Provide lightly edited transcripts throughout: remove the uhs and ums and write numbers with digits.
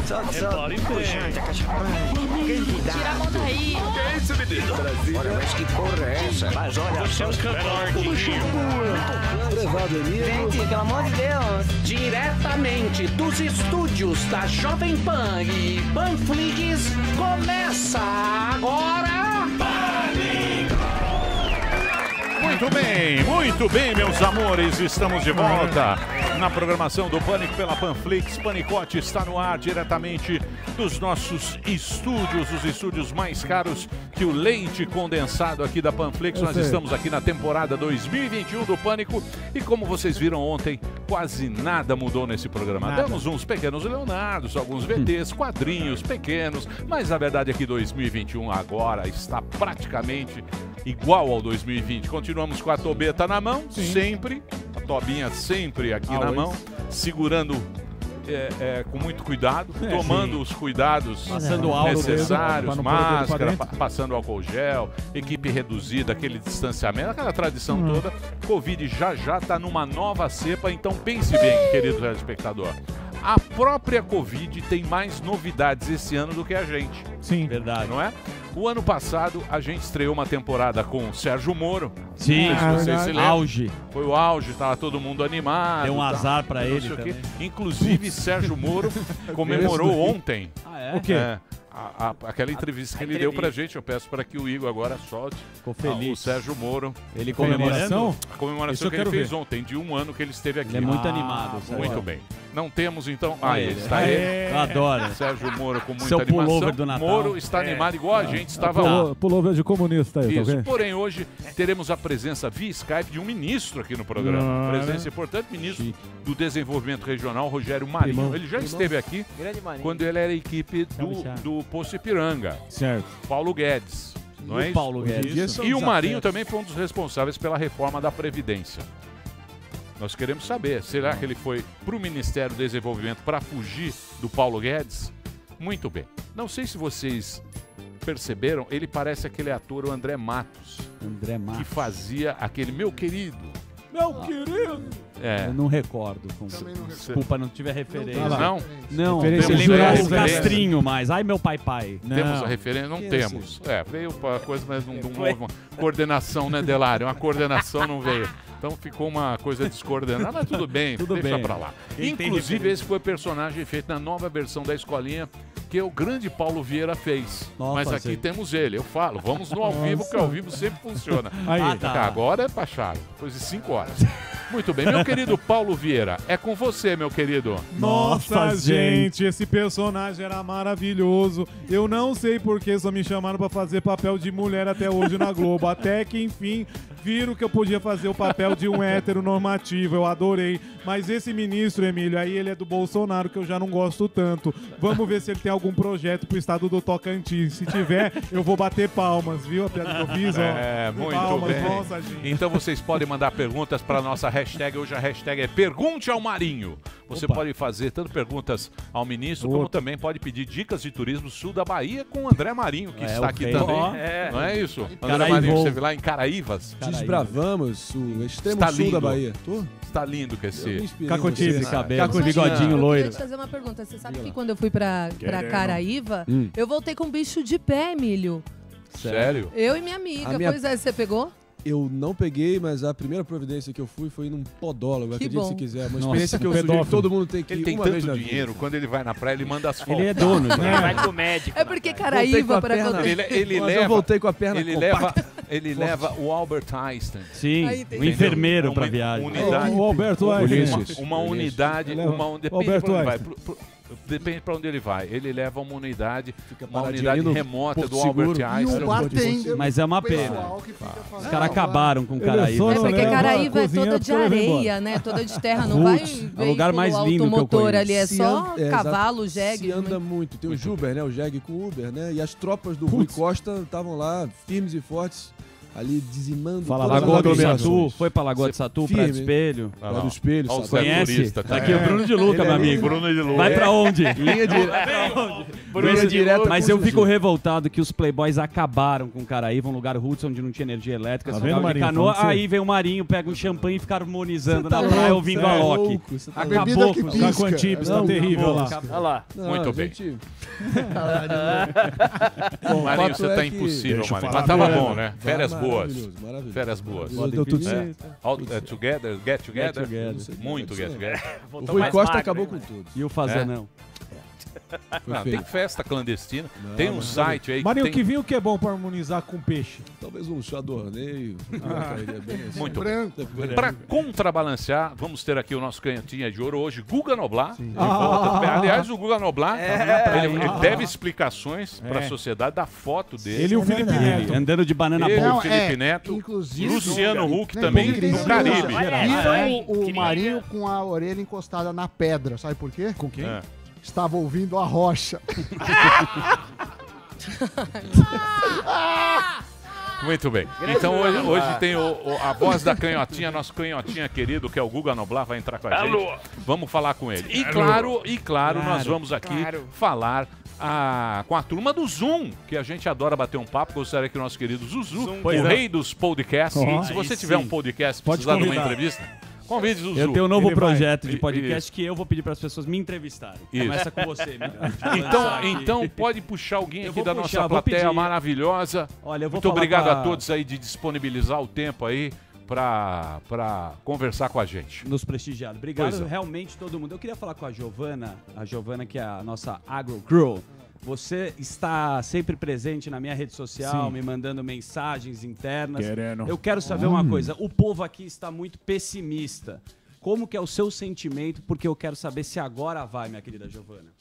Tira a mão daí. Que é isso, menino? Olha, mas que porra é essa? Mas olha Você é um cantor, Gente, pelo amor de Deus. Diretamente dos estúdios da Jovem Pan e Panflix, começa agora... Muito bem, meus amores, estamos de volta na programação do Pânico pela Panflix. Panicote está no ar diretamente dos nossos estúdios, os estúdios mais caros que o leite condensado aqui da Panflix. Nós estamos aqui na temporada 2021 do Pânico e como vocês viram ontem, quase nada mudou nesse programa. Damos uns pequenos Leonardos, alguns VTs, quadrinhos pequenos, mas a verdade é que 2021 agora está praticamente igual ao 2020. Continuamos com a tobeta na mão, sempre, a tobinha sempre aqui na mão, segurando com muito cuidado, tomando os cuidados necessários, máscara, passando álcool gel, equipe reduzida, aquele distanciamento, aquela tradição toda. Covid já está numa nova cepa, então pense bem, querido telespectador. A própria Covid tem mais novidades esse ano do que a gente. Sim. Verdade. Não é? O ano passado a gente estreou uma temporada com o Sérgio Moro. Sim, vocês se lembram. auge. Foi o auge, tava todo mundo animado. Deu um azar pra ele sei o também. quê. Inclusive, Sérgio Moro comemorou ontem. Ah, é? O quê? Aquela entrevista que ele deu pra gente. Eu peço para que o Igor agora solte. Ficou feliz. O Sérgio Moro. Ele comemorando? A comemoração que ele fez ontem, de um ano que ele esteve aqui. Ele é muito animado. Muito bem. Não temos, então... ele está ele. Eu adoro. Sérgio Moro com muita Seu animação. pullover do Natal. Moro está animado igual a gente estava lá. Pullover de comunista aí, Isso. tá vendo? Porém, hoje teremos a presença via Skype de um ministro aqui no programa. Presença importante, ministro do Desenvolvimento Regional, Rogério Marinho. Ele já esteve aqui quando ele era equipe do Poço Ipiranga. Certo. Paulo Guedes. Não é isso? Paulo Guedes. E o Marinho também foi um dos responsáveis pela reforma da Previdência. Nós queremos saber, será que ele foi para o Ministério do Desenvolvimento para fugir do Paulo Guedes? Muito bem. Não sei se vocês perceberam, ele parece aquele ator, o André Matos. André Matos. Que fazia aquele Meu Querido. Meu querido! Eu não recordo. Desculpa, não tiver referência. Não? Não, Referência eu de lembro referência. do Castrinho mais. Ai, meu pai. Temos a referência? Não temos. Veio para coisa, mas não houve uma coordenação, né, Delário? Uma coordenação não veio. Então ficou uma coisa descoordenada, mas tudo bem, deixa pra lá. Inclusive, esse foi o personagem feito na nova versão da Escolinha que o grande Paulo Vieira fez. Mas aqui temos ele, eu falo, vamos no ao vivo, que ao vivo sempre funciona. Agora é pra chave, depois de 5 horas. Muito bem, meu querido Paulo Vieira, é com você, meu querido. Nossa, gente, esse personagem era maravilhoso. Eu não sei por que só me chamaram pra fazer papel de mulher até hoje na Globo. Até que, enfim, viram que eu podia fazer o papel de um hétero normativo. Eu adorei. Mas esse ministro, Emílio, aí ele é do Bolsonaro, que eu já não gosto tanto. Vamos ver se ele tem algum projeto pro estado do Tocantins. Se tiver, eu vou bater palmas, viu? A piada que eu fiz, ó. Muito palmas, bem. Nossa, gente. Então vocês podem mandar perguntas para nossa hashtag. Hoje a hashtag é Pergunte ao Marinho. Você pode fazer tanto perguntas ao ministro, como também pode pedir dicas de turismo sul da Bahia com o André Marinho, que está aqui também. Não é isso? André Marinho, você vê lá em Caraívas. Desbravamos o extremo sul da Bahia. Está lindo que esse... Cacotinho de cabelo, com bigodinho loiro. Eu queria te fazer uma pergunta. Você sabe que quando eu fui pra Caraíva, eu voltei com um bicho de pé, Emílio. Sério? Eu e minha amiga. Pois é, você pegou? Eu não peguei, mas a primeira providência que eu fui foi num podólogo, acredite se quiser. Uma experiência que eu sugiro que todo mundo tem que ir. Ele tem uma tanto vez na dinheiro, vida. quando ele vai na praia, ele manda as fotos. Ele é dono, né? Vai com o médico. É porque Caraíva, para Eu voltei com a perna Ele leva o Albert Einstein. Sim, o enfermeiro para viagem. O Alberto Einstein. Uma unidade. Depende para onde ele vai. Ele leva uma unidade remota do Albert Einstein. Mas é uma pena. Os caras acabaram com Caraíva. É porque Caraíva é toda de areia, né? Toda de terra. Não vai é o lugar mais lindo que eu automotor conheço. ali. É só cavalo, jegue. Se anda muito. Tem o Juber, né? O jegue com o Uber, né? E as tropas do Rui Costa estavam lá, firmes e fortes. ali dizimando. Fala, Lagoa do Satu, foi pra Lagoa de Satu, Praia do Espelho. Praia do Espelho, conhece? Tá aqui o Bruno de Luca, meu amigo. Bruno de Luca. Vai pra onde? Linha direta. Mas eu fico revoltado que os playboys acabaram com Caraíva, um lugar roots onde não tinha energia elétrica, só dava de canoa. Aí vem o Marinho, pega um champanhe e fica harmonizando na praia ouvindo a Loki. Acabou com o Antibes, tá terrível lá. Olha lá. Muito bem. Marinho, você tá impossível, Marinho. Mas tava bom, né? Férias boas. Férias boas. Deu tudo certo. Get together. Muito get together. O Rui Costa acabou com tudo. E o Fazanão? Não, tem festa clandestina. Tem um site aí. Marinho, que vinho que é bom pra harmonizar com peixe? Talvez um chardonnay. Muito bem. Para contrabalancear, vamos ter aqui o nosso canhotinha de ouro hoje, Guga Noblar. Aliás, o Guga Noblar ele deve explicações para a sociedade da foto dele. Ele e o Felipe Neto. Andando de banana boa. O Felipe Neto. Inclusive, Luciano Huck também no Caribe. E o Marinho com a orelha encostada na pedra. Sabe por quê? Com quem? Estava ouvindo a Rocha. Muito bem. Então hoje tem a voz da canhotinha, nosso canhotinha querido, que é o Guga Noblar, vai entrar com a gente. Vamos falar com ele. E claro, nós vamos aqui falar com a turma do Zoom, que a gente adora bater um papo. Gostaria que o nosso querido Zuzu, o rei dos podcasts, se você tiver um podcast, precisar de uma entrevista, convide Zuzu. Eu tenho um novo projeto de podcast que eu vou pedir para as pessoas me entrevistarem. Começa com você. Então pode puxar alguém aqui da nossa plateia maravilhosa. Olha, eu vou muito obrigado a todos aí de disponibilizar o tempo aí para conversar com a gente. Nos prestigiado. Obrigado realmente todo mundo. Eu queria falar com a Giovana que é a nossa Agro Girl. Você está sempre presente na minha rede social, me mandando mensagens internas. Eu quero saber uma coisa. O povo aqui está muito pessimista. Como que é o seu sentimento? Porque eu quero saber se agora vai, minha querida Giovana.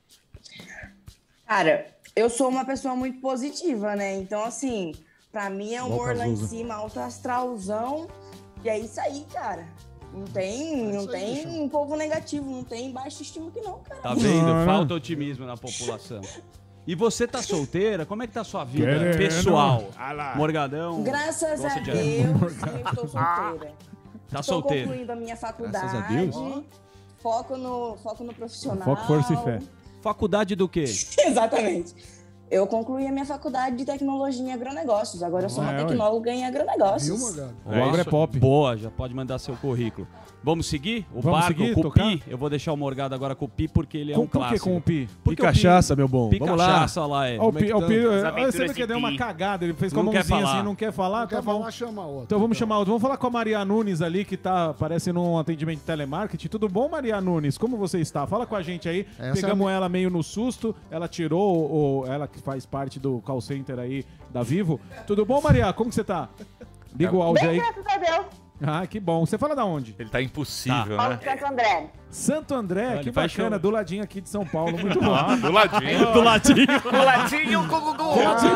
Cara, eu sou uma pessoa muito positiva, né? Então, assim, pra mim é humor lá em cima, alto astralzão. E é isso aí, cara. Não tem povo negativo, não tem baixa estima aqui não, cara. Tá vendo? Falta otimismo na população. E você tá solteira? Como é que tá a sua vida pessoal? Morgadão? Graças a Deus, eu estou solteira. Tá solteira. Estou concluindo a minha faculdade. Graças a Deus. Foco no profissional. Foco, força e fé. Faculdade do quê? Exatamente. Eu concluí a minha faculdade de tecnologia em agronegócios. Agora eu sou uma tecnóloga em agronegócios. O agro é pop. Boa, já pode mandar seu currículo. Vamos seguir? Vamos seguir, com o Pi. Eu vou deixar o Morgado agora com o Pi, porque ele é um clássico. Por que com o Pi? Porque cachaça, meu bom. Vamos lá. Cachaça lá, O Pi, você não quer dar uma cagada, ele fez com a mãozinha assim, não quer falar? Quer falar, chama outro. Então vamos chamar outro. Vamos falar com a Maria Nunes ali, que parece num atendimento de telemarketing. Tudo bom, Maria Nunes? Como você está? Fala com a gente aí. Pegamos ela meio no susto, ela tirou, ela que faz parte do call center aí da Vivo. Tudo bom, Maria? Como que você tá? Liga o áudio aí. Graças a Deus. Ah, que bom. Você fala da onde? Ele tá impossível, né? Santo André. Santo André, que bacana, do ladinho aqui de São Paulo. Muito bom. Do ladinho. Do ladinho. Do ladinho, Gugu.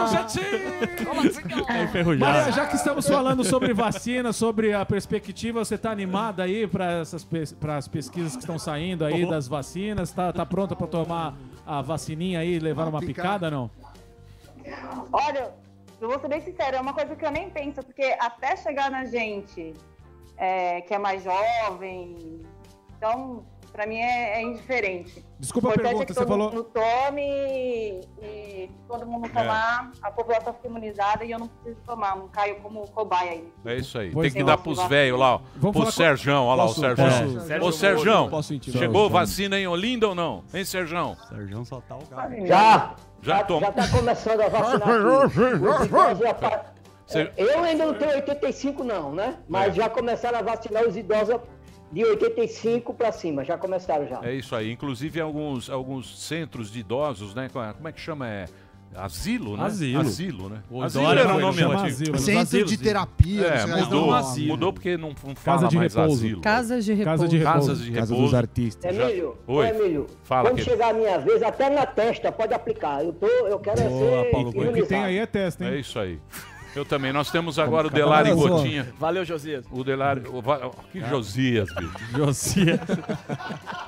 É enferrujado. Maria, já que estamos falando sobre vacina, sobre a perspectiva, você tá animada aí para as pesquisas que estão saindo aí das vacinas? Tá pronta para tomar a vacininha aí e levar uma picada, não? Olha, eu vou ser bem sincera, é uma coisa que eu nem penso, porque até chegar na gente que é mais jovem, então, pra mim é indiferente. Desculpa a pergunta, você falou... todo mundo tome e todo mundo tomar, a população fica imunizada e eu não preciso tomar, não caio como cobaia aí. É isso aí, tem que dar pros velhos lá, ó. Pro Serjão, olha lá o Serjão. Ô, Serjão, chegou vacina em Olinda ou não? Hein, Serjão? Serjão só tá o gato. Já tá começando a vacinar aqui. Eu ainda não tenho 85 não, né? Mas já começaram a vacinar os idosos de 85 para cima, já começaram já. É isso aí, inclusive alguns centros de idosos, né? Como é que chama? Asilo, né? Asilo, né? Asilo era o nome antigo. Centro de terapia. Mudou porque não fala mais asilo. Casas de repouso. Casas de repouso. Casa dos artistas. Emílio, fala, quando chegar a minha vez, até na testa pode aplicar. Eu quero ser Paulo, o que tem aí é testa, hein? É isso aí. Eu também. Nós temos agora o Delari Gotinha. Valeu, Josias. O Delari... Que Josias, bicho? Josias.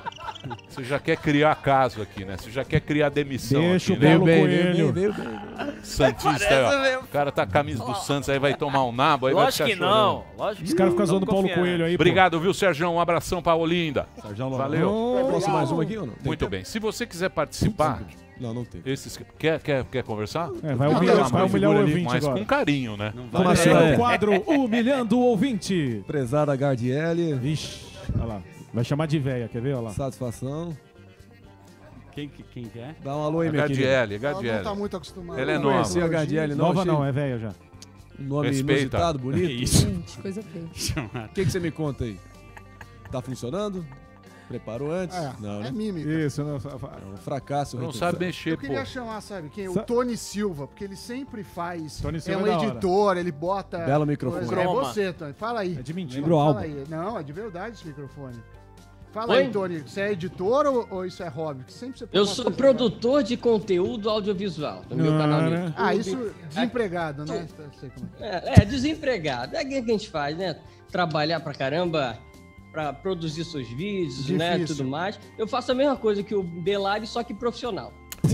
Você já quer criar caso aqui, né? Você já quer criar demissão. Deixa aqui, o Paulo né? Coelho. Santista, ó. O cara tá com a camisa do Santos, aí vai tomar um nabo, aí Lógico vai que não. Lógico que Os caras ficam zoando o Paulo Coelho aí, Obrigado, viu, Sérgio? Um abração pra Olinda. Valeu. Posso mais uma aqui ou não? Muito bem. Se você quiser participar... Não tem. Quer conversar? Vai humilhar o ouvinte mas agora. com carinho, né? Vamos o quadro Humilhando o Ouvinte. Prezada Gardielli. Vixe, olha lá. Vai chamar de véia, quer ver? Olha lá. Satisfação. Quem que é? Dá um alô aí, minha Gardielli. Ela não tá muito acostumada. Ela é nova. Conheci a Gardielli, não. Nova não, é véia já. Um nome Respeita. inusitado, bonito. Isso. Gente, coisa feia. O que você me conta aí? Tá funcionando? Preparou antes? Não, né? É mímica. Isso, não. É um fracasso. Não sabe mexer, Eu pô. queria chamar, sabe quem? O Tony Silva, porque ele sempre faz. Tony É Silva um é da hora. editor, ele bota. Belo microfone. É você, Tony. Fala aí. É de mentira. Fala aí. Não, é de verdade esse microfone. Fala aí, Tony. Você é editor ou isso é hobby? Porque sempre você Eu sou produtor de conteúdo audiovisual no meu canal no YouTube. Ah, isso desempregado, né? Eu sei como É, desempregado. É o que a gente faz, né? Trabalhar pra caramba pra produzir seus vídeos, né? Tudo mais. Eu faço a mesma coisa que o Delari, só que profissional.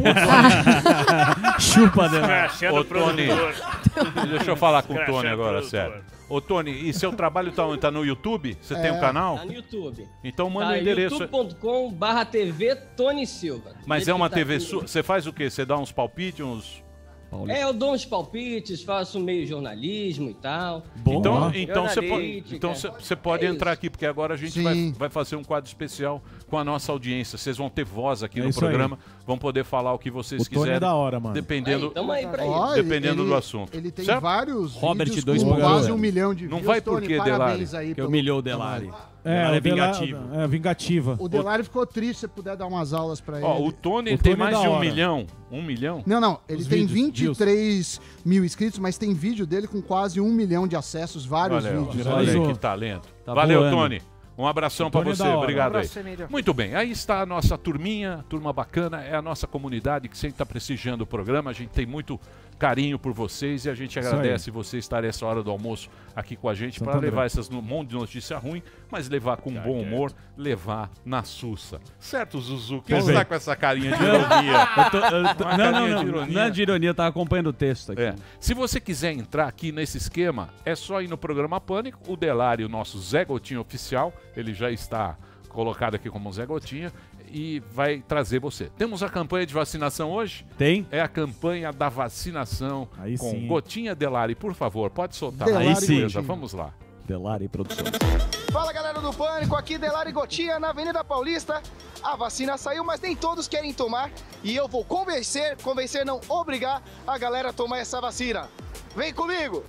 Chupa, Delari. Ô, Tony, deixa eu falar com o Tony agora, sério. Ô, Tony, e seu trabalho tá onde? Tá no YouTube? Você tem um canal? Tá no YouTube. Então manda Tá, o endereço. youtube.com/TV Tony Silva. Mas é uma TV sua? Você faz o quê? Você dá uns palpites, uns... Eu dou uns palpites, faço meio jornalismo e tal. Então você pode entrar aqui, porque agora a gente vai fazer um quadro especial com a nossa audiência. Vocês vão ter voz aqui no programa, vão poder falar o que vocês quiserem. Tony é da hora, mano. Dependendo, aí pra isso. dependendo do assunto. Ele tem certo? vários Robert vídeos 2 com quase 1 milhão de Não views. vai por Tony, quê, parabéns Delari? aí Que humilhou o Delari. É vingativo. É vingativa. O Delari ficou triste, se você puder dar umas aulas pra ele. Ó, o Tony tem mais de 1 milhão. 1 milhão? Não, ele Os tem vídeos, 23 mil inscritos, mas tem vídeo dele com quase 1 milhão de acessos, vários vídeos. Olha aí que talento. Tá Valeu, voando. Tony. Um abração pra você, obrigado aí. Emílio. Muito bem, aí está a nossa turminha, turma bacana, é a nossa comunidade que sempre está prestigiando o programa, a gente tem muito carinho por vocês e a gente agradece vocês estarem essa hora do almoço aqui com a gente para levar essas monte de notícia ruim, mas levar com bom humor, levar na sussa. Certo, Zuzu? Quem está com essa carinha de ironia? Não é de ironia, eu tava acompanhando o texto aqui. É. Se você quiser entrar aqui nesse esquema, é só ir no programa Pânico, o Delari, o nosso Zé Gotinha oficial, ele já está colocado aqui como Zé Gotinha e vai trazer você. Temos a campanha de vacinação hoje? Tem? É a campanha da vacinação Aí com sim. Gotinha Delari, por favor, pode soltar. Delari Aí sim. Gotinha. Vamos lá. Delari Produções. Fala galera do Pânico, aqui Delari Gotinha na Avenida Paulista. A vacina saiu, mas nem todos querem tomar. E eu vou convencer não, obrigar a galera a tomar essa vacina. Vem comigo!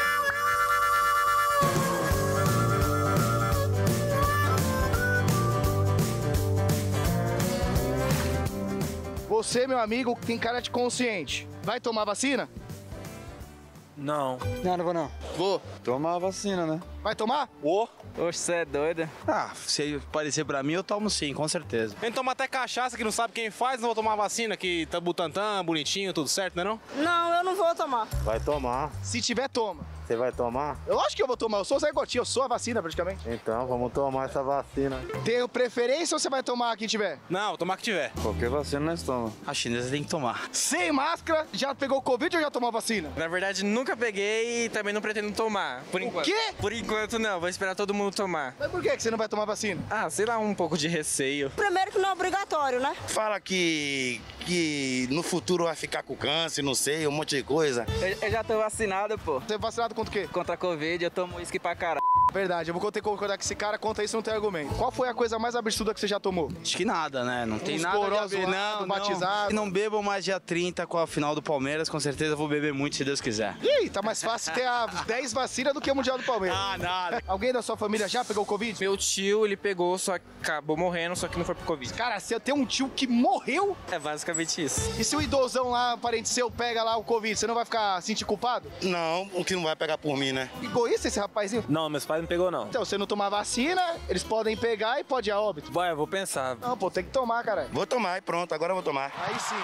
Você, meu amigo, tem cara de consciente. Vai tomar vacina? Não. Não vou não. Vou. Tomar a vacina, né? Vai tomar? Oxe, você é doida? Ah, se parecer pra mim, eu tomo sim, com certeza. Quem toma até cachaça que não sabe quem faz, não vou tomar vacina, que tá Butantan, bonitinho, tudo certo, né não? Não, eu não vou tomar. Vai tomar. Se tiver, toma. Você vai tomar? Eu acho que eu vou tomar. Eu sou o Zé Gotinha, eu sou a vacina praticamente. Então, vamos tomar essa vacina. Tenho preferência ou você vai tomar quem tiver? Não, tomar que tiver. Qualquer vacina nós tomamos. A chinesa tem que tomar. Sem máscara, já pegou Covid ou já tomou vacina? Na verdade, nunca peguei e também não pretendo tomar. Por enquanto. O quê? Por enquanto não, vou esperar todo mundo tomar. Mas por que você não vai tomar vacina? Ah, sei lá, um pouco de receio. Primeiro que não é obrigatório, né? Fala que no futuro vai ficar com câncer, não sei, um monte de coisa. Eu já tô vacinado, pô. Você é vacinado contra o quê? Contra a Covid, eu tomo uísque pra caralho. Verdade, eu vou ter que concordar que esse cara conta isso, não tem argumento. Qual foi a coisa mais absurda que você já tomou? Acho que nada, né? Não tem Uns nada coroa a ver. zoado, batizado. Não bebo mais dia 30 com a final do Palmeiras, com certeza eu vou beber muito, se Deus quiser. Ih, tá mais fácil ter as 10 vacinas do que o Mundial do Palmeiras. Ah, nada. Alguém da sua família já pegou Covid? Meu tio, ele pegou, só que acabou morrendo, só que não foi pro Covid. Cara, você tem um tio que morreu? É basicamente isso. E se o idosão lá, parente seu, pega lá o Covid, você não vai ficar sentir culpado? Não, o que não vai pegar por mim, né? Egoísta esse rapazinho? Não, meus pais não pegou, não. Então, você não tomar vacina, eles podem pegar e pode ir a óbito. Vai, eu vou pensar. Não, pô, tem que tomar, cara. Vou tomar e pronto, agora eu vou tomar. Aí sim.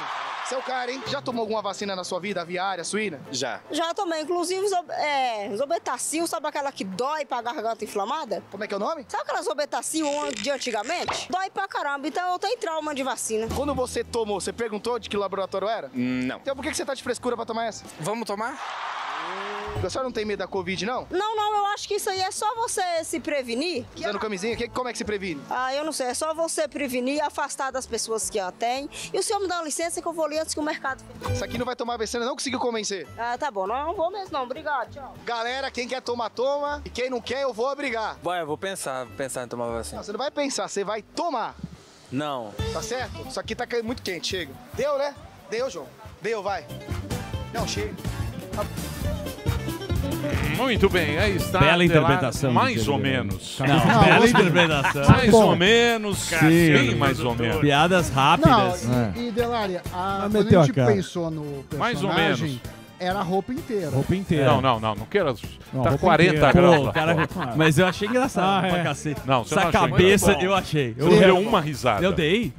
Seu cara, hein? Já tomou alguma vacina na sua vida, aviária, suína? Já. Já tomei, inclusive, Zobetacil, sabe aquela que dói pra garganta inflamada? Como é que é o nome? Sabe aquela Zobetacil de antigamente? Dói pra caramba, então eu tenho trauma de vacina. Quando você tomou, você perguntou de que laboratório era? Não. Então por que você tá de frescura pra tomar essa? Vamos tomar? A senhora não tem medo da Covid, não? Não, eu acho que isso aí é só você se prevenir. Usando camisinha, como é que se previne? Ah, eu não sei, é só você prevenir e afastar das pessoas que a têm. E o senhor me dá uma licença que eu vou ali antes que o mercado... Isso aqui não vai tomar vacina, não conseguiu convencer? Ah, tá bom, não vou mesmo não, obrigado, tchau. Galera, quem quer tomar, toma. E quem não quer, eu vou obrigar. Vai, eu vou pensar em tomar vacina. Não, você não vai pensar, você vai tomar. Não. Tá certo? Isso aqui tá muito quente, chega. Deu, né? Deu, João. Deu, vai. Não, chega. Muito bem, aí está. Bela interpretação. Mais ou menos. Não, bela interpretação. Mais ou menos, bem mais ou menos. Piadas rápidas. Não, e Delari, quando a gente pensou no personagem, mais ou menos. Era a roupa inteira. Roupa inteira. Não quero. Não, Tá 40 graus lá. Cara, mas eu achei engraçado pra cacete. Não, você essa não achou cabeça, muito bom. eu achei. Você deu uma risada. Eu dei?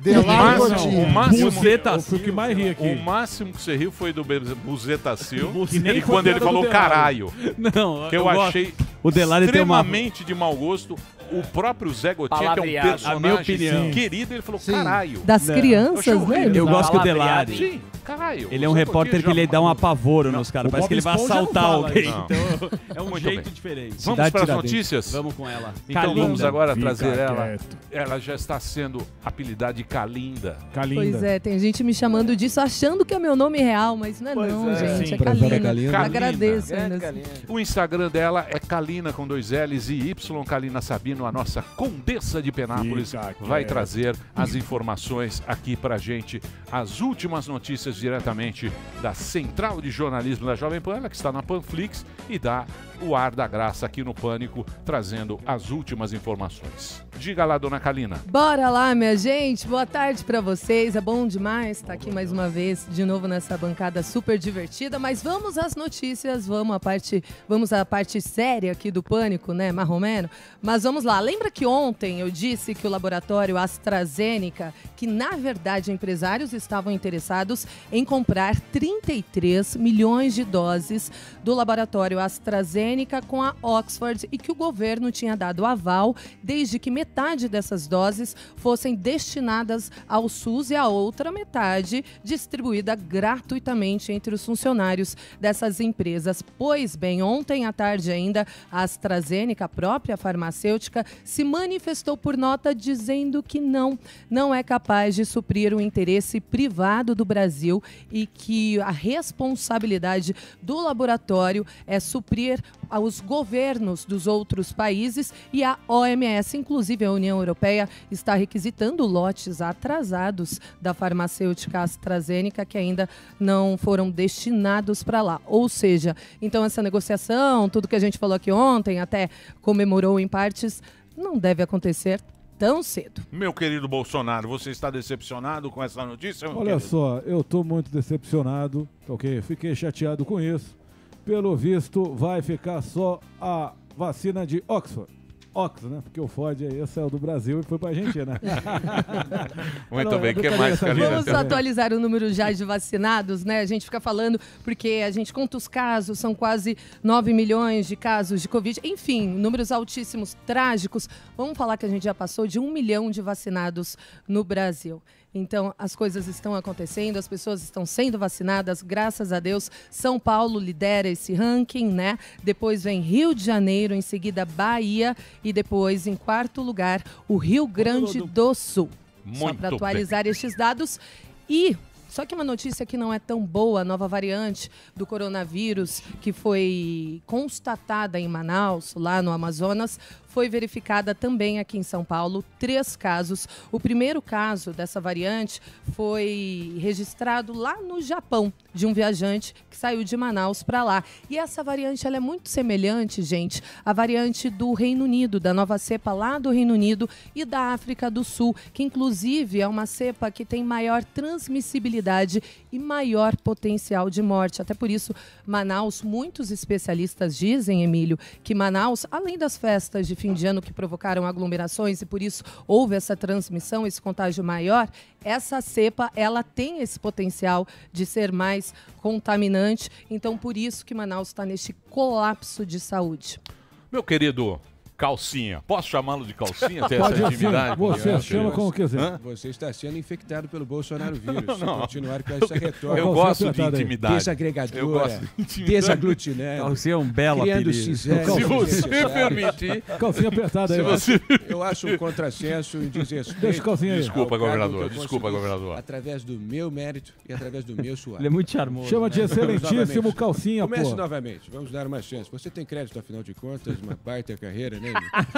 O máximo foi o que mais ri aqui. O máximo que você riu foi do Buzetacil. nem E foi quando ele do falou Delari. caralho. Não, que eu achei o Delari extremamente de mau gosto. O próprio Zé Gotinha, que é um personagem a minha opinião. querido, ele falou caralho. Das crianças, né? Eu gosto que o Delari. Sim, caralho. Ele é um repórter que ele dá um apavoro nos caras. Parece que ele vai assaltar alguém. Não. Então, é um Muito jeito bem. diferente. Vamos para as notícias? Vamos com ela. Então Kalinda. vamos agora trazer Fica ela. quieto. Ela já está sendo apelidada de Kalinda. Pois é, tem gente me chamando disso achando que é meu nome real, mas não é não, gente. Sim. É Kalinda. Kalinda. Agradeço ainda. O Instagram dela é Kalina com 2 L's e Y. Kalina Sabino, a nossa condessa de Penápolis, vai trazer as informações aqui pra gente. As últimas notícias diretamente da Central de Jornalismo da Jovem Pan, ela que está na Panflix e dá o ar da graça aqui no Pânico, trazendo as últimas informações. Diga lá, dona Kalina. Bora lá, minha gente. Boa tarde pra vocês. É bom demais estar aqui mais uma vez, de novo nessa bancada super divertida. Mas vamos às notícias, vamos à parte séria aqui do Pânico, né, marromeno? Mas vamos lá. Lembra que ontem eu disse que o laboratório AstraZeneca, que na verdade empresários estavam interessados em comprar 33 milhões de doses do laboratório AstraZeneca com a Oxford e que o governo tinha dado aval desde que metade dessas doses fossem destinadas ao SUS e a outra metade distribuída gratuitamente entre os funcionários dessas empresas. Pois bem, ontem à tarde ainda, a AstraZeneca, a própria farmacêutica, se manifestou por nota dizendo que não é capaz de suprir o interesse privado do Brasil e que a responsabilidade do laboratório é suprir aos governos dos outros países e a OMS, inclusive a União Europeia, está requisitando lotes atrasados da farmacêutica AstraZeneca que ainda não foram destinados para lá. Ou seja, então essa negociação, tudo que a gente falou aqui ontem, até comemorou em partes, não deve acontecer tão cedo. Meu querido Bolsonaro, você está decepcionado com essa notícia? Olha só, eu estou muito decepcionado, ok? Fiquei chateado com isso. Pelo visto, vai ficar só a vacina de Oxford, né? Porque o Ford esse é o do Brasil e foi pra Argentina. Muito bem, o que mais, Kalina? Vamos atualizar o número já de vacinados, né? A gente fica falando porque a gente conta os casos, são quase 9 milhões de casos de Covid. Enfim, números altíssimos, trágicos. Vamos falar que a gente já passou de 1 milhão de vacinados no Brasil. Então, as coisas estão acontecendo, as pessoas estão sendo vacinadas, graças a Deus. São Paulo lidera esse ranking, né? Depois vem Rio de Janeiro, em seguida Bahia e depois, em quarto lugar, o Rio Grande do Sul. Só para atualizar estes dados. E só que uma notícia que não é tão boa, a nova variante do coronavírus que foi constatada em Manaus, lá no Amazonas, foi verificada também aqui em São Paulo, 3 casos. O primeiro caso dessa variante foi registrado lá no Japão, de um viajante que saiu de Manaus para lá. E essa variante ela é muito semelhante, gente, à variante do Reino Unido, da nova cepa lá do Reino Unido e da África do Sul, que inclusive é uma cepa que tem maior transmissibilidade e maior potencial de morte. Até por isso, Manaus, muitos especialistas dizem, Emílio, que Manaus, além das festas de fim de ano que provocaram aglomerações e por isso houve essa transmissão, esse contágio maior, essa cepa, ela tem esse potencial de ser mais contaminante. Então, por isso que Manaus está neste colapso de saúde. Meu querido Calcinha, posso chamá-lo de Calcinha? Ter Pode essa assim, intimidade? você chama como quiser. Hã? Você está sendo infectado pelo Bolsonaro vírus. Não. Se continuar com essa retórica. Eu gosto de intimidade. Desagregadora, Eu gosto de intimidade. desaglutinante. Calcinha é um belo criando apelido. cisânia Se você desnecessária. permitir. Calcinha apertada aí. Eu acho um contrassenso em desrespeito. Deixa o Calcinha aí. Desculpa, ao cargo governador. que eu Desculpa, consegui governador. Através do meu mérito e através do meu suor. Ele é muito charmoso. Chama de né? excelentíssimo Novamente. Calcinha, Comece pô. novamente. Vamos dar uma chance. Você tem crédito, afinal de contas, uma baita carreira, né?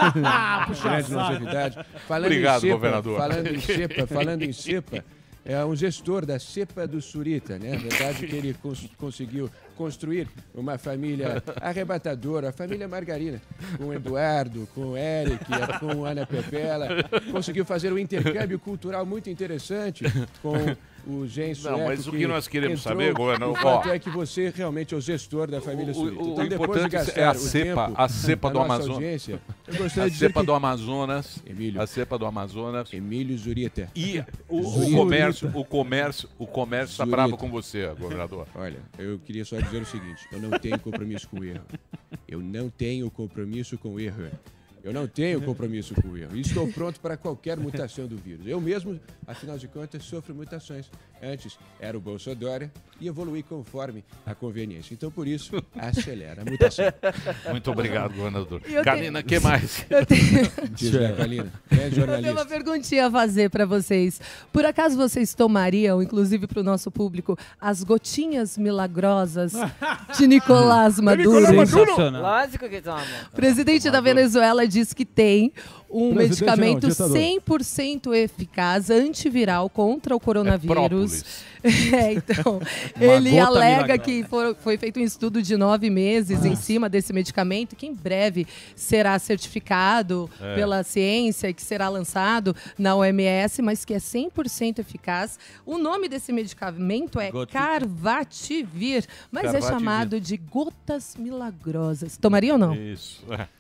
Puxa Grande saco. longevidade. Falando Obrigado, em cepa, governador. Falando em cepa, é um gestor da cepa do Surita, né? A verdade é que ele conseguiu construir uma família arrebatadora, a família Margarina, com o Eduardo, com o Eric, com a Ana Pepela. Conseguiu fazer um intercâmbio cultural muito interessante com o Gen Sueco. Não, mas o que nós queremos entrou. saber, governador, O fato é que você realmente é o gestor da família Surita. O Então, depois de importante gastar é a o cepa, tempo a cepa da do nossa Amazonas. audiência, eu gostaria A de dizer cepa que do Amazonas. Emílio. A cepa do Amazonas. Emílio Zurita. E Zurita. o comércio está Zurita. bravo com você, governador. Olha, eu queria só dizer o seguinte: eu não tenho compromisso com o erro. Eu não tenho compromisso com o erro. Eu não tenho compromisso com o erro. E estou pronto para qualquer mutação do vírus. Eu mesmo, afinal de contas, sofro mutações. Antes era o Bolsonaro e evoluí conforme a conveniência. Então, por isso, acelera a mutação. Muito obrigado, governador. E eu Kalina, o que mais? Diz lá, Kalina. É Eu tenho jornalista. uma perguntinha a fazer para vocês. Por acaso vocês tomariam, inclusive para o nosso público, as gotinhas milagrosas de Nicolás Maduro? Lógico que toma. O presidente da Venezuela diz que tem um Presidente medicamento não, ditador. 100% eficaz antiviral contra o coronavírus. própolis. Então, Uma ele gota alega milagrosa. que foi feito um estudo de 9 meses em cima desse medicamento, que em breve será certificado pela ciência e que será lançado na OMS, mas que é 100% eficaz. O nome desse medicamento é Carvativir, mas é Carvativir. chamado de gotas milagrosas. Tomaria ou não? Isso.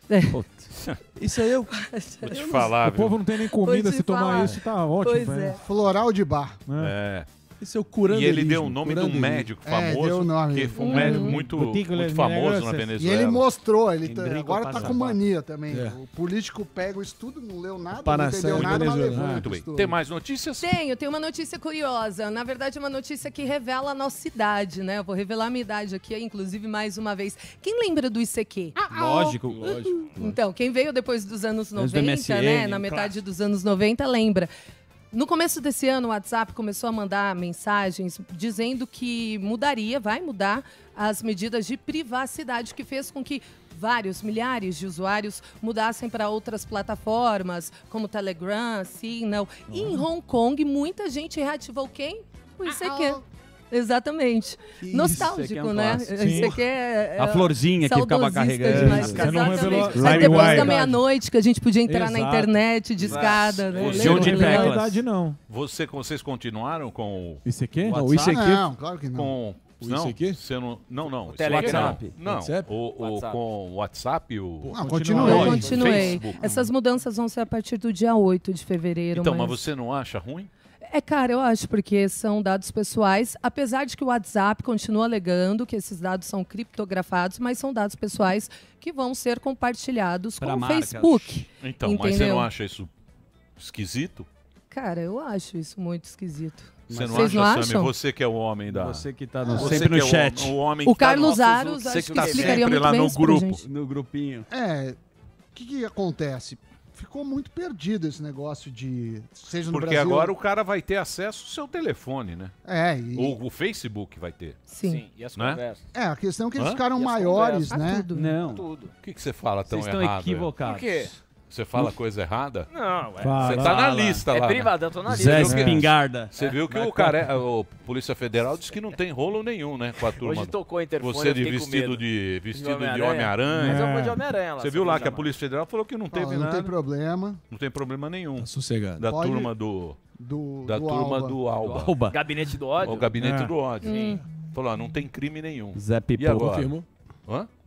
Isso aí eu. Vou te falar, O povo não tem nem comida, Vou te se tomar falar. isso tá ótimo, Pois velho. é. Floral de bar. É. Isso é o curando. E ele deu o nome de um médico famoso, deu o nome. que foi um médico muito famoso na E Venezuela. ele mostrou, ele Enrico agora tá Passabar. com mania também. É. O político pega o estudo, não leu nada, Para não entendeu sair nada, mas venezuelano. levou. Muito bem. Tem mais notícias? Tenho uma notícia curiosa. Na verdade, uma notícia que revela a nossa idade, né? Eu vou revelar a minha idade aqui, inclusive, mais uma vez. Quem lembra do ICQ? Lógico. Então, quem veio depois dos anos Antes do 90, MSN, né? Na um metade dos anos 90, lembra. No começo desse ano, o WhatsApp começou a mandar mensagens dizendo que vai mudar as medidas de privacidade, que fez com que milhares de usuários mudassem para outras plataformas, como Telegram, Signal. E em Hong Kong, muita gente reativou quem? O ICQ. Exatamente. Nostálgico, né? Isso aqui é A florzinha que ficava saudosista carregando. demais. Você não revelou- Exatamente. Limewire. Aí depois da meia-noite que a gente podia entrar na Exato. internet de escada, né? Você Lembra? onde Não é teclas. verdade, não. Vocês continuaram com Isso aqui? Não, isso aqui. Não, claro que não. com O não, ICQ? você não. Telegram. Não. WhatsApp? Com o WhatsApp, Não, Continuei. Eu Oi, continuei. Facebook. Essas mudanças vão ser a partir do dia 8 de fevereiro. Então, mas você não acha ruim? Cara, eu acho, porque são dados pessoais, apesar de que o WhatsApp continua alegando que esses dados são criptografados, mas são dados pessoais que vão ser compartilhados Pra com o marcas. Facebook. Então, mas você Entendeu? não acha isso esquisito? Cara, eu acho isso muito esquisito. Você não Vocês acha, não Sammy? acham? Você que é o homem da... Você que tá Você sempre que no é chat. O homem O que tá Carlos no- Aros, Você acho que que tá explicaria sempre muito lá bem no isso pra grupo. gente. No grupinho. O que acontece? Ficou muito perdido esse negócio de... Seja no Porque Brasil... agora o cara vai ter acesso ao seu telefone, né? E... Ou o Facebook vai ter. Sim. E as Né? conversas? a questão é que eles Hã? ficaram E as maiores, conversas? né? Tudo. Não. Tudo. O que você fala tão Vocês estão errado? equivocados. Por quê? Você fala coisa errada? Não, Você tá na lista É lá. né? privado, eu tô na lista. Zé Você viu que- Espingarda. Você viu que o Polícia Federal disse que não tem rolo nenhum, né? Com a turma. Hoje tocou o interfone, Você eu de fiquei com vestido medo. de vestido de Mas Homem-Aranha. eu vou de Homem-Aranha lá. Você viu lá que a Polícia Federal falou que não teve Não nada. tem problema. Não tem problema nenhum. Tá sossegado. Da Pode- turma do Do turma Alba. do Alba. Gabinete do ódio? O gabinete É. do ódio. Sim. Falou, não tem crime nenhum. Zé E Pipô. agora? Confirmou. Hã?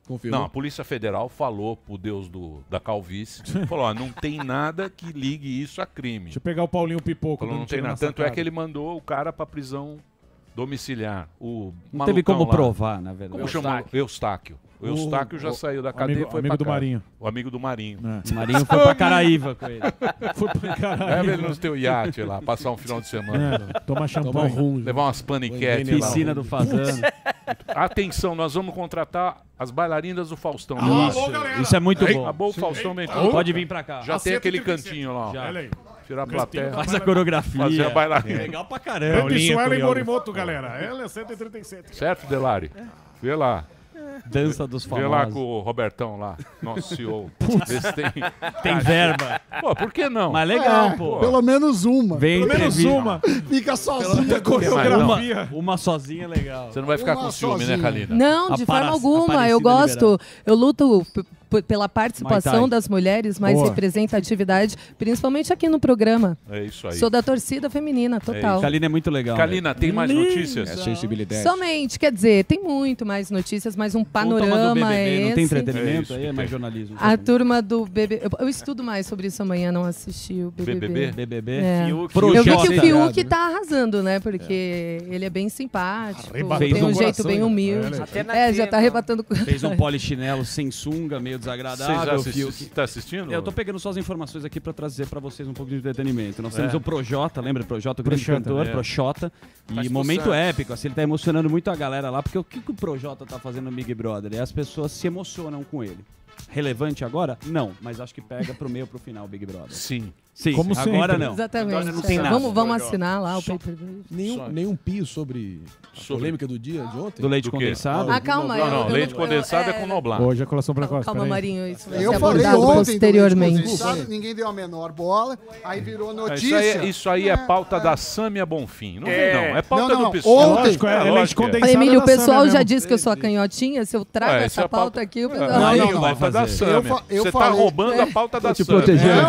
Confirmou? Não, a Polícia Federal falou pro Deus da calvície, falou, ó, não tem nada que ligue isso a crime. Deixa eu pegar o Paulinho Pipoco. Falou, não tem nada. Tanto é que ele mandou o cara pra prisão domiciliar. Não teve como provar, na verdade. Como chama? Eustáquio. O Eustáquio já saiu da cadeia e foi amigo pra do casa. Marinho. O amigo do Marinho. O Marinho foi pra Caraíva com ele. Foi pra Caraíva. Ele no teu iate lá, passar um final de semana. Tomar champanhe. Levar umas paniquetes. Piscina do Fazano. Atenção, nós vamos contratar as bailarinas do Faustão. Isso é muito bom. Acabou o Faustão. Pode vir pra cá. Já tem aquele cantinho lá. Já. Tirar a plateia. Faz a coreografia. Fazer a bailarina. Legal pra caramba. Grande Suelen Morimoto, galera. Ela é 137. Certo, Delari? Vê lá. Dança dos famosos. Vê lá com o Robertão lá, nosso CEO. Vê se tem verba. Pô, por que não? Mas legal, pô. Pelo menos uma. Vem Pelo menos uma. Fica sozinha. Coreografia. Uma sozinha é legal. Você não vai ficar com ciúme, né, Kalina? Não, de forma alguma. Eu gosto. Eu luto pela participação das mulheres, mais representatividade, principalmente aqui no programa. É isso aí. Sou da torcida feminina, total. Kalina é muito legal. Kalina, tem mais notícias? É sensibilidade. Somente, quer dizer, tem muito mais notícias, mas um panorama é esse. Não tem entretenimento, aí é mais jornalismo. A turma do BBB. Eu estudo mais sobre isso amanhã, não assisti o BBB. BBB? É. Eu vi que o Fiuk tá arrasando, né? Porque ele é bem simpático, tem um jeito bem humilde. Já tá arrebatando. Fez um polichinelo sem sunga, meio desagradável. Você tá assistindo? Eu tô pegando só as informações aqui pra trazer pra vocês um pouco de entretenimento. Nós temos o Projota, lembra? Projota, o grande cantor, Projota. E momento épico, assim, ele tá emocionando muito a galera lá, porque o que o Projota tá fazendo no Big Brother? E as pessoas se emocionam com ele. Relevante agora? Não, mas acho que pega pro meio pro final o Big Brother. Sim. Sim, como agora sempre. não. Exatamente. Agora não tem nada. Vamos assinar lá o pay-per-view. Nenhum pio sobre a polêmica do dia de ontem? Do leite condensado? Calma. Não, leite condensado é com Noblar. Hoje é colação precoce. Calma, Marinho. Isso vai Eu ser falei abordado ontem posteriormente. Ninguém deu a menor bola, aí virou notícia. Isso aí é pauta da Sâmia Bonfim. Não vem, não. É pauta do pessoal. Ontem. Lógico, é leite condensado. Emílio, o da pessoal Sâmia já mesmo. disse que eu sou a canhotinha. Se eu trago essa pauta aqui, o pessoal... Não, pauta da Sâmia. Você tá roubando a pauta da Sâmia.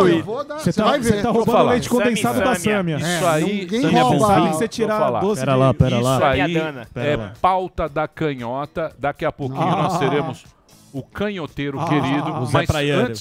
Você tá roubando o leite condensado da Sâmia. Isso aí... Sâmia Bonfim, você tirar doce. Pera lá. Isso aí é pauta da canhota. Daqui a pouquinho nós teremos o canhoteiro querido. Mas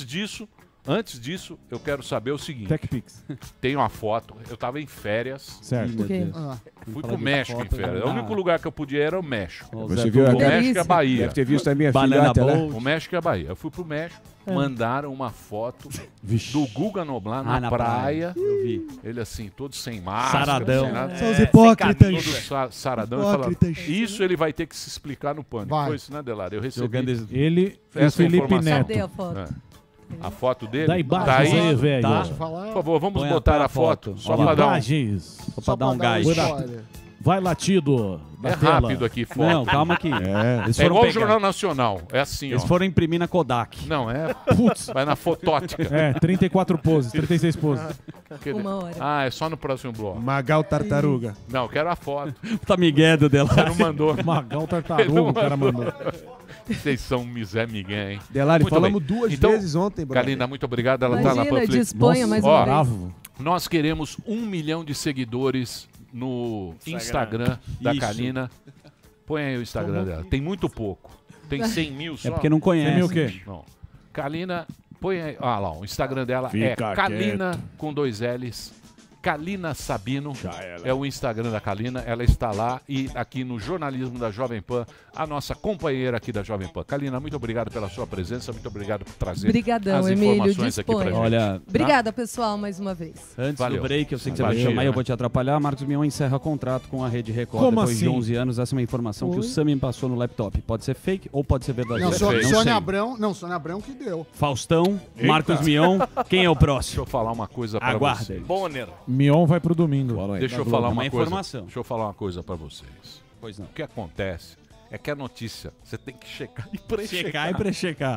antes disso, eu quero saber o seguinte. TechPix. Tem uma foto. Eu tava em férias. Certo. Fui pro México em férias. O único lugar que eu podia ir era o México. Você viu O México e a Bahia. Deve ter visto a minha Banana filhota lá. O México e a Bahia. Eu fui pro México, mandaram uma foto do Guga Noblar na praia. Eu vi. Ele assim, todo sem máscara. Saradão. Sem nada. São os hipócritas. Todo saradão. Isso ele vai ter que se explicar no Pânico. Foi isso, né, Delari? Eu recebi Ele e o essa Felipe informação. Neto. Cadê a foto? A foto dele? Dá imagens tá aí, aí, velho. tá. Por favor, vamos botar a foto. Só pra dar Imagens. Só pra dar um gás. Vai latido. É rápido aqui, foto. Não, calma aqui. É igual o Jornal Nacional. É assim, Eles ó. foram imprimir na Kodak. Não, é... Putz. Vai na fotótica. 34 poses, 36 poses. Uma hora. Ah, é só no próximo bloco. Magal Tartaruga. Não, eu quero a foto. Tá miguedo dela. Você não mandou. Magal Tartaruga, o cara mandou. Vocês são misé migué, hein? Delari, Muito falamos bem. 2 Então, vezes ontem, brother. Kalina, muito obrigado. Ela tá na Imagina, Panflix. disponha mais uma vez. Bravo. Nós queremos 1 milhão de seguidores no Instagram da Isso. Kalina. Põe aí o Instagram dela. Tem muito pouco. Tem 100 mil só. É porque não conhece. 100 mil o quê? Não. Kalina, põe aí. Ah lá, o Instagram dela Fica é Kalina quieto. com 2 L's. Kalina Sabino é o Instagram da Kalina, ela está lá e aqui no jornalismo da Jovem Pan, a nossa companheira aqui da Jovem Pan. Kalina, muito obrigado pela sua presença, muito obrigado por trazer Obrigadão, as Emílio, informações aqui pra gente. Olha, Obrigada, pessoal, mais uma vez. Antes Valeu. do break, eu sei que você Valeu. vai chamar e eu vou te atrapalhar. Marcos Mion encerra contrato com a Rede Record Como depois de assim? 11 anos. Essa é uma informação que o Sami me passou no laptop. Pode ser fake ou pode ser verdadeiro. Não, Perfeito. Não Sônia sei. Abrão. Não, Sônia Abrão que deu. Faustão, Eita. Marcos Mion. Quem é o Deixa próximo? eu falar uma coisa pra Aguardem. vocês. Bonner. Mion vai pro domingo. Deixa eu Globo. falar É uma uma coisa. informação. Deixa eu falar uma coisa pra vocês. Pois não. O que acontece é que a notícia, você tem que checar e prechecar. Checar e prechecar.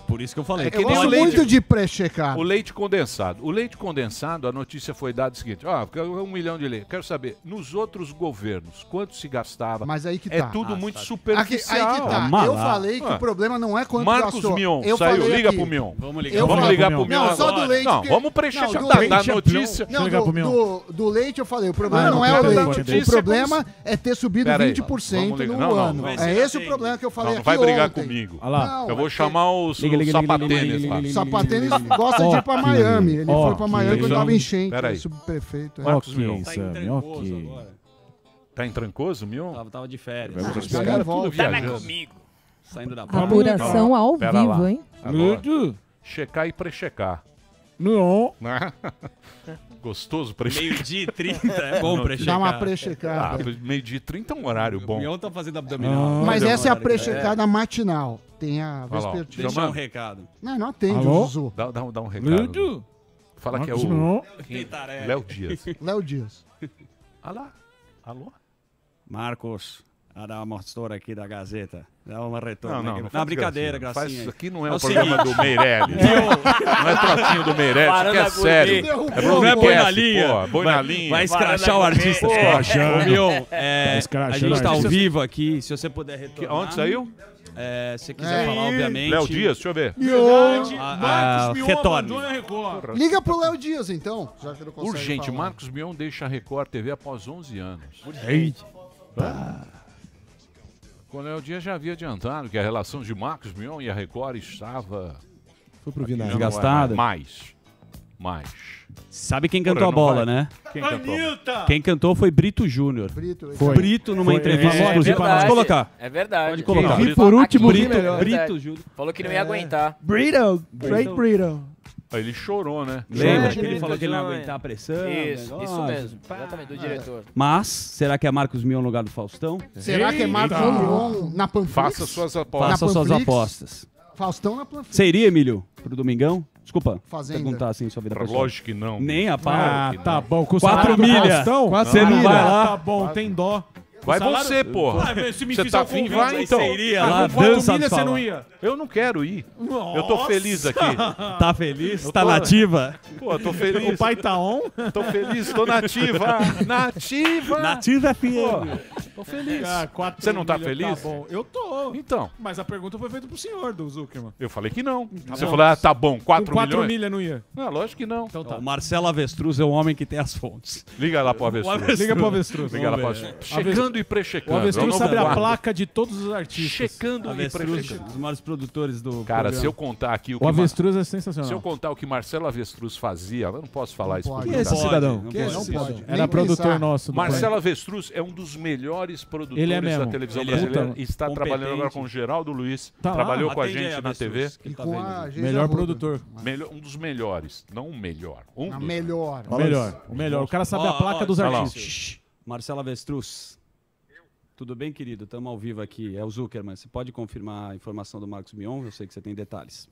Por isso que eu falei. Eu gosto muito de pré-checado. O leite condensado. O leite condensado, a notícia foi dada o seguinte: 1 milhão de leite. Quero saber, nos outros governos, quanto se gastava? Mas aí que tá. É tudo muito superficial. Aí que tá. Eu falei que o problema não é quanto Marcos gastou. Mion, eu saiu. Falei Liga aqui. pro Mion. Vamos ligar pro Mion. Não, só do leite. Não, vamos pré-checar. Da notícia. Não, do leite eu falei. O problema não é o leite. O problema é ter subido 20% no ano. É esse o problema que eu falei aqui ontem. Não vai brigar ontem. comigo. Não, eu vou chamar o Sapatênis lá. Sapatênis gosta de ir pra Miami. Ele foi pra Miami quando tava enchente. Peraí. Subprefeito. Marcos Mion. Ok. Tá em Trancoso, Mion? Tava de férias. Os caras tudo viajando. comigo. Saindo da praia. Apuração ao vivo, hein? Agora, checar e pré-checar. Não. Gostoso pré-checar. Meio-dia e 30 é bom pré-checar. Dá uma pré-checada. Meio-dia e 30 é um horário bom. O Mion tá fazendo abdominal. Mas essa é a pré-checada matinal. Tem a vespertina. Deixa um recado. Não atende Alô? o Zuzu. Dá um recado. Fala que é o Léo Dias. Léo Dias. Alô? Marcos, a dar uma mostrou aqui da Gazeta. Dá uma retorno. Não, brincadeira, Faz gracinha. isso aqui não é o programa do Meirelles. Não é trocinho do Meirelles, isso aqui é sério. Não é boi na linha. Pô, boi na linha. Vai escrachar o artista. Mion, a gente tá ao vivo aqui, se você puder retornar. Onde saiu? Se você quiser falar, obviamente. Léo Dias, deixa eu ver. Retorne. Liga pro Léo Dias, então. Já que não consegue Urgente, falar. Marcos Mion deixa a Record TV após 11 anos. Eita. Quando o Léo Dias já havia adiantado que a relação de Marcos Mion e a Record estava... Foi pro vinagre. Desgastada. Mais. Sabe quem cantou a bola, né? Quem cantou? Quem cantou foi Brito Júnior. Brito numa entrevista exclusiva. Pode colocar. É verdade. Pode colocar. Vi por último, Brito Júnior. Falou que não ia aguentar. Brito. Great Brito. Ele chorou, né? Lembra que ele falou que ele não ia aguentar a pressão? Isso mesmo. Exatamente, do diretor. Mas, será que é Marcos Mion no lugar do Faustão? Será que é Marcos Mion na Panflix? Faça suas apostas. Faça suas apostas. Faustão na Panflix. Você iria, Emílio, pro Domingão? Desculpa, Fazenda. perguntar assim sua vida pessoal. Lógico que não. Nem a pau. Tá bom. Com 4 milhas. Você não vai lá? Tá bom, tem dó. Vai você, porra. Você tá afim, vai então. Você iria lá, dança milhas você não ia. Eu não quero ir. Eu tô feliz aqui. Tá feliz? Tá nativa? Pô, eu tô feliz. O pai tá on? Tô feliz, tô nativa. Nativa FM. Tô feliz. Ah, Você não tá milhas, feliz? Tá bom. Eu tô. Então. Mas a pergunta foi feita pro senhor do Zuckerman. Eu falei que não. Você bom. falou, tá bom, 4 Com 4 milhões? milhas não ia. Não, lógico que não. Então tá. O Marcelo Avestruz é o homem que tem as fontes. Liga lá pro Avestruz. Liga pro Avestruz. Liga lá pro Vamos ver. Avestruz. Checando e O pré-checando. Avestruz É o sabe novo a quadro. placa de todos os artistas. Checando e Avestruz, pré-checando. um dos maiores produtores do Cara, programa. se eu contar aqui O Avestruz é sensacional. Se eu contar o que Marcelo Avestruz fazia, eu não posso falar isso. pode. por Quem é esse mim, tá? cidadão? Não Quem pode. não pode. Era Nem produtor pensar. nosso. do Marcelo Avestruz é um dos melhores produtores Ele é mesmo. da televisão Ele é. brasileira. Puta, E está competente. trabalhando agora com o Geraldo Luiz. Tá lá. Trabalhou com a Atende aí, gente na Avestruz, TV. que ele tá Com vendo. a Geisa Melhor Arruda. produtor. Um dos melhores. Não o melhor. Um A dos melhor. O melhor. O melhor. O cara sabe a placa dos olha lá. artistas. Marcelo Avestruz. Tudo bem, querido? Estamos ao vivo aqui. É o Zuckerman. Você pode confirmar a informação do Marcos Mion? Eu sei que você tem detalhes.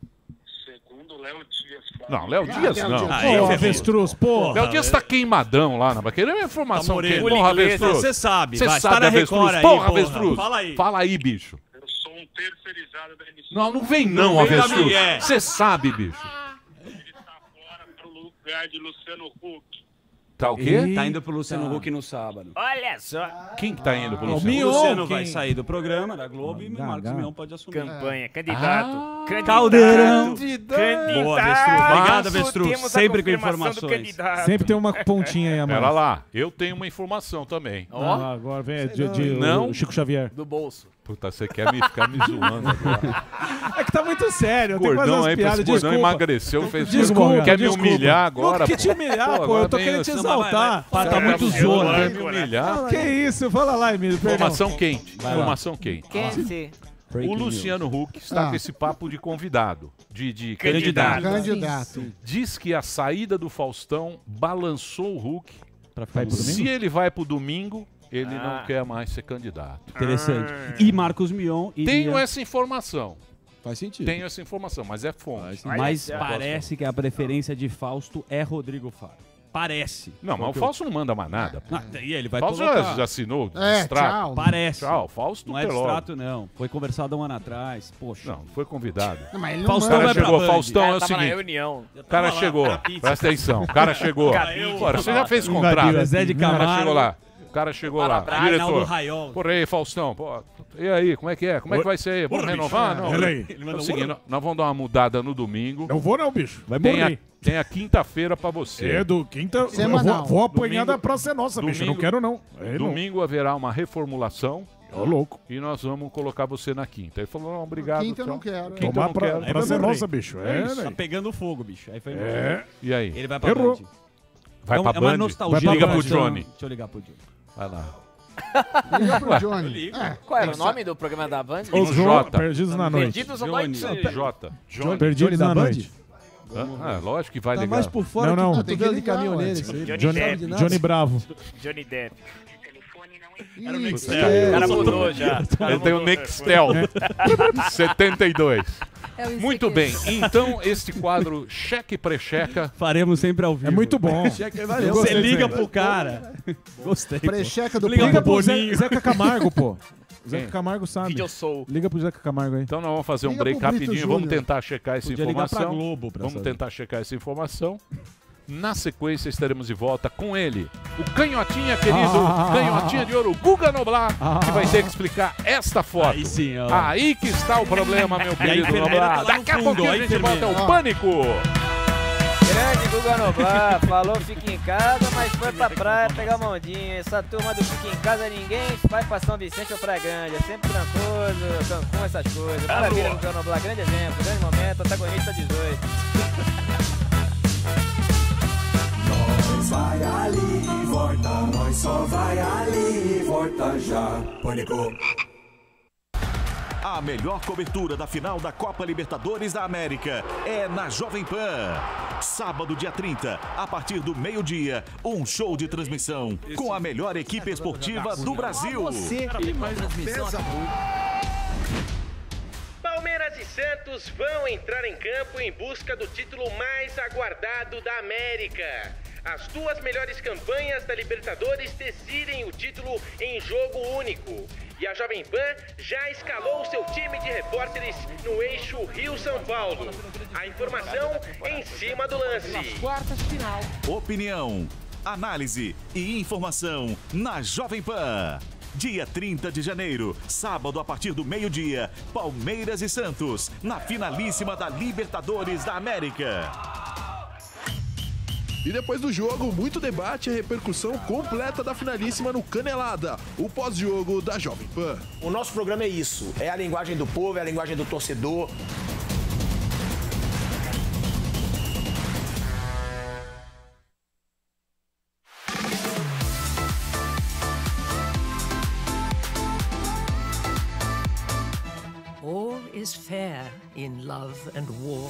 Segundo Léo Dias. Não, Léo Dias Léo não. Dias. Pô, Avestruz, pô. Léo Dias tá queimadão lá. Vai querer uma informação quente. Moreno. Porra, Avestruz. Você sabe. Você vai, sabe, tá na Avestruz. Record aí, Porra, porra. Avestruz. Fala aí. Fala aí, bicho. Eu sou um terceirizado da emissora. Não vem não, Não vem da Avestruz. Miguel. Você sabe, bicho. Ele está fora para o lugar de Luciano Huck. Tá o quê? Tá indo pro Luciano Huck no sábado. Olha só. Quem que tá indo pro O Luciano? Mion. O Luciano quem? vai sair do programa da Globo e o Gaga. Marcos Mion pode assumir. Campanha, candidato. Caldeirão. Candidato. Boa, Avestruz. Obrigado, Avestruz. Temos a Sempre com confirmação do informações. candidato. Sempre tem uma pontinha aí a mais. Pera lá, eu tenho uma informação também. Ah, agora vem Não. o Chico Xavier. Do bolso. Puta, você quer ficar me zoando agora. É que tá muito sério. Eu tenho que fazer Gordão umas aí, piadas. esse gordão Desculpa. emagreceu, fez Desculpa, quer me desculpa. humilhar agora, Não, que pô. te humilhar, pô. agora Eu tô vem querendo te esse- exaltar. Tá muito Quer zona. me humilhar. Que isso? Fala lá, Emílio. Perdão. Informação quente. Vai lá. Informação quente. Quente. O Luciano Huck está com esse papo de convidado, de Candidato. Candidato. Diz que a saída do Faustão balançou o Huck. Pra ficar pro Se domingo? ele vai pro domingo, ele não quer mais ser candidato. Interessante. E Marcos Mion iria... Tenho essa informação. Faz sentido. Tenho essa informação, mas é fonte. Mas parece que a preferência de Fausto é Rodrigo Faro. Parece. Não, mas o Fausto não manda mais nada. Pô. E ele vai Fausto colocar. já assinou o É, distrato. tchau. Parece. Tchau, Fausto Não é pelou. distrato, não. Foi conversado há um ano atrás. Poxa. Não foi convidado. Não, mas ele O não Faustão cara vai pra chegou, Band. Faustão é o Tava na seguinte. reunião. O cara chegou, presta atenção, o cara chegou. Porra, você já fez contrato. Zé de O cara Camargo. chegou lá. O cara chegou lá. Reinaldo Diretor. Raiol. Porra aí, Faustão. Pô, e aí, como é que é? Como é que vai ser aí? Vamos Porra, renovar? bicho. Não. Peraí. É o seguinte, nós vamos dar uma mudada no domingo. Não vou não, bicho. Vai Tem morrer. tem a quinta-feira pra você. É do quinta. Semanal. Eu vou apanhar Domingo- da Praça é Nossa, bicho. Eu não quero não. É, não. Domingo haverá uma reformulação. Ô, louco. E nós vamos colocar você na quinta. Ele falou, não, obrigado. Quinta eu não tchau. quero. Quinta eu Tomar não quero. Praça é Nossa, bicho. É É, isso. Tá velho. pegando fogo, bicho. Aí foi embora. É. E aí? Ele vai pra Errou. Band. Vai pra É uma Band? nostalgia. Vai pra Liga Band, pro Johnny. Deixa eu ligar pro Johnny. Vai lá. Liga pro Johnny. Qual era o nome do programa da Band? Ô, No João, Jota. Perdidos na Noite. Perdidos à Johnny. Noite. Jota. Perdidos da na Band? Noite. Ah, lógico que vai Tá ligar. mais por fora Não, não. que Tem que cotovelo de ligar, caminhoneiro. ué. Isso aí. Johnny Sabe de Depp. nada. Johnny Bravo. Johnny Depp. Era o Ih, Nextel. O cara mudou já. Ele tem o Nextel 72. É o Muito ICQ. bem, então este quadro Cheque Precheca. Faremos sempre ao vivo. É muito bom. Cheque, valeu. Você liga pro cara. Gostei. pô. Precheca do Liga Liga pro pro Boninho. Zeca Camargo, pô. O Zeca Quem? Camargo sabe. Video Soul. Liga pro Zeca Camargo aí. Então nós vamos fazer um Liga break pro Brito rapidinho, vamos Júnior. tentar checar essa Podia ligar pra informação. Globo pra Vamos saber. tentar checar essa informação. Na sequência estaremos de volta com ele, o canhotinha querido, canhotinha de ouro, Guga Noblar, que vai ter que explicar esta foto. Aí sim, ó. Aí que está o problema, meu querido enfermeira Noblar. tá lá no Daqui a fundo, pouquinho ó, a gente enfermeira. volta ao Pânico. Grande Guga Noblar falou fica em casa, mas foi pra praia pegar uma ondinha. Essa turma do fica em casa, ninguém vai pra São Vicente ou Praia Grande. É sempre tranquilo, Cancún, essas coisas. Maravilha, Guga Noblar, grande exemplo, grande momento, antagonista 18. Nós vai ali e volta, nós só vai ali e volta já. Pânico. A melhor cobertura da final da Copa Libertadores da América é na Jovem Pan. Sábado, dia 30, a partir do meio-dia, um show de transmissão com a melhor equipe esportiva do Brasil. Palmeiras e Santos vão entrar em campo em busca do título mais aguardado da América. As duas melhores campanhas da Libertadores decidem o título em jogo único. E a Jovem Pan já escalou seu time de repórteres no eixo Rio-São Paulo. A informação em cima do lance. Quartas de final. Opinião, análise e informação na Jovem Pan. Dia 30 de janeiro, sábado a partir do meio-dia, Palmeiras e Santos, na finalíssima da Libertadores da América. E depois do jogo, muito debate e a repercussão completa da finalíssima no Canelada, o pós-jogo da Jovem Pan. O nosso programa é isso, é a linguagem do povo, é a linguagem do torcedor. All is fair in love and war.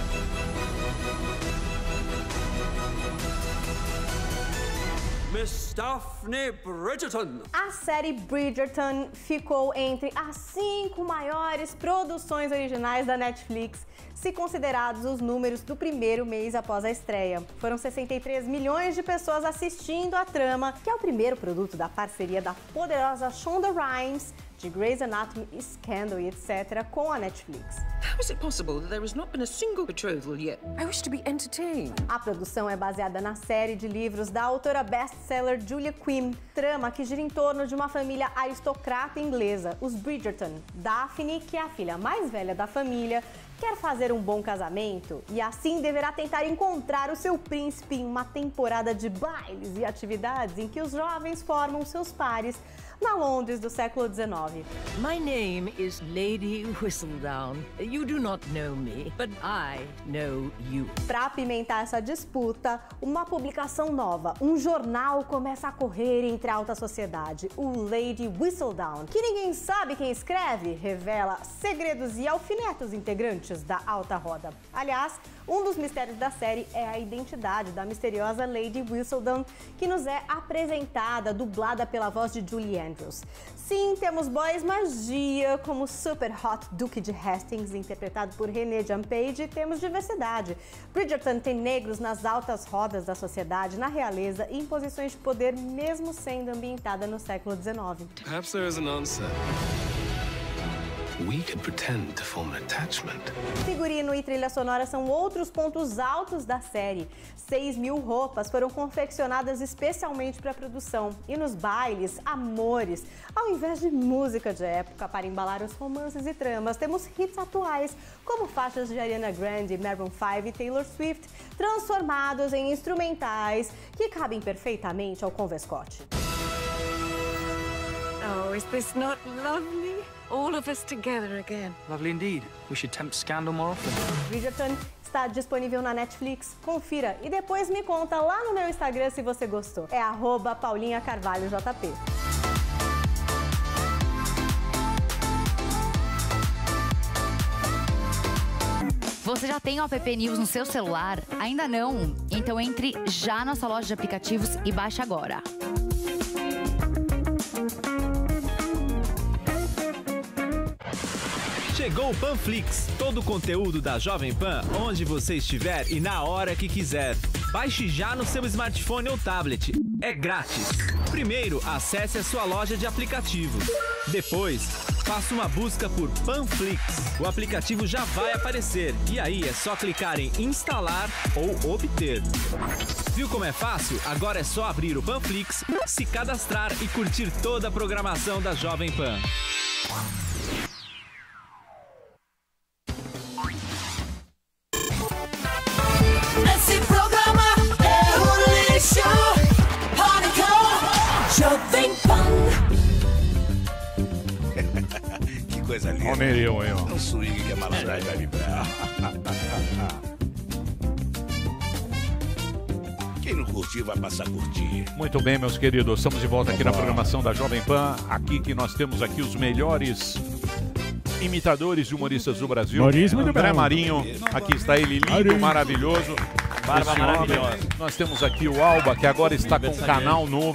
Miss Daphne Bridgerton. A série Bridgerton ficou entre as 5 maiores produções originais da Netflix, se considerados os números do primeiro mês após a estreia. Foram 63 milhões de pessoas assistindo a trama, que é o primeiro produto da parceria da poderosa Shonda Rhimes, de Grey's Anatomy, Scandal e etc., com a Netflix. How is it possible that there has not been a single betrothal yet? I wish to be entertained. A produção é baseada na série de livros da autora best-seller Julia Quinn, trama que gira em torno de uma família aristocrata inglesa, os Bridgerton. Daphne, que é a filha mais velha da família, quer fazer um bom casamento e assim deverá tentar encontrar o seu príncipe em uma temporada de bailes e atividades em que os jovens formam seus pares na Londres do século XIX. My name is Lady Whistledown. You do not know me, but I know you. Para apimentar essa disputa, uma publicação nova, um jornal começa a correr entre a alta sociedade, o Lady Whistledown, que ninguém sabe quem escreve, revela segredos e alfinetos integrantes da alta roda. Aliás, um dos mistérios da série é a identidade da misteriosa Lady Whistledown, que nos é apresentada, dublada pela voz de Julianne. Andrews. Sim, temos boys magia, como o super hot Duque de Hastings, interpretado por René Jean-Page, e temos diversidade. Bridgerton tem negros nas altas rodas da sociedade, na realeza e em posições de poder, mesmo sendo ambientada no século XIX. Perhaps there is an answer. We could pretend to form an attachment. Figurino e trilha sonora são outros pontos altos da série. 6.000 roupas foram confeccionadas especialmente para a produção. E nos bailes, amores. Ao invés de música de época para embalar os romances e tramas, temos hits atuais, como faixas de Ariana Grande, Maroon 5 e Taylor Swift, transformados em instrumentais que cabem perfeitamente ao Converscote. Oh, is this not lovely? All of us together again. Lovely indeed. We should tempt scandal more often. Bridgerton está disponível na Netflix. Confira e depois me conta lá no meu Instagram se você gostou. É @PaulinhaCarvalhoJP. Você já tem o app News no seu celular? Ainda não? Então entre já na nossa loja de aplicativos e baixe agora. Chegou o Panflix, todo o conteúdo da Jovem Pan, onde você estiver e na hora que quiser. Baixe já no seu smartphone ou tablet. É grátis. Primeiro, acesse a sua loja de aplicativos. Depois, faça uma busca por Panflix. O aplicativo já vai aparecer e aí é só clicar em instalar ou obter. Viu como é fácil? Agora é só abrir o Panflix, se cadastrar e curtir toda a programação da Jovem Pan. Esse programa é um lixo. Pânico, Jovem Pan. Que coisa linda. Olha eu, hein, ó. É um swing que a malandragem vai vibrar. Quem não curtiu vai passar a curtir. Muito bem, meus queridos. Estamos de volta aqui na programação da Jovem Pan. Aqui que nós temos aqui os melhores imitadores e humoristas do Brasil. André Marinho, aqui está ele, lindo, maravilhoso. Barba maravilhosa. Nós temos aqui o Alba, que agora está com um canal novo.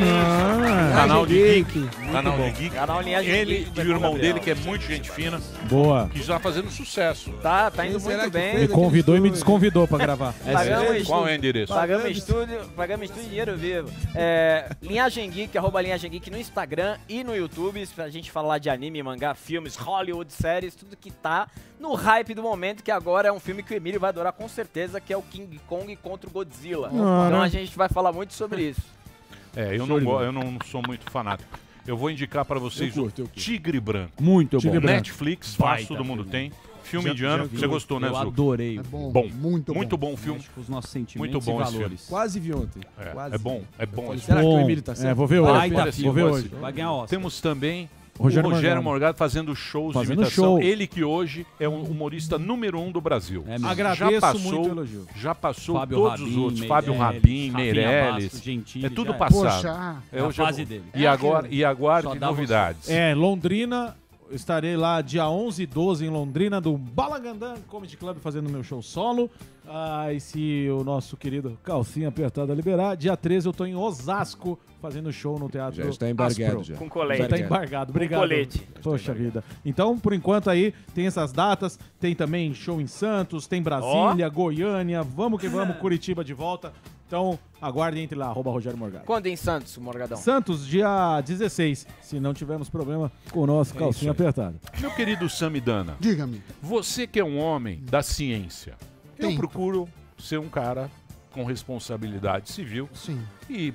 Canal de Geek. Canal de Geek. Canal Linhagem Ele Geek, e o irmão dele, que é muito gente fina. Boa. Que já está fazendo sucesso. Tá indo muito bem. Me convidou e me desconvidou pra gravar. Qual é o endereço? Pagamos estúdio dinheiro vivo. Linhagem Geek, @Linhagem Geek no Instagram e no YouTube, pra gente falar de anime, mangá, filmes, Hollywood, séries, tudo que tá no hype do momento, que agora é um filme que o Emílio vai adorar com certeza, que é o King Kong contra o Godzilla. Então a gente vai falar muito sobre isso. Eu não sou muito fanático. Eu vou indicar para vocês o Tigre Branco. Muito bom. Netflix, fácil, todo mundo tem. Filme indiano, você gostou, né, Zu? Eu adorei. É bom. Muito bom filme. Mexe com os nossos sentimentos muito bom e esse valores. filme. Quase vi ontem. É bom. Será que o Emílio tá certo? Vou ver hoje. Vou ver hoje. Vai ganhar Oscar. Temos também o Rogério Rogério Morgado fazendo shows de imitação. Ele que hoje é o humorista número 1 do Brasil. Agradeço muito o elogio. Já passou Fábio todos Rabin, os outros. Meirelles, Fábio Rabin, Rafinha Meirelles. Bastos, Gentili, É tudo já passado. É a fase dele. E aguarde novidades. Londrina. Estarei lá dia 11 e 12 em Londrina, do Balagandã Comedy Club, fazendo meu show solo. E se o nosso querido Calcinha Apertada liberar, dia 13 eu tô em Osasco, fazendo show no Teatro Já está embargado Aspro. já. Com colete. Já está embargado, obrigado. Com colete. Poxa vida. Então, por enquanto aí, tem essas datas, tem também show em Santos, tem Brasília, Goiânia, vamos que vamos, Curitiba de volta. Então, aguardem, entre lá, @Rogério Morgado. Quando em Santos, Morgadão? Santos, dia 16, se não tivermos problema com o nosso Calcinha Apertada. Meu querido Samidana, diga-me. Você que é um homem da ciência, eu Tempo. procuro ser um cara com responsabilidade civil. Sim. E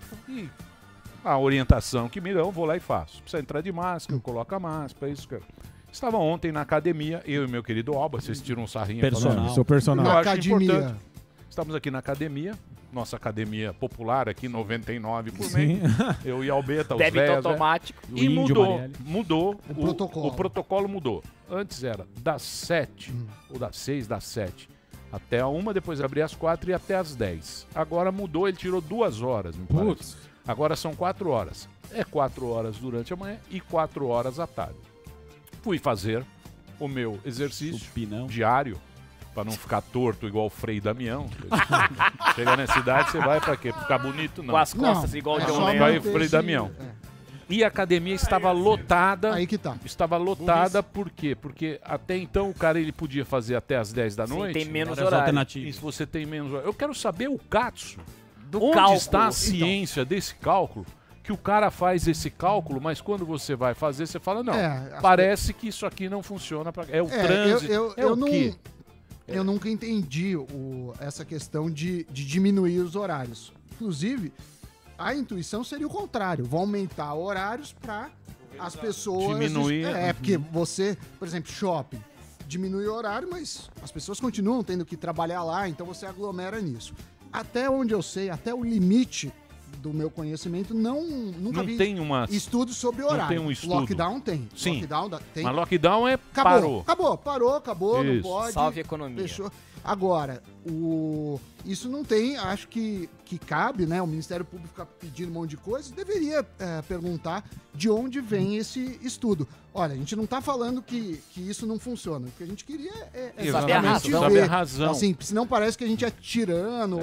a orientação que me dão, eu vou lá e faço. Precisa entrar de máscara, coloca a máscara, é isso que Estava ontem na academia, eu e meu querido Alba, vocês tiram um sarrinho. Personal. Seu personal. Eu Na acho academia. importante. Estamos aqui na academia, nossa academia popular aqui, 99 por Sim. mês. Eu e Albeta, os Débito velhos, automático. E O Índio mudou O protocolo. O protocolo mudou. Antes era das 7, ou das 6, das 7, até a 1, depois abria às 4 e até às 10. Agora mudou, ele tirou 2 horas, me parece. Agora são 4 horas. É 4 horas durante a manhã e 4 horas à tarde. Fui fazer o meu exercício diário, para não ficar torto igual o Frei Damião. Chega na cidade, você vai para quê? Ficar bonito? Não. Com as costas igual o John Vai Lennon. o Frei Damião. E a academia estava lotada. Aí que tá. Estava lotada por quê? Porque até então o cara ele podia fazer até as 10 da noite. Tem menos horário. E se você tem menos horário. Eu quero saber o Katsu. Do onde cálculo, está a ciência desse cálculo? Que o cara faz esse cálculo, mas quando você vai fazer, você fala, não, parece que isso aqui não funciona. É o trânsito. Eu nunca entendi essa questão de diminuir os horários. Inclusive, a intuição seria o contrário. Vão aumentar horários para as pessoas... Diminuir. Porque você, por exemplo, shopping, diminui o horário, mas as pessoas continuam tendo que trabalhar lá, então você aglomera nisso. Até onde eu sei, até o limite do meu conhecimento, nunca vi estudos sobre horário. Não tem um estudo. Lockdown tem. Sim, lockdown tem. mas lockdown parou, Isso. não pode. Salve a economia. Fechou. Agora, isso não tem, acho que cabe, né? O Ministério Público ficar pedindo um monte de coisa, deveria perguntar de onde vem esse estudo. Olha, a gente não está falando que isso não funciona. O que a gente queria é saber a razão. Assim, senão parece que a gente é tirano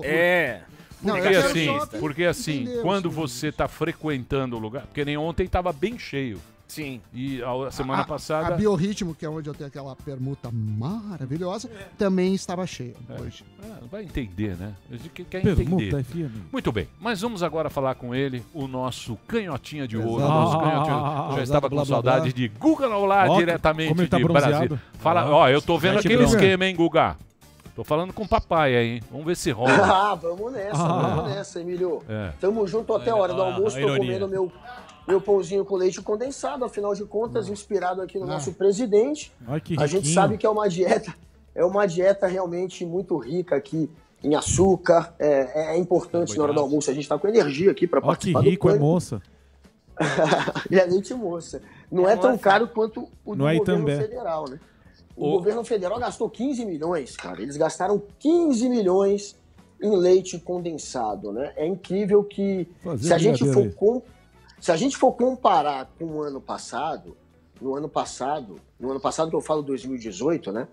Porque assim, quando você está frequentando o lugar, porque nem ontem estava bem cheio. Sim. E a semana passada... A Biorritmo, que é onde eu tenho aquela permuta maravilhosa, também estava cheia hoje. Vai entender, né? A gente quer entender. Muito bem, mas vamos agora falar com ele, o nosso canhotinha de ouro. Já estava com saudade de Guga Noblar, diretamente de Brasília. Fala, eu tô vendo aquele esquema, hein, Guga? Tô falando com o papai aí, hein? Vamos ver se rola. Vamos nessa, Emílio. Tamo junto até a hora do almoço, tô comendo meu pãozinho com leite condensado, afinal de contas, inspirado aqui no nosso presidente. A gente sabe que é uma dieta realmente muito rica aqui em açúcar. É importante na hora do almoço, a gente tá com energia aqui para participar do rico, é moça. É leite moça. Não é tão caro quanto o do governo federal, né? O governo federal gastou 15 milhões, cara. Eles gastaram 15 milhões em leite condensado, né? É incrível que se a gente for comparar com o ano passado, no ano passado que eu falo 2018, né?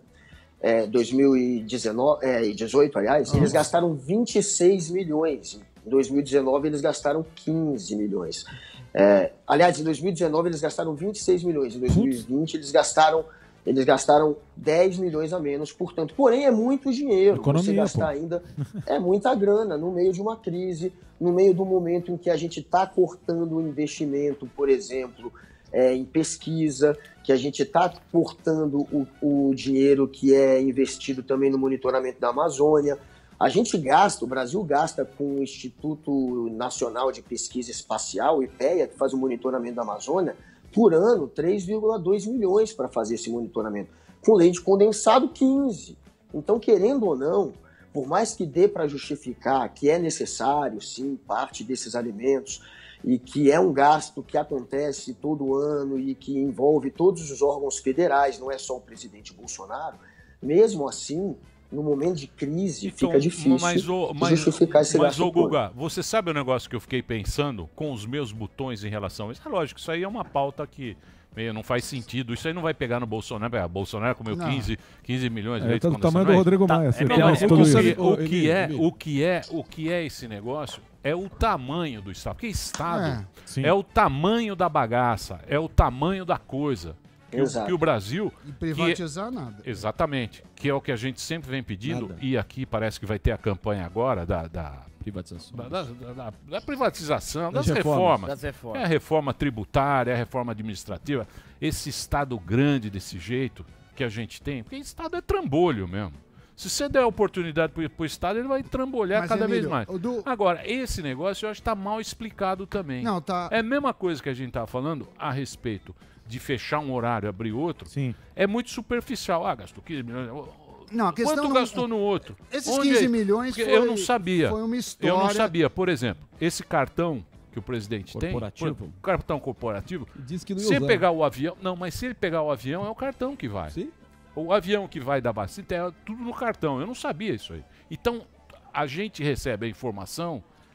2018, aliás, eles gastaram 26 milhões. Em 2019 eles gastaram 15 milhões. Aliás, em 2019 eles gastaram 26 milhões. Em 2020 eles gastaram 10 milhões a menos, portanto. Porém, é muito dinheiro. Você gastar ainda é muita grana no meio de uma crise, no meio do momento em que a gente está cortando o investimento, por exemplo, em pesquisa, que a gente está cortando o dinheiro que é investido também no monitoramento da Amazônia. O Brasil gasta com o Instituto Nacional de Pesquisa Espacial, o IPEA, que faz o monitoramento da Amazônia, por ano, 3,2 milhões para fazer esse monitoramento. Com leite condensado, 15. Então, querendo ou não, por mais que dê para justificar que é necessário, sim, parte desses alimentos, e que é um gasto que acontece todo ano e que envolve todos os órgãos federais, não é só o presidente Bolsonaro, mesmo assim, no momento de crise, fica difícil justificar esse gasto. Mas, Guga, você sabe o negócio que eu fiquei pensando com os meus botões em relação a isso? É lógico, isso aí é uma pauta que meio não faz sentido. Isso aí não vai pegar no Bolsonaro. O Bolsonado comeu 15 milhões de leite condensado. O tamanho do Rodrigo Maia. O que é esse negócio? É o tamanho do Estado. Porque Estado é o tamanho da bagaça, é o tamanho da coisa. Que o Brasil... E privatizar nada. Exatamente. Que é o que a gente sempre vem pedindo. E aqui parece que vai ter a campanha agora da privatização. Da privatização, das reformas. É a reforma tributária, é a reforma administrativa. Esse Estado grande desse jeito que a gente tem. Porque Estado é trambolho mesmo. Se você der oportunidade para o Estado, ele vai trambolhar cada vez mais. Agora, esse negócio eu acho que está mal explicado também. É a mesma coisa que a gente estava falando a respeito de fechar um horário, abrir outro. É muito superficial. Gastou 15 milhões. Não, a questão quanto gastou no outro? Esses 15 milhões eu não sabia. Foi uma história. Eu não sabia. Por exemplo, esse cartão que o presidente tem, o cartão corporativo, diz que não se ele pegar o avião... Não, mas se ele pegar o avião, é o cartão que vai. Sim. O avião que vai da vacina é tudo no cartão. Eu não sabia isso aí. Então, a gente recebe a informação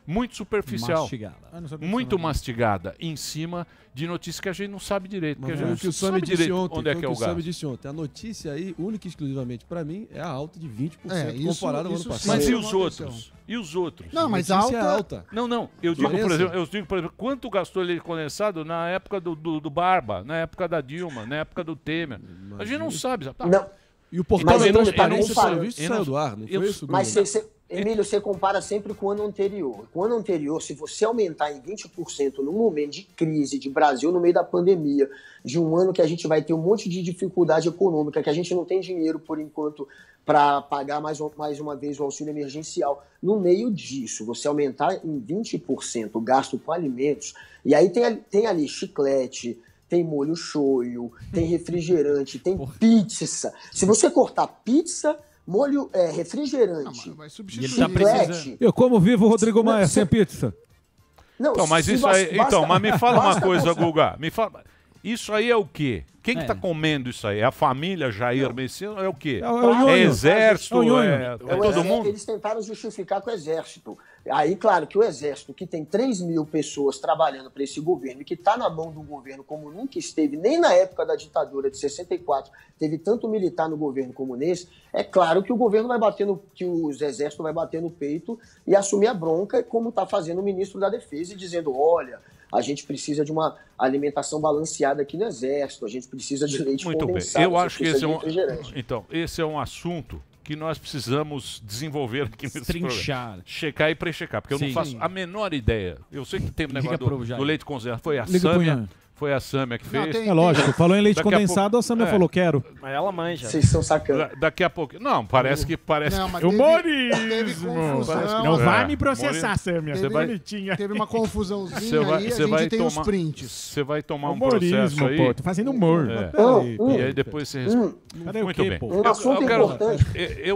muito superficial. Mastigada. Muito mastigada em cima de notícias que a gente não sabe direito. Porque a gente O que o não Sami sabe disse direito ontem, onde é que é o o Sami gasto. disse ontem. A notícia aí, única e exclusivamente para mim, é a alta de 20% isso- comparado ao ano isso passado. Mas e chama os atenção. outros? E os outros? Não, mas A notícia é alta... alta. Não. Eu digo, Diferença. por exemplo, quanto gastou leite condensado na época do Barba, na época da Dilma, na época do Temer. A gente não sabe. Tá? Não. E o portal Mas de eu não- transparência, eu não- pelo visto, saiu do ar, não foi isso? Mas Guilherme? Emílio, você compara sempre com o ano anterior. Com o ano anterior, se você aumentar em 20% num momento de crise, de Brasil no meio da pandemia, de um ano que a gente vai ter um monte de dificuldade econômica, que a gente não tem dinheiro, por enquanto, para pagar mais uma vez o auxílio emergencial, no meio disso, você aumentar em 20% o gasto com alimentos, e aí tem ali chiclete, tem molho shoyu, tem refrigerante, tem pizza. Se você cortar pizza, molho, refrigerante, chiclete... Eu como vivo o Rodrigo Maia sem pizza. Não, Então, mas se isso aí. basta- Então, mas me fala uma basta coisa, mostrar- Guga. Me fala. Isso aí é o quê? Quem que tá comendo isso aí? É a família Jair Messias? É o quê? É o Nhonho. exército? É o Nhonho. É todo mundo? Eles tentaram justificar com o exército. Aí, claro, que o exército, que tem 3 mil pessoas trabalhando para esse governo e que está na mão de um governo como nunca esteve, nem na época da ditadura de 64, teve tanto militar no governo como nesse, é claro que o governo vai bater que os exércitos vai bater no peito e assumir a bronca, como está fazendo o ministro da Defesa, e dizendo, olha, a gente precisa de uma alimentação balanceada aqui no exército, a gente precisa de leite Muito bem. condensado, Eu a gente acho que precisa esse é de um. refrigerante. Então, esse é um assunto que nós precisamos desenvolver aqui nesse Trinchar. programa. Checar e prechecar, porque eu não Sim. faço a menor ideia. Eu sei que tem um Liga negócio pro do Jair. leite condensado. Foi a Liga pro Sâmia. Nhonho. Foi a Sâmia que fez. É lógico, falou em leite Daqui a condensado, pouco- a Sâmia falou, quero. Mas ela manja. Vocês estão sacando. Daqui a pouco. Não, parece que. Não, mas Humorismo. teve confusão. Não vai É, me processar, Maurício. Sâmia. Você Teve, vai- bonitinha. Teve uma confusãozinha Você vai, aí, a você gente vai tem tomar, os prints. Você vai tomar um processo Humorismo, aí. pô. Tô fazendo humor. É. Peraí, pô. E aí depois você responde. Cadê o Muito quê, bem. pô? Um assunto importante.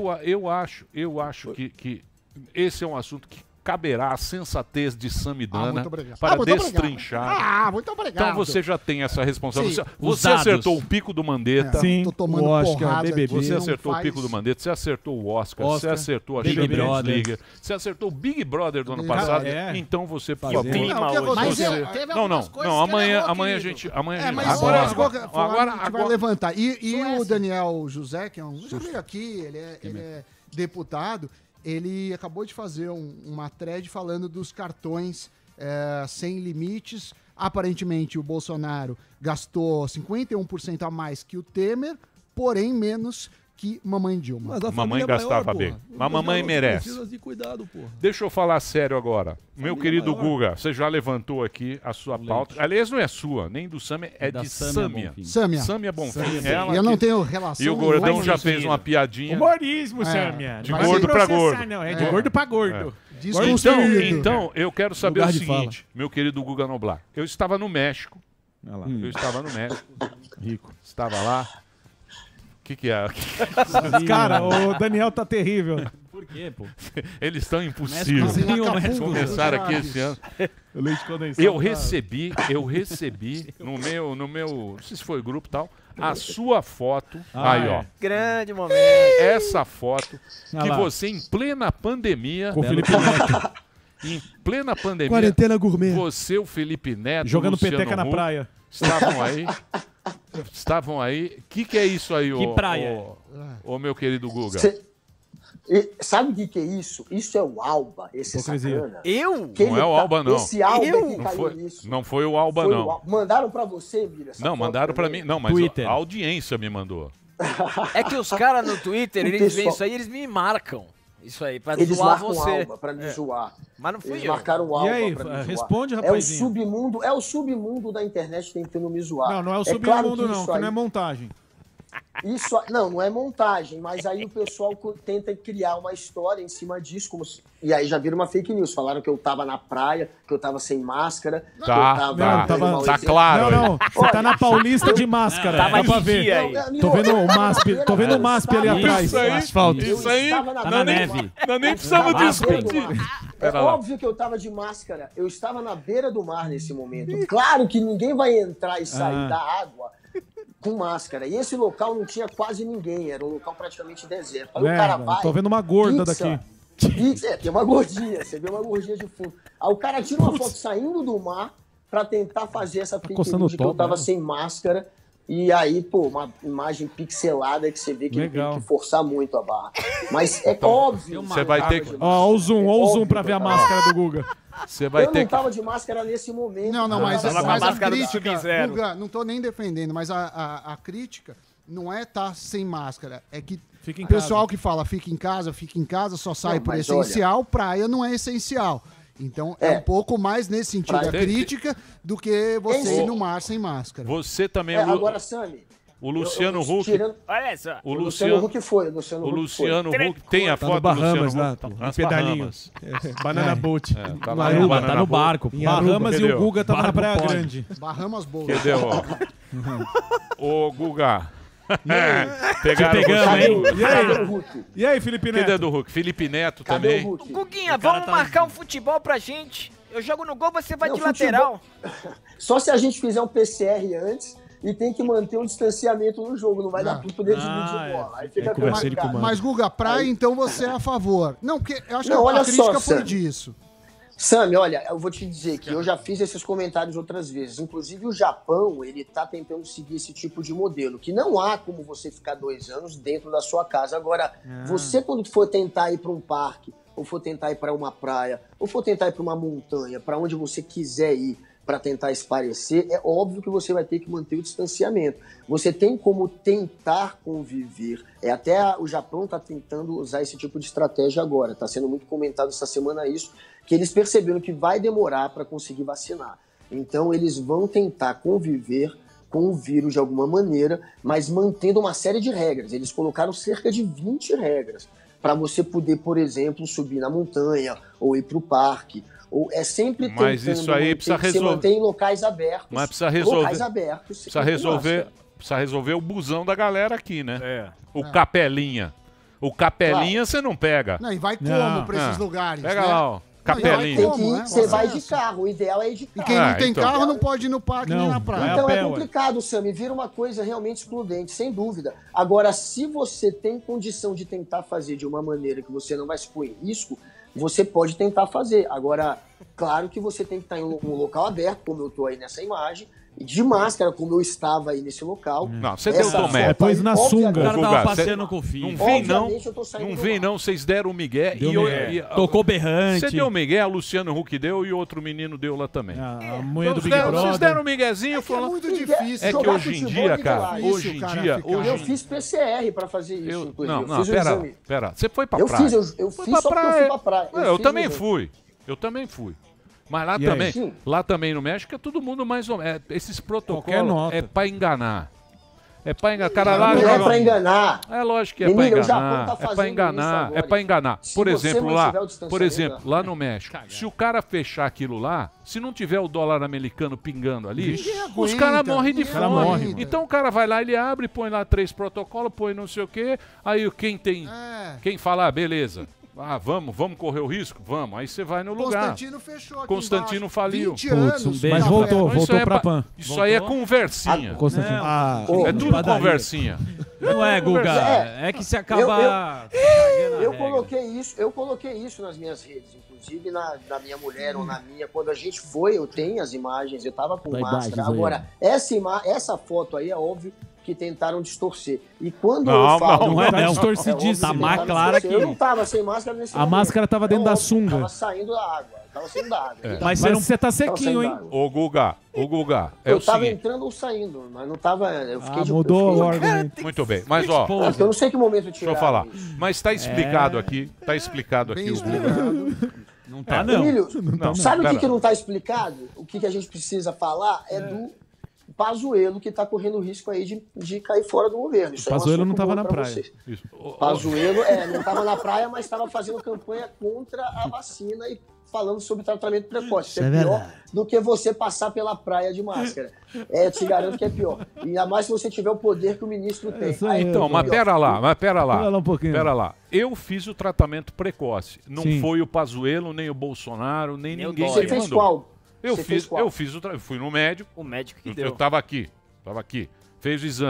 Eu acho que esse é um assunto que caberá à sensatez de Samidana muito obrigado. para Muito obrigado. destrinchar. Muito obrigado. Então você já tem essa responsabilidade. Sim. Você Os acertou dados. o pico do Mandetta. Sim, Tô tomando o Oscar, porrada BBB. aqui. Você não acertou o faz- pico do Mandetta, você acertou o Oscar, você Oscar, acertou a Big Champions Brother. League, você acertou o Big Brother do ano Big passado. Brother. Então você, por Fazer. favor. Clima Não, o que hoje. aconteceu? Você- Teve Não, algumas coisas não. que ele errou, Amanhã a querido. gente. Mas Agora, agora, agora, a gente vai levantar. E o assim. Daniel José, que é um amigo aqui, ele é deputado, ele acabou de fazer uma thread falando dos cartões sem limites. Aparentemente, o Bolsonaro gastou 51% a mais que o Temer, porém menos que mamãe Dilma. Mas a Mamãe família é gastava maior, bem. porra. Mas a mamãe merece. Precisa de cuidado, porra. Deixa eu falar sério agora. Meu querido maior. Guga, você já levantou aqui a sua pauta. Aliás, não é sua, nem do Sâmia, é Da de Sâmia Sâmia. Bonfim. Sâmia. Sâmia Bonfim. Sâmia Ela Eu não que- tenho relação E o Gordão nenhuma. já fez uma piadinha. Humorismo, Sâmia. De Não vai gordo me pra processar, gordo. Não, é de gordo pra gordo. Desconstruído. Então, eu quero saber Lugar o de fala. seguinte, meu querido Guga Noblar. Eu estava no México. Olha lá. Eu estava no México. Rico. Estava lá. O que é? Cara, o Daniel tá terrível. Por quê, pô? Eles estão impossíveis. Acapulco, Começaram aqui Chaves. esse ano. O leite condensado. Eu recebi no meu, não sei se foi grupo e tal, a sua foto. Aí, ó. Grande momento. Essa foto Ah que lá. você, em plena pandemia, Com o Felipe Neto. em plena pandemia, Quarentena gourmet. você, o Felipe Neto, Jogando Luciano peteca na Huck, praia. estavam aí. Estavam aí. O que é isso aí, Que praia? ô meu querido Guga? Sabe o que é isso? Isso é o Alba, esse Hipocrisia. sacana. Eu? Que Não ele é o tá- Alba, não. Esse Alba que Não caiu foi, nisso. não foi o Alba, Foi não. o Alba. Mandaram pra você, Mira? Não, mandaram pra mim. Não, mas Twitter. a audiência me mandou. É que os caras no Twitter, O eles pessoal- veem isso aí, eles me marcam. Isso aí, pra Eles zoar marcam você. Alba pra me zoar. Mas não fui Eles eu. marcaram o Alba aí, pra me zoar. responde, É o rapazinho. submundo da internet tentando me zoar. Não, não é o claro submundo, que não, isso que aí- não é montagem. Não é montagem, mas aí o pessoal tenta criar uma história em cima disso, e aí já viram uma fake news. Falaram que eu tava na praia, que eu tava sem máscara. Tá, que eu tava, Não, tava- tá claro. Não, você tá na Paulista de máscara. Tava Dá pra de ver. dia aí. Tô vendo o MASP, tô vendo o MASP ali atrás. Isso aí, Asfalto. isso aí, estava na Tá na beira do neve. mar. Nós nem precisamos Tava na discutir. beira do mar. É Pera lá. óbvio que eu tava de máscara. Eu estava na beira do mar nesse momento. Claro que ninguém vai entrar e sair da água com máscara. E esse local não tinha quase ninguém. Era um local praticamente deserto. Aí o cara Merda, vai... tô vendo uma gorda pizza, daqui. Tem uma gordinha, você vê uma gordinha de fundo. Aí o cara tira uma foto saindo do mar pra tentar fazer essa fake news de que eu tava sem máscara. E aí, pô, uma imagem pixelada que você vê que ele tem que forçar muito a barra. Mas é óbvio. Você vai ter que... Ó, o zoom pra ver a máscara do Guga. Você vai eu ter não tava de máscara nesse momento. Não, mas a máscara crítica, Guga, não tô nem defendendo, mas a crítica não é estar sem máscara, é que o pessoal que fala fica em casa, só sai por essencial, praia não é essencial. Então é um pouco mais nesse sentido a crítica do que você ir no mar sem máscara. Você também... Agora, Sami... O Luciano Huck... Olha só. O Luciano Huck foi. O Luciano Huck tem a Tá foto no Bahamas do lá, Luciano Huck. em pedalinho. Banana Boat. Tá Tá no barco. Em Bahamas e o Guga tava na Praia Grande. Bahamas Boat. Cadê, ó? Ô, Guga... Pegaram hein? E aí, Felipe Neto? Cadê do Huck? Felipe Neto também. Guguinha, vamos marcar um futebol pra gente. Eu jogo no gol, você vai de futebol... lateral. Só se a gente fizer um PCR antes e tem que manter um distanciamento no jogo. Não vai dar tudo poder dividir bola. Aí fica complicado. Mas, Guga, praia, então você é a favor. Não, porque eu acho que olha a crítica só, foi Sami. disso. Sami, olha, eu vou te dizer que eu já fiz esses comentários outras vezes. Inclusive o Japão, ele tá tentando seguir esse tipo de modelo, que não há como você ficar 2 anos dentro da sua casa. Agora, você quando for tentar ir para um parque, ou for tentar ir para uma praia, ou for tentar ir para uma montanha, para onde você quiser ir para tentar esparecer, é óbvio que você vai ter que manter o distanciamento. Você tem como tentar conviver. Até o Japão está tentando usar esse tipo de estratégia agora. Está sendo muito comentado essa semana isso, que eles perceberam que vai demorar para conseguir vacinar. Então, eles vão tentar conviver com o vírus de alguma maneira, mas mantendo uma série de regras. Eles colocaram cerca de 20 regras para você poder, por exemplo, subir na montanha ou ir para o parque. Ou é sempre tentando Mas isso aí precisa resolver. Você mantém em locais abertos. Mas precisa resolver. Locais abertos. Precisa resolver o busão da galera aqui, né? O Capelinha. O Capelinha você não pega. Não, e vai como para esses lugares? Pega né? lá, ó. Capelinha. Você vai de carro, o ideal é ir de carro. E quem não tem carro não pode ir no parque nem na praia. Então é complicado, Sami, vira uma coisa realmente excludente, sem dúvida. Agora, se você tem condição de tentar fazer de uma maneira que você não vai se pôr em risco, você pode tentar fazer. Agora, claro que você tem que estar em um local aberto, como eu estou aí nessa imagem, e de máscara, como eu estava aí nesse local. Não, você deu tomé. Depois na sunga. O cara tava passeando com o filho. Não vem não, vocês deram o migué. Tocou berrante. Você deu o migué, a Luciano Huck deu e outro menino deu lá também. A mulher do Big Brother. Vocês deram o miguezinho. É muito difícil. É que hoje em dia, cara, eu fiz PCR pra fazer isso. Não, pera. Você foi pra praia. Eu fiz só porque eu fui pra praia. Eu também fui. Mas lá também no México é todo mundo mais ou menos. Esses protocolos é pra enganar. É pra enganar. Cara, lá não é pra enganar. É lógico que é pra enganar. É pra enganar. É pra enganar. Por exemplo, lá no México, se o cara fechar aquilo lá, se não tiver o dólar americano pingando ali, os caras morrem de fome. Então o cara vai lá, ele abre, põe lá 3 protocolos, põe não sei o quê. Aí quem fala, beleza. Vamos correr o risco? Vamos. Aí você vai no lugar. Constantino fechou aqui Constantino embaixo. faliu. 20 anos. Mas voltou pra PAN. Isso aí é conversinha. É tudo conversinha. Não é, Guga. É que se acaba... Eu coloquei isso nas minhas redes, inclusive na minha mulher ou na minha. Quando a gente foi, eu tenho as imagens, eu tava com máscara. Agora, essa foto aí é óbvio que tentaram distorcer. E quando eu falo... Não é distorcidíssimo. Tá mais clara que... Eu não tava sem máscara nesse momento. A máscara tava dentro da sunga. Tava saindo da água. Mas você tá sequinho, hein? Ô, Guga. Eu tava entrando ou saindo, mas não tava... Eu fiquei mudou o argumento. Muito bem. Mas, ó... Eu não sei que momento eu tirei. Deixa eu falar. Mas tá explicado aqui. Tá explicado aqui o Guga. Não tá, não. Emílio, sabe o que não tá explicado? O que a gente precisa falar é do Pazuello, que está correndo risco aí de cair fora do governo. Isso Pazuello não estava na praia. Pazuello não estava na praia, mas estava fazendo campanha contra a vacina e falando sobre tratamento precoce. Isso é pior do que você passar pela praia de máscara. Te garanto que é pior. E ainda mais se você tiver o poder que o ministro tem. Então, mas pera lá. Pera lá um pouquinho. Pera lá. Eu fiz o tratamento precoce. Não foi o Pazuello, nem o Bolsonaro, nem ninguém. Você fez qual? Eu fui no médico. O médico que deu. Eu tava aqui. Fez o exame.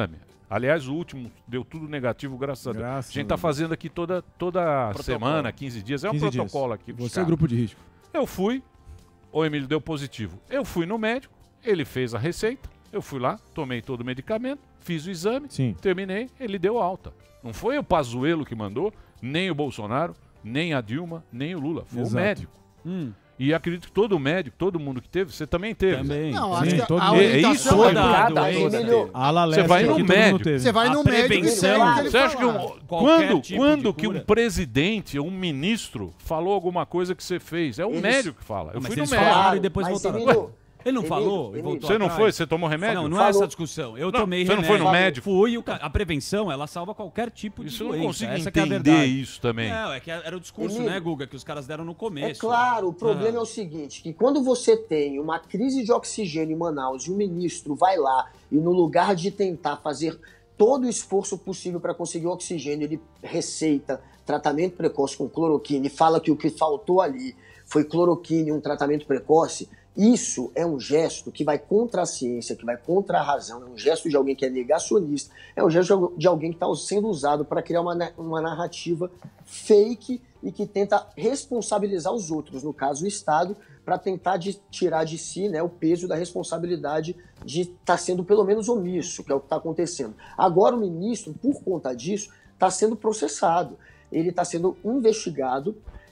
Aliás, o último deu tudo negativo, graças a Deus. A gente tá fazendo aqui toda semana, 15 dias. É um 15 protocolo dias. aqui. Você é grupo de risco. Eu fui, o Emílio deu positivo. Eu fui no médico, ele fez a receita, eu fui lá, tomei todo o medicamento, fiz o exame, terminei, ele deu alta. Não foi o Pazuello que mandou, nem o Bolsonaro, nem a Dilma, nem o Lula. Foi o médico. E acredito que todo médico, todo mundo que teve, você também teve. Também. Não, Sim, acho que todo a mundo. É isso, orientação Você vai no médico. Você vai no médico. Você acha que quando que um presidente, um ministro, falou alguma coisa que você fez? É o médico que fala. Eu fui no médico. E depois voltaram. Ele não falou e voltou Você não atrás? foi? Você tomou remédio? Não é essa discussão. Eu tomei remédio. Você não foi no médico? Fui. A prevenção, ela salva qualquer tipo de Isso eu doença. não consigo Essa que é a entender verdade. isso também. Não, é que era o discurso, Emílio, né, Guga, que os caras deram no começo. É claro, o problema é o seguinte, que quando você tem uma crise de oxigênio em Manaus e o ministro vai lá e no lugar de tentar fazer todo o esforço possível para conseguir o oxigênio, ele receita tratamento precoce com cloroquina e fala que o que faltou ali foi cloroquina e um tratamento precoce. Isso é um gesto que vai contra a ciência, que vai contra a razão, é um gesto de alguém que é negacionista, é um gesto de alguém que está sendo usado para criar uma narrativa fake e que tenta responsabilizar os outros, no caso o Estado, para tentar tirar de si, né, o peso da responsabilidade de estar sendo pelo menos omisso, que é o que está acontecendo. Agora o ministro, por conta disso, está sendo processado, ele está sendo investigado,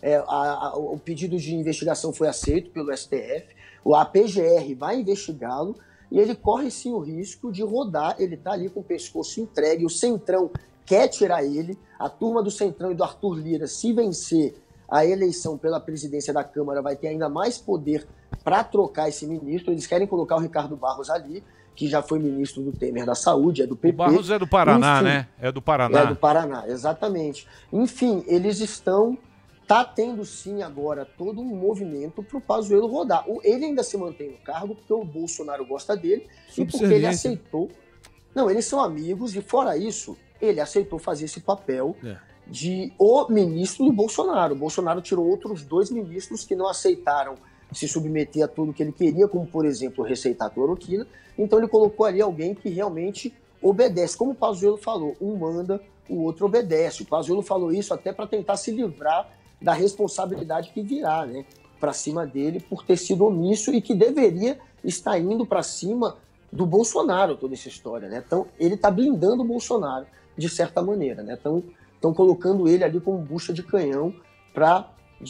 o pedido de investigação foi aceito pelo STF, a PGR vai investigá-lo e ele corre sim o risco de rodar, ele está ali com o pescoço entregue, o Centrão quer tirar ele, a turma do Centrão e do Arthur Lira, se vencer a eleição pela presidência da Câmara, vai ter ainda mais poder para trocar esse ministro, eles querem colocar o Ricardo Barros ali, que já foi ministro do Temer da Saúde, é do PP. O Barros é do Paraná, enfim, né? É do Paraná. É do Paraná, exatamente. Enfim, eles estão... Tá tendo sim agora todo um movimento para o Pazuello rodar. Ele ainda se mantém no cargo porque o Bolsonaro gosta dele e porque ele aceitou. Não, eles são amigos e fora isso, ele aceitou fazer esse papel de o ministro do Bolsonaro. O Bolsonaro tirou outros 2 ministros que não aceitaram se submeter a tudo que ele queria, como por exemplo receitar cloroquina. Então ele colocou ali alguém que realmente obedece. Como o Pazuello falou, um manda, o outro obedece. O Pazuello falou isso até para tentar se livrar da responsabilidade que virá, né, para cima dele por ter sido omisso e que deveria estar indo para cima do Bolsonaro, toda essa história, né? Então, ele está blindando o Bolsonaro, de certa maneira, né? Estão colocando ele ali como bucha de canhão para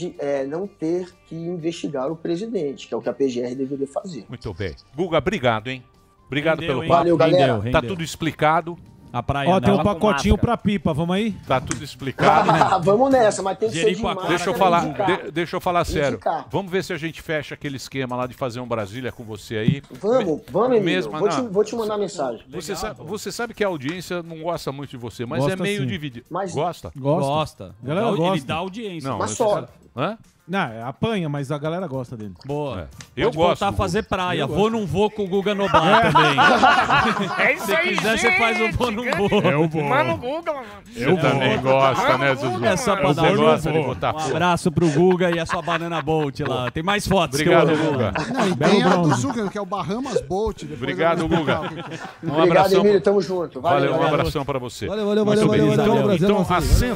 não ter que investigar o presidente, que é o que a PGR deveria fazer. Muito bem. Guga, obrigado, hein? Obrigado pelo papo. Valeu, galera. Tá tudo explicado. A praia tem um pacotinho pra pipa, vamos aí? Tá tudo explicado, né? Vamos nessa, mas tem que ser demais. Deixa eu falar sério. Vamos ver se a gente fecha aquele esquema lá de fazer um Brasília com você aí. Vamos, Emílio. Vou te mandar mensagem. Você sabe que a audiência não gosta muito de você, mas gosta é meio sim. dividido. Mas gosta? Gosta. A galera gosta. Ele dá audiência. Não, mas só. Hã? Não, apanha, mas a galera gosta dele. Boa. Eu Pode gosto. voltar a fazer praia. Vou, não vou com o Guga Noblar também. É isso aí, Se quiser, você faz o vou, não vou. Eu vou. Mano, Guga, mano. Eu também gosta, né, Zuzu? É só pra dar gosta de botar um abraço pro Guga e a sua Banana Bolt lá. Tem mais fotos. Obrigado, Guga. Não, e tem a do Zucker, que é o Bahamas Bolt. Obrigado, Guga. Obrigado, Emílio. Tamo junto. Valeu, um abração pra você. Valeu. Então,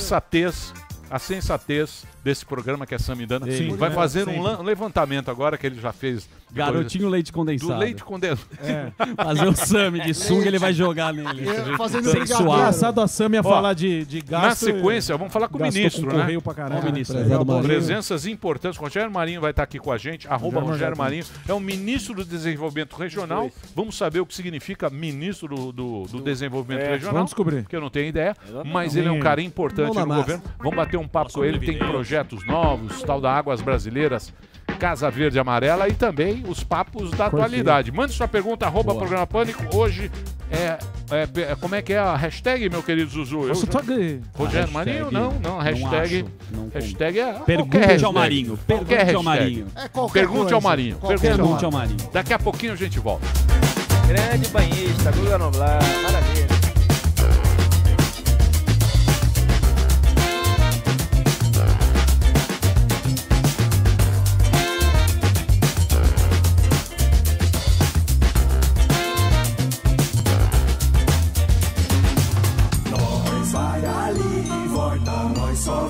a sensatez desse programa que é Samidana vai fazer um levantamento agora que ele já fez. Garotinho leite condensado. Do leite condensado. Fazer o Sami de sunga, ele vai jogar nele. Engraçado a Sami ia falar de gasto. Na sequência, vamos falar com o ministro, né? Pra caralho, Presenças importantes. Rogério Marinho vai estar aqui com a gente. @Rogério Marinho. É o ministro do Desenvolvimento Regional. Vamos saber o que significa ministro do Desenvolvimento Regional. Vamos descobrir. Que eu não tenho ideia. Mas ele é um cara importante no governo. Vamos bater um papo com ele. Tem projetos novos, tal da Águas Brasileiras, Casa Verde e Amarela e também os papos da atualidade. Mande sua pergunta, @Programa Pânico. Hoje como é que é a hashtag, meu querido Zuzu? Rogério Marinho? Não, hashtag. Hashtag é. Pergunte ao Marinho. Pergunte ao Marinho. Pergunte ao Marinho. Pergunte ao Marinho. Daqui a pouquinho a gente volta. Grande banhista, Guga Noblar, maravilha.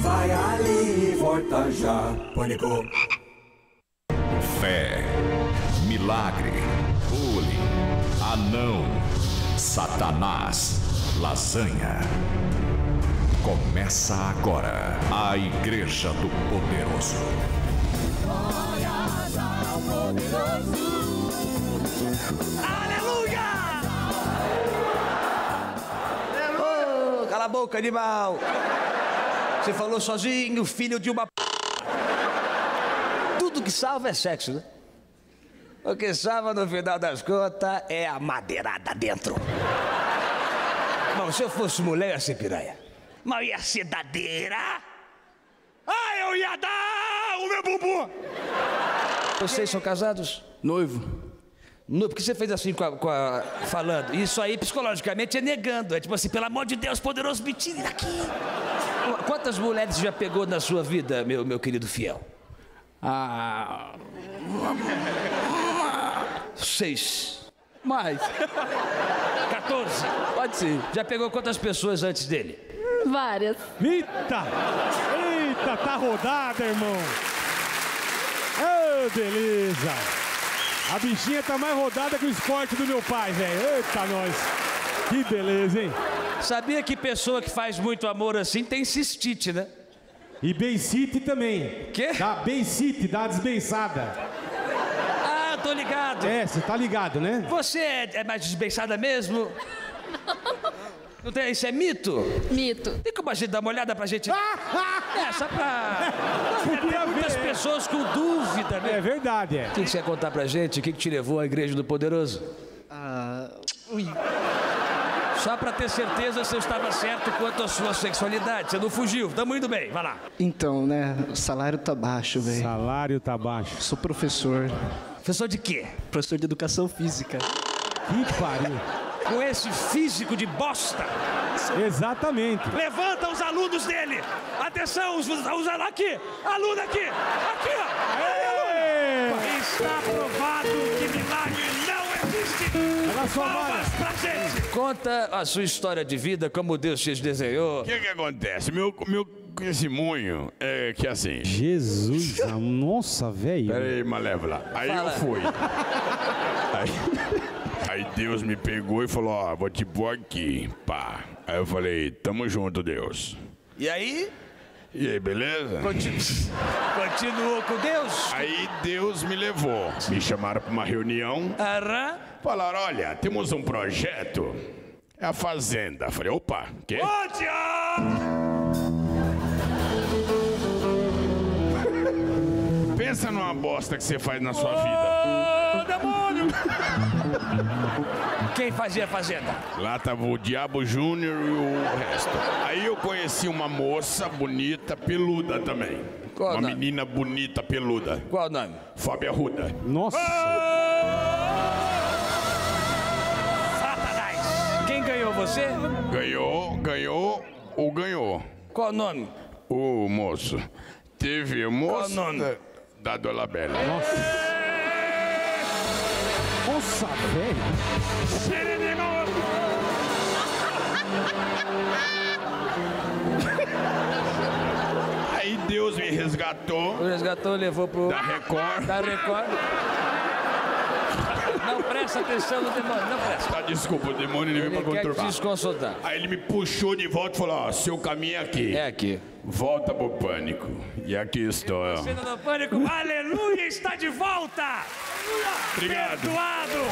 vai ali e volta já. Pânico. Fé, milagre, bullying, anão, Satanás, lasanha. Começa agora a Igreja do Poderoso. Glórias ao poderoso. Aleluia! Oh, cala a boca, animal. Você falou sozinho, filho de uma... Tudo que salva é sexo, né? O que salva, no final das contas, é a madeirada dentro. Bom, se eu fosse mulher, eu ia ser piranha. Mas ia ser dadeira. Ah, eu ia dar o meu bumbum. Vocês são casados? Noivo. Por que você fez assim falando? Isso aí, psicologicamente, é negando. É tipo assim, pelo amor de Deus, poderoso, me tire daqui. Quantas mulheres você já pegou na sua vida, meu querido fiel? 6. Mais. 14. Pode ser. Já pegou quantas pessoas antes dele? Várias. Eita! Eita, tá rodada, irmão. Ô, beleza. A bichinha tá mais rodada que o esporte do meu pai, velho. Eita, nós. Que beleza, hein? Sabia que pessoa que faz muito amor assim tem cistite, né? E bensite também. Quê? Dá bensite, dá desbençada. Ah, tô ligado. É, você tá ligado, né? Você é mais desbençada mesmo? Não tem, isso é mito? Mito. Tem como a gente dar uma olhada pra gente? É, só pra... Tem muitas pessoas com dúvida, né? É verdade, é. O que você quer contar pra gente? O que te levou à Igreja do Poderoso? Só pra ter certeza se eu estava certo quanto à sua sexualidade. Você não fugiu, tamo indo bem, vai lá. Então, né, o salário tá baixo, velho. Salário tá baixo. Sou professor. Professor de quê? Professor de educação física. Que pariu. Com esse físico de bosta. Exatamente. Levanta os alunos dele. Atenção, os alunos aqui. Aluno aqui. Aqui, ó. Aê! Está provado que milagre não existe. Palmas pra gente. Conta a sua história de vida, como Deus te desenhou. O que acontece? Meu testemunho é que assim... Jesus, nossa, velho. Pera aí, Malévola. Aí Fala. eu fui. Aí Deus me pegou e falou, ó, vou te pôr aqui, pá. Aí eu falei, tamo junto, Deus. E aí? E aí, beleza? Continuou com Deus? Aí Deus me levou. Me chamaram pra uma reunião. Falaram, olha, temos um projeto. É a Fazenda. Eu falei, opa, quê? Pensa numa bosta que você faz na sua vida. Demônio! Quem fazia a Fazenda? Lá tava o Diabo Júnior e o resto. Aí eu conheci uma moça bonita, peluda também. Qual uma nome? menina bonita, peluda. Qual o nome? Fábia Arruda. Nossa! Satanás! Quem ganhou, você? Ganhou ou ganhou? Qual o nome? O moço. Teve o moço Qual o nome? da Dolabella. Nossa, velho. Aí Deus me resgatou. Resgatou, levou pro... Da Record. Da Record. Não presta atenção no demônio, não presta. Tá, desculpa, o demônio ele veio pra Ele quer conturbar. te desconsultar. Aí ele me puxou de volta e falou, ó, seu caminho é aqui. É aqui. Volta pro Pânico. E aqui estou. Cena do Pânico, aleluia, está de volta! Obrigado. Perdoado!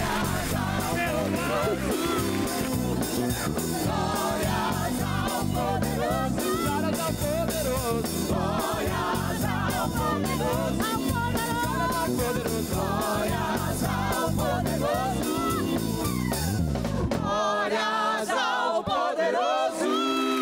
Glórias ao poderoso.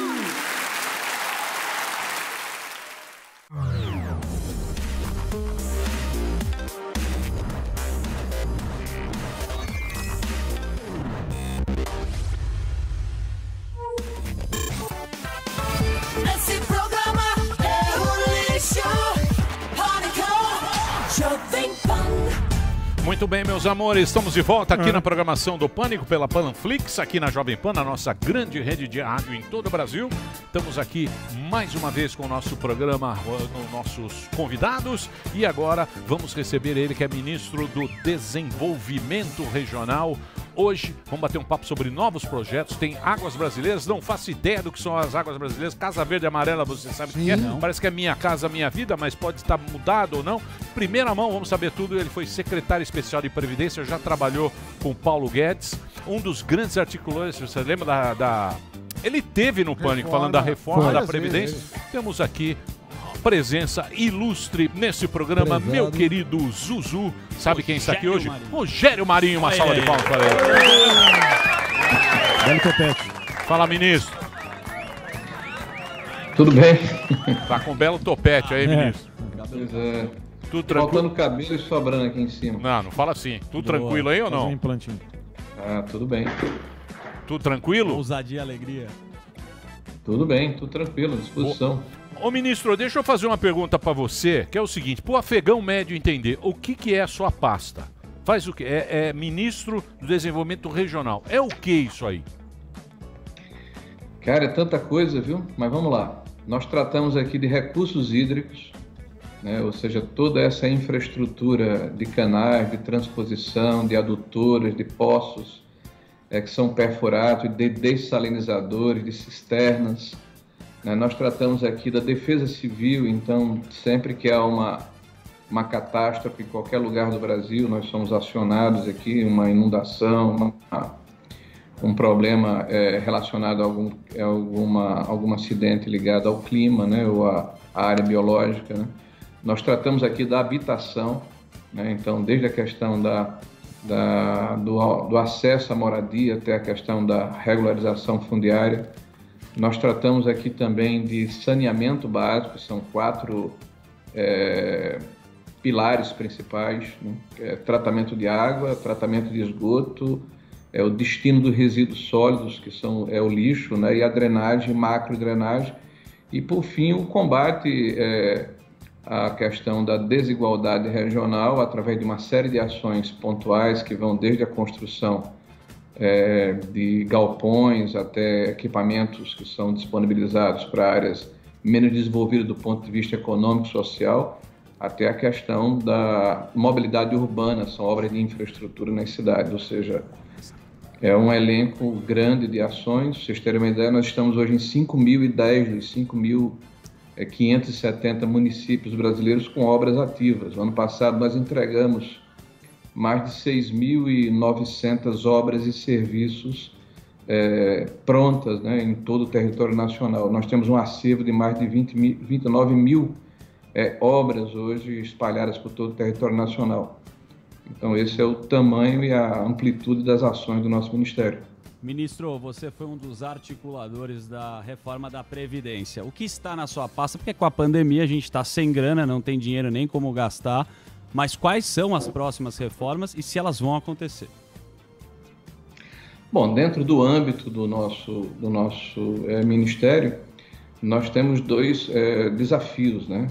Esse programa é um lixo. Pânico, Jovem Pan. Muito bem, meus amores, estamos de volta aqui na programação do Pânico pela Panflix, aqui na Jovem Pan, na nossa grande rede de rádio em todo o Brasil. Estamos aqui mais uma vez com o nosso programa, nossos convidados, e agora vamos receber ele, que é ministro do Desenvolvimento Regional. Hoje vamos bater um papo sobre novos projetos. Tem Águas Brasileiras, não faço ideia do que são as Águas Brasileiras. Casa Verde e Amarela, você sabe o que é? Não. Parece que é Minha Casa Minha Vida, mas pode estar mudado ou não. Primeira mão, vamos saber tudo. Ele foi secretário especial de Previdência, já trabalhou com Paulo Guedes, um dos grandes articuladores. Você lembra da... Ele teve no Pânico falando da reforma da Previdência. Temos aqui presença ilustre nesse programa, meu querido Zuzu. Sabe quem está aqui hoje? Rogério Marinho, uma salva de palmas para ele. Belo topete. Fala, ministro. Tudo bem? Tá com um belo topete aí, ministro. Pois é. Tudo tranquilo? Faltando cabelo e sobrando aqui em cima. Não fala assim. Tudo tranquilo aí ou não? Um implantinho. Ah, tudo bem. Tudo tranquilo? Ousadia e alegria. Tudo bem, tudo tranquilo, à disposição. Ô ministro, deixa eu fazer uma pergunta para você, que é o seguinte, pro afegão médio entender, o que é a sua pasta? Faz o quê? É ministro do Desenvolvimento Regional. É o que isso aí? Cara, é tanta coisa, viu? Mas vamos lá. Nós tratamos aqui de recursos hídricos, né? Ou seja, toda essa infraestrutura de canais, de transposição, de adutoras, de poços, que são perfurados, de dessalinizadores, de cisternas. Nós tratamos aqui da defesa civil, então sempre que há uma catástrofe em qualquer lugar do Brasil, nós somos acionados aqui, uma inundação, um problema relacionado a algum acidente ligado ao clima, né, ou à área biológica, né? Nós tratamos aqui da habitação, né, então desde a questão do acesso à moradia até a questão da regularização fundiária. Nós tratamos aqui também de saneamento básico, são 4 pilares principais, né? Tratamento de água, tratamento de esgoto, o destino dos resíduos sólidos, que são o lixo, né? E a drenagem, macrodrenagem, e por fim o combate à questão da desigualdade regional através de uma série de ações pontuais que vão desde a construção de galpões até equipamentos que são disponibilizados para áreas menos desenvolvidas do ponto de vista econômico e social, até a questão da mobilidade urbana, são obras de infraestrutura nas cidades, ou seja, é um elenco grande de ações. Pra vocês terem uma ideia, nós estamos hoje em 5.010 dos 5.570 municípios brasileiros com obras ativas. No ano passado nós entregamos mais de 6.900 obras e serviços prontas, né, em todo o território nacional. Nós temos um acervo de mais de 29 mil obras hoje espalhadas por todo o território nacional. Então esse é o tamanho e a amplitude das ações do nosso Ministério. Ministro, você foi um dos articuladores da reforma da Previdência. O que está na sua pasta? Porque com a pandemia a gente está sem grana, não tem dinheiro nem como gastar. Mas quais são as próximas reformas e se elas vão acontecer? Bom, dentro do âmbito do nosso Ministério, nós temos 2 desafios, né?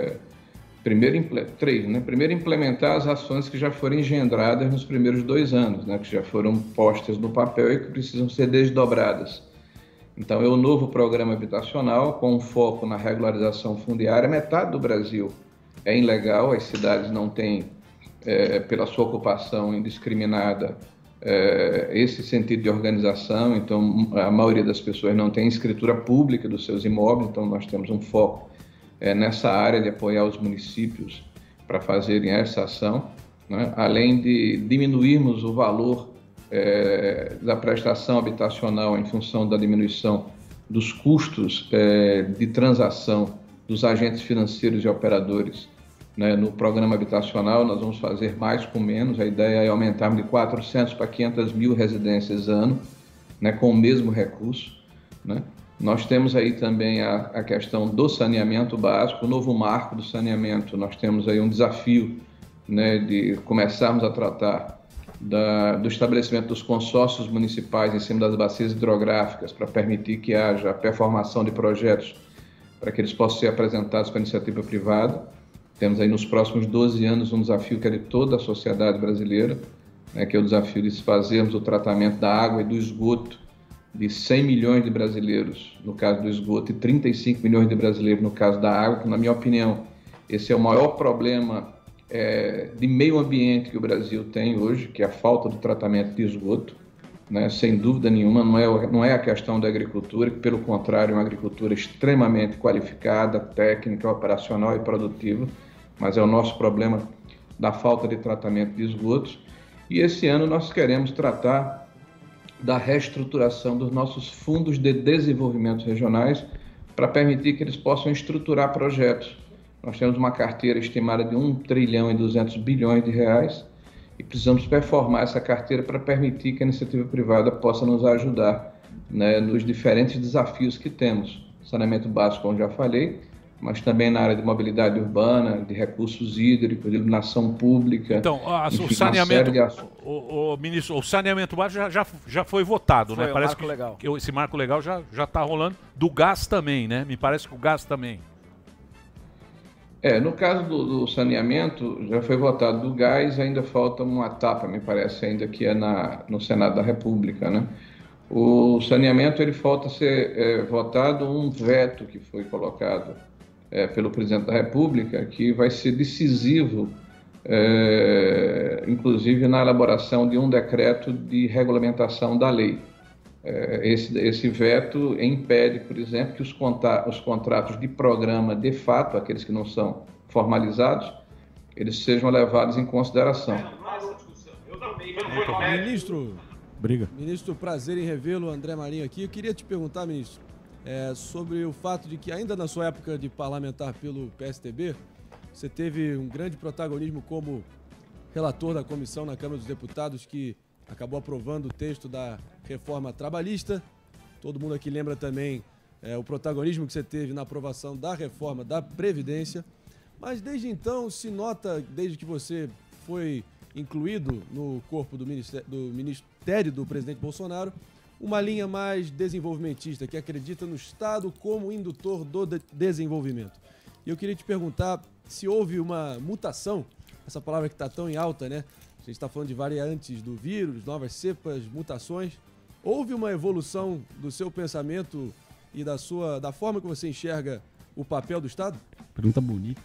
Primeiro, implementar as ações que já foram engendradas nos primeiros 2 anos, né? Que já foram postas no papel e que precisam ser desdobradas. Então, é o novo programa habitacional com um foco na regularização fundiária. Metade do Brasil é ilegal, as cidades não têm, pela sua ocupação indiscriminada, esse sentido de organização, então a maioria das pessoas não tem escritura pública dos seus imóveis, então nós temos um foco nessa área de apoiar os municípios para fazerem essa ação, né? Além de diminuirmos o valor da prestação habitacional em função da diminuição dos custos de transação dos agentes financeiros e operadores, né? No programa habitacional nós vamos fazer mais com menos, a ideia é aumentarmos de 400 para 500 mil residências ano, né? Com o mesmo recurso, né? Nós temos aí também a questão do saneamento básico, o novo marco do saneamento. Nós temos aí um desafio, né, de começarmos a tratar do estabelecimento dos consórcios municipais em cima das bacias hidrográficas para permitir que haja a performação de projetos para que eles possam ser apresentados para a iniciativa privada. Temos aí nos próximos 12 anos um desafio que é de toda a sociedade brasileira, né, que é o desafio de fazermos o tratamento da água e do esgoto de 100 milhões de brasileiros, no caso do esgoto, e 35 milhões de brasileiros no caso da água, que, na minha opinião, esse é o maior problema de meio ambiente que o Brasil tem hoje, que é a falta do tratamento de esgoto, né? Sem dúvida nenhuma, não é a questão da agricultura, que pelo contrário é uma agricultura extremamente qualificada, técnica, operacional e produtiva, mas é o nosso problema da falta de tratamento de esgotos. E esse ano nós queremos tratar da reestruturação dos nossos fundos de desenvolvimento regionais para permitir que eles possam estruturar projetos. Nós temos uma carteira estimada de 1 trilhão e 200 bilhões de reais e precisamos performar essa carteira para permitir que a iniciativa privada possa nos ajudar, né, nos diferentes desafios que temos. Saneamento básico, como já falei, mas também na área de mobilidade urbana, de recursos hídricos, de iluminação pública. Então, enfim, o saneamento, ministro, o saneamento básico já foi votado, Foi, né? o Parece marco legal. que esse marco legal já está rolando. Do gás também, né? Me parece que o gás também. No caso do saneamento, já foi votado. Do gás, ainda falta uma etapa, me parece, ainda que é no Senado da República, né? O saneamento, ele falta ser votado um veto que foi colocado pelo Presidente da República, que vai ser decisivo, inclusive na elaboração de um decreto de regulamentação da lei. Esse veto impede, por exemplo, que os contratos de programa, de fato, aqueles que não são formalizados, eles sejam levados em consideração. Ministro, prazer em revê-lo, André Marinho aqui. Eu queria te perguntar, ministro, sobre o fato de que ainda na sua época de parlamentar pelo PSDB, você teve um grande protagonismo como relator da comissão na Câmara dos Deputados que acabou aprovando o texto da reforma trabalhista. Todo mundo aqui lembra também o protagonismo que você teve na aprovação da reforma da Previdência. Mas desde então se nota, desde que você foi incluído no corpo do Ministério do presidente Bolsonaro, uma linha mais desenvolvimentista, que acredita no Estado como indutor do desenvolvimento. E eu queria te perguntar se houve uma mutação, essa palavra que está tão em alta, né? A gente está falando de variantes do vírus, novas cepas, mutações. Houve uma evolução do seu pensamento e da forma que você enxerga o papel do Estado? Pergunta bonita.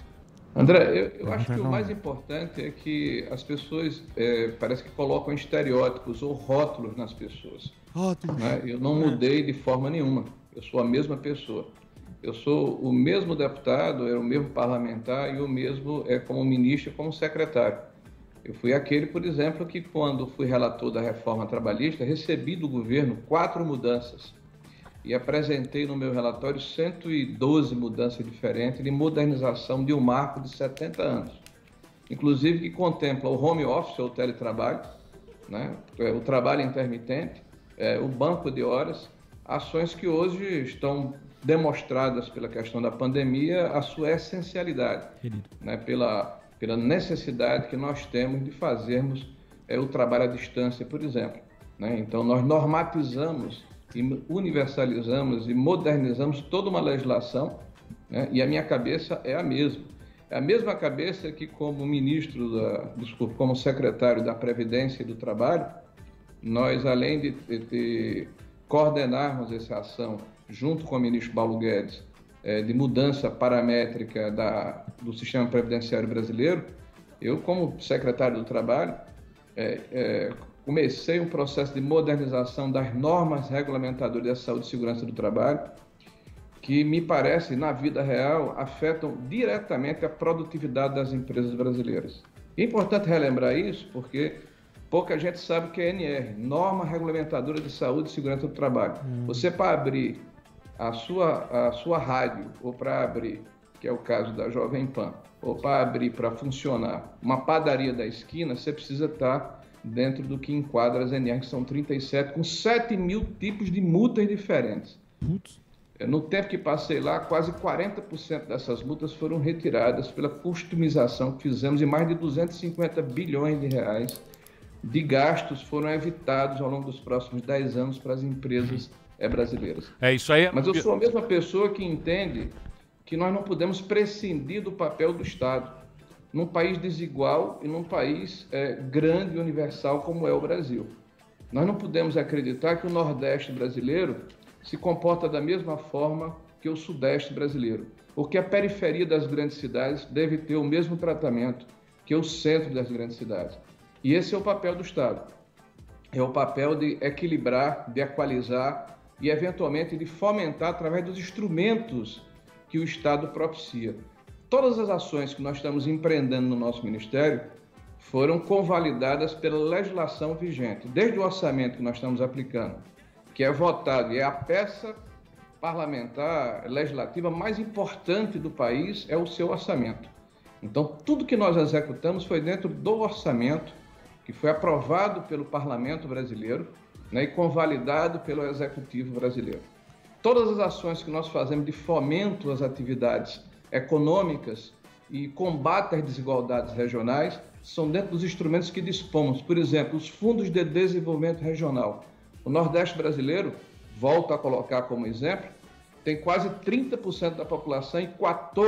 André, eu acho que o mais importante é que as pessoas parece que colocam estereótipos ou rótulos nas pessoas. Né? Eu não mudei de forma nenhuma. Eu sou a mesma pessoa. Eu sou o mesmo deputado, o mesmo parlamentar e o mesmo como ministro e como secretário. Eu fui aquele, por exemplo, que quando fui relator da reforma trabalhista, recebi do governo 4 mudanças e apresentei no meu relatório 112 mudanças diferentes de modernização de um marco de 70 anos. Inclusive que contempla o home office, ou teletrabalho, né? O trabalho intermitente, o banco de horas, ações que hoje estão demonstradas pela questão da pandemia a sua essencialidade, né? Pela necessidade que nós temos de fazermos o trabalho à distância, por exemplo, né? Então, nós normatizamos e universalizamos e modernizamos toda uma legislação, né? E a minha cabeça é a mesma. É a mesma cabeça que, como ministro, como secretário da Previdência e do Trabalho, nós, além de coordenarmos essa ação junto com o ministro Paulo Guedes, de mudança paramétrica do sistema previdenciário brasileiro, eu, como secretário do Trabalho, comecei um processo de modernização das normas regulamentadoras da saúde e segurança do trabalho, que me parece, na vida real, afetam diretamente a produtividade das empresas brasileiras. É importante relembrar isso, porque pouca gente sabe o que é NR, Norma Regulamentadora de Saúde e Segurança do Trabalho. Você, para abrir a sua rádio, ou para abrir, que é o caso da Jovem Pan, ou para abrir, para funcionar uma padaria da esquina, você precisa estar dentro do que enquadra as NR, que são 37, com 7 mil tipos de multas diferentes. No tempo que passei lá, quase 40% dessas multas foram retiradas pela customização que fizemos e mais de 250 bilhões de reais de gastos foram evitados ao longo dos próximos 10 anos para as empresas brasileiras. É isso aí. Mas eu sou a mesma pessoa que entende que nós não podemos prescindir do papel do Estado num país desigual e num país grande e universal como é o Brasil. Nós não podemos acreditar que o Nordeste brasileiro se comporta da mesma forma que o Sudeste brasileiro, ou que a periferia das grandes cidades deve ter o mesmo tratamento que o centro das grandes cidades. E esse é o papel do Estado. É o papel de equilibrar, de equalizar e, eventualmente, de fomentar através dos instrumentos que o Estado propicia. Todas as ações que nós estamos empreendendo no nosso Ministério foram convalidadas pela legislação vigente, desde o orçamento que nós estamos aplicando, que é votado e é a peça parlamentar, legislativa mais importante do país, é o seu orçamento. Então, tudo que nós executamos foi dentro do orçamento, que foi aprovado pelo Parlamento brasileiro, né, e convalidado pelo Executivo brasileiro. Todas as ações que nós fazemos de fomento às atividades econômicas e combate às desigualdades regionais são dentro dos instrumentos que dispomos. Por exemplo, os fundos de desenvolvimento regional. O Nordeste brasileiro, volto a colocar como exemplo, tem quase 30% da população e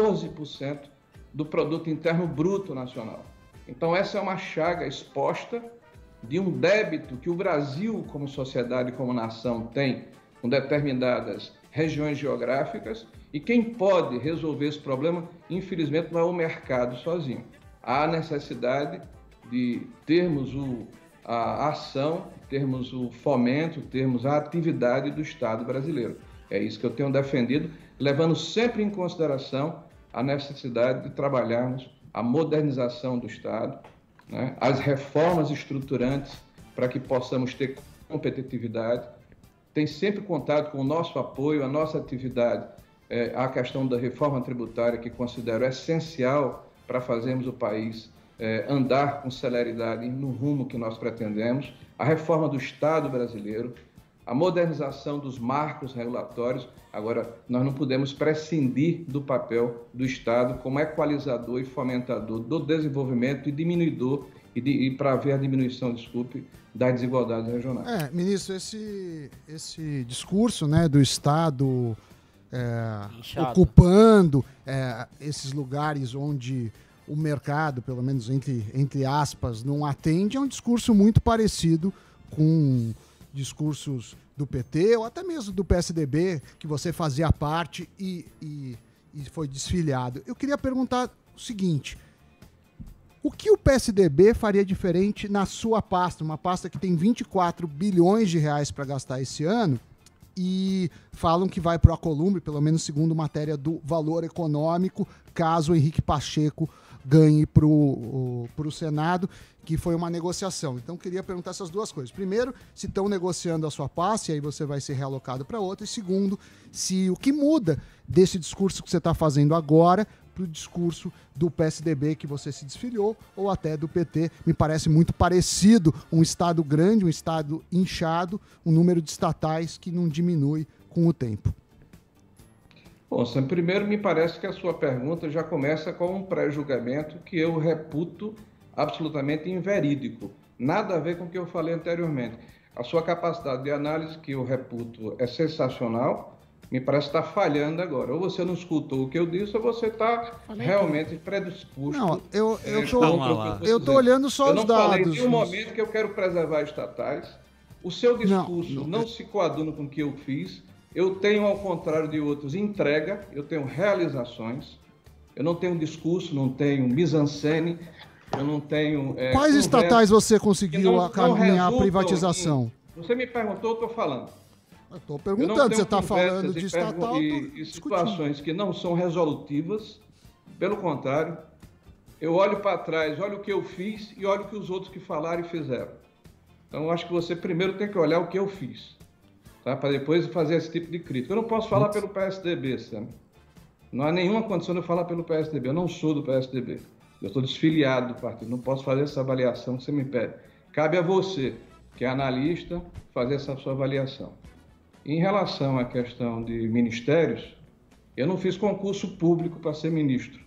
14% do produto interno bruto nacional. Então essa é uma chaga exposta de um débito que o Brasil, como sociedade e como nação, tem com determinadas regiões geográficas, e quem pode resolver esse problema, infelizmente, não é o mercado sozinho. Há necessidade de termos a ação, termos o fomento, termos a atividade do Estado brasileiro. É isso que eu tenho defendido, levando sempre em consideração a necessidade de trabalharmos a modernização do Estado, né, as reformas estruturantes para que possamos ter competitividade. Tem sempre contado com o nosso apoio, a nossa atividade, a questão da reforma tributária, que considero essencial para fazermos o país andar com celeridade no rumo que nós pretendemos, a reforma do Estado brasileiro, a modernização dos marcos regulatórios. Agora, nós não podemos prescindir do papel do Estado como equalizador e fomentador do desenvolvimento e diminuidor, e para haver a diminuição, das desigualdades regionais. Ministro, esse discurso, né, do Estado ocupando esses lugares onde o mercado, pelo menos entre aspas, não atende, é um discurso muito parecido com discursos do PT ou até mesmo do PSDB, que você fazia parte e foi desfiliado. Eu queria perguntar o seguinte: o que o PSDB faria diferente na sua pasta, uma pasta que tem 24 bilhões de reais para gastar esse ano, e falam que vai para o Alcolumbre, pelo menos segundo matéria do Valor Econômico, caso o Henrique Pacheco ganhe para o Senado, que foi uma negociação. Então, queria perguntar essas duas coisas. Primeiro, se estão negociando a sua pasta, e aí você vai ser realocado para outra. E segundo, se o que muda desse discurso que você está fazendo agora para o discurso do PSDB que você se desfiliou, ou até do PT. Me parece muito parecido, um Estado grande, um Estado inchado, um número de estatais que não diminui com o tempo. Bom, Sam, primeiro me parece que a sua pergunta já começa com um pré-julgamento que eu reputo absolutamente inverídico. Nada a ver com o que eu falei anteriormente. A sua capacidade de análise, que eu reputo, é sensacional, me parece estar falhando agora. Ou você não escutou o que eu disse, ou você está realmente predisposto. Não, eu estou olhando só os dados. Eu não falei em nenhum momento que eu quero preservar estatais. O seu discurso não se coaduna com o que eu fiz. Eu tenho, ao contrário de outros, entrega, eu tenho realizações. Eu não tenho discurso, não tenho mise-en-scène, eu não tenho... Quais estatais você conseguiu caminhar a privatização? Você me perguntou, eu estou falando. Eu estou perguntando, você está falando de estatal e situações que não são resolutivas. Pelo contrário, eu olho para trás, olho o que eu fiz e olho o que os outros que falaram e fizeram. Então, eu acho que você primeiro tem que olhar o que eu fiz, tá? Para depois fazer esse tipo de crítica. Eu não posso falar pelo PSDB, Sam. Não há nenhuma condição de eu falar pelo PSDB. Eu não sou do PSDB. Eu estou desfiliado do partido. Não posso fazer essa avaliação que você me pede. Cabe a você, que é analista, fazer essa sua avaliação. Em relação à questão de ministérios, eu não fiz concurso público para ser ministro.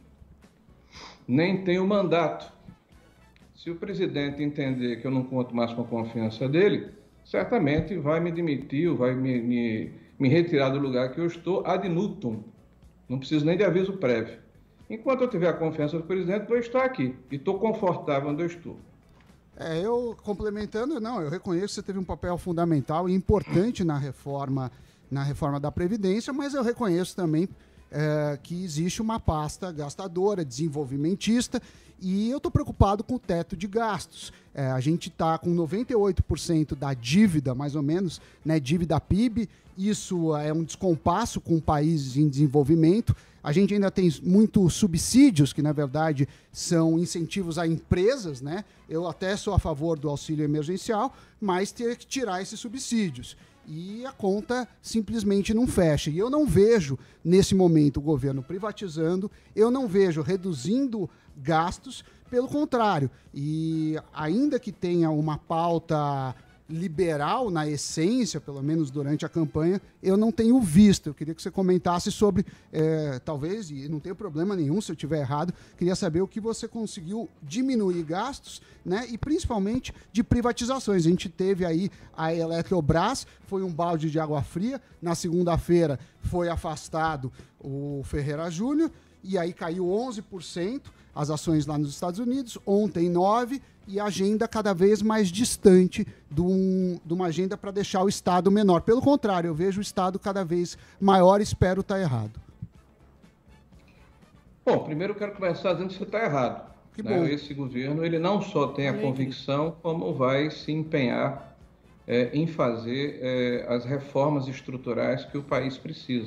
Nem tenho mandato. Se o presidente entender que eu não conto mais com a confiança dele, certamente vai me demitir, ou vai me retirar do lugar que eu estou ad nutum. Não preciso nem de aviso prévio. Enquanto eu tiver a confiança do presidente, vou estar aqui. E estou confortável onde eu estou. Eu complementando, eu reconheço que você teve um papel fundamental e importante na reforma da Previdência, mas eu reconheço também que existe uma pasta gastadora, desenvolvimentista, e eu estou preocupado com o teto de gastos. A gente está com 98% da dívida, mais ou menos, né, dívida PIB. Isso é um descompasso com países em desenvolvimento. A gente ainda tem muitos subsídios, que na verdade são incentivos a empresas, né? Eu até sou a favor do auxílio emergencial, mas ter que tirar esses subsídios. E a conta simplesmente não fecha. E eu não vejo, nesse momento, o governo privatizando, eu não vejo reduzindo gastos, pelo contrário. E ainda que tenha uma pauta liberal na essência, pelo menos durante a campanha, eu não tenho visto. Eu queria que você comentasse sobre, talvez, e não tem problema nenhum se eu estiver errado, queria saber o que você conseguiu diminuir gastos, né, e principalmente de privatizações. A gente teve aí a Eletrobras, foi um balde de água fria, na segunda-feira foi afastado o Ferreira Júnior, e aí caiu 11% as ações lá nos Estados Unidos, ontem 9%, e a agenda cada vez mais distante de uma agenda para deixar o Estado menor. Pelo contrário, eu vejo o Estado cada vez maior e espero estar errado. Bom, primeiro eu quero começar dizendo que você está errado. Que bom. Esse governo ele não só tem a convicção, como vai se empenhar em fazer as reformas estruturais que o país precisa.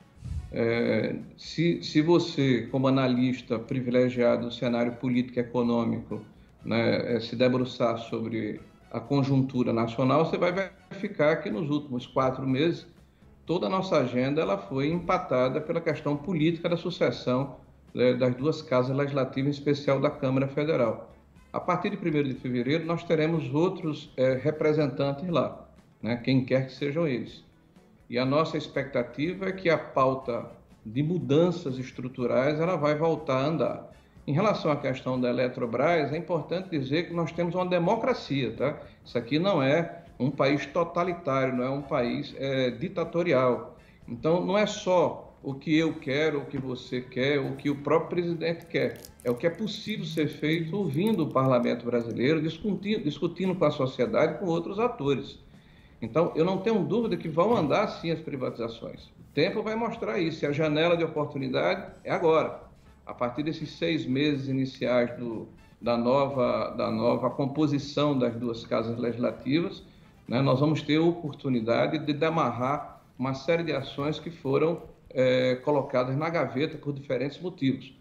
Se você, como analista privilegiado do cenário político e econômico, né, se debruçar sobre a conjuntura nacional, você vai verificar que nos últimos 4 meses toda a nossa agenda ela foi empatada pela questão política da sucessão das 2 casas legislativas, em especial da Câmara Federal. A partir de 1º de fevereiro, nós teremos outros representantes lá, né, quem quer que sejam eles. E a nossa expectativa é que a pauta de mudanças estruturais ela vai voltar a andar. Em relação à questão da Eletrobras, é importante dizer que nós temos uma democracia, tá? Isso aqui não é um país totalitário, não é um país ditatorial. Então, não é só o que eu quero, o que você quer, o que o próprio presidente quer. É o que é possível ser feito ouvindo o parlamento brasileiro, discutindo com a sociedade e com outros atores. Então, eu não tenho dúvida que vão andar sim as privatizações. O tempo vai mostrar isso. E a janela de oportunidade é agora. A partir desses 6 meses iniciais da nova composição das 2 casas legislativas, né, nós vamos ter a oportunidade de amarrar uma série de ações que foram colocadas na gaveta por diferentes motivos.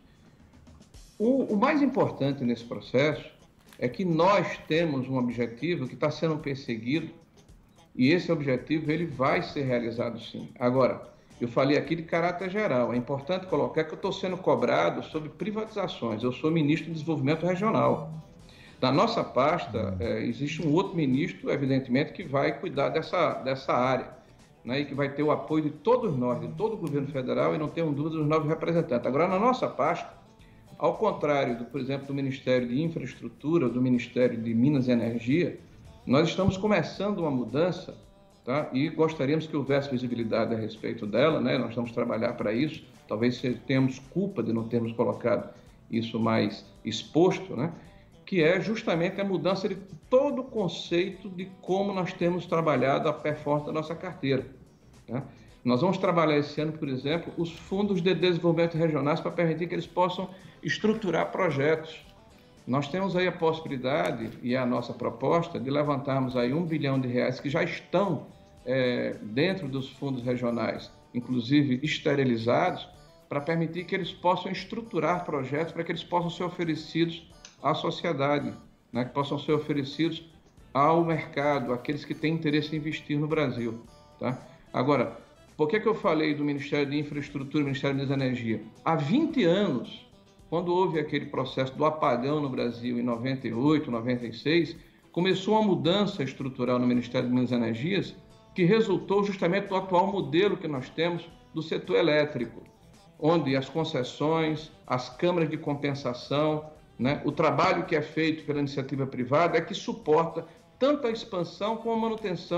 O mais importante nesse processo é que nós temos um objetivo que está sendo perseguido e esse objetivo ele vai ser realizado sim. Agora, eu falei aqui de caráter geral. É importante colocar que eu estou sendo cobrado sobre privatizações. Eu sou ministro de Desenvolvimento Regional. Na nossa pasta, existe um outro ministro, evidentemente, que vai cuidar dessa área, né, e que vai ter o apoio de todos nós, de todo o governo federal, e não tenho dúvida dos 9 representantes. Agora, na nossa pasta, ao contrário, por exemplo, do Ministério de Infraestrutura, do Ministério de Minas e Energia, nós estamos começando uma mudança, tá? E gostaríamos que houvesse visibilidade a respeito dela, né? Nós vamos trabalhar para isso. Talvez tenhamos culpa de não termos colocado isso mais exposto, né? Que é justamente a mudança de todo o conceito de como nós temos trabalhado a performance da nossa carteira, tá? Nós vamos trabalhar esse ano, por exemplo, os fundos de desenvolvimento regionais para permitir que eles possam estruturar projetos. Nós temos aí a possibilidade, e é a nossa proposta, de levantarmos aí R$1 bilhão que já estão dentro dos fundos regionais, inclusive esterilizados, para permitir que eles possam estruturar projetos, para que eles possam ser oferecidos à sociedade, né, que possam ser oferecidos ao mercado, àqueles que têm interesse em investir no Brasil, tá? Agora, por que eu falei do Ministério de Infraestrutura e do Ministério de Energia? Há 20 anos, quando houve aquele processo do apagão no Brasil em 98, 96, começou uma mudança estrutural no Ministério de Minas e Energias que resultou justamente do atual modelo que nós temos do setor elétrico, onde as concessões, as câmaras de compensação, né, o trabalho que é feito pela iniciativa privada é que suporta tanto a expansão como a manutenção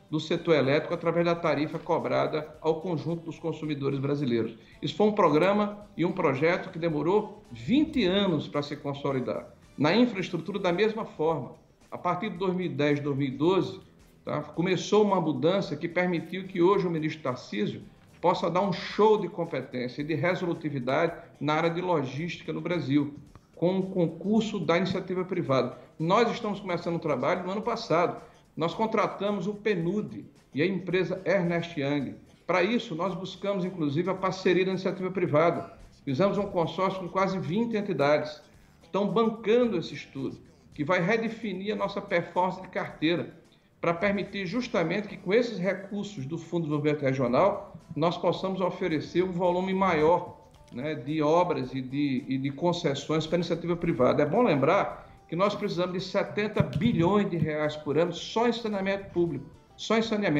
do setor elétrico através da tarifa cobrada ao conjunto dos consumidores brasileiros. Isso foi um programa e um projeto que demorou 20 anos para se consolidar. Na infraestrutura, da mesma forma. A partir de 2010, 2012, tá, começou uma mudança que permitiu que hoje o ministro Tarcísio possa dar um show de competência e de resolutividade na área de logística no Brasil, com o concurso da iniciativa privada. Nós estamos começando um trabalho no ano passado. Nós contratamos o PNUD e a empresa Ernst Young. Para isso, nós buscamos, inclusive, a parceria da iniciativa privada. Fizemos um consórcio com quase 20 entidades que estão bancando esse estudo, que vai redefinir a nossa performance de carteira, para permitir justamente que, com esses recursos do Fundo de Desenvolvimento Regional, nós possamos oferecer um volume maior, né, de obras e de concessões para a iniciativa privada. É bom lembrar que nós precisamos de 70 bilhões de reais por ano só em saneamento público, só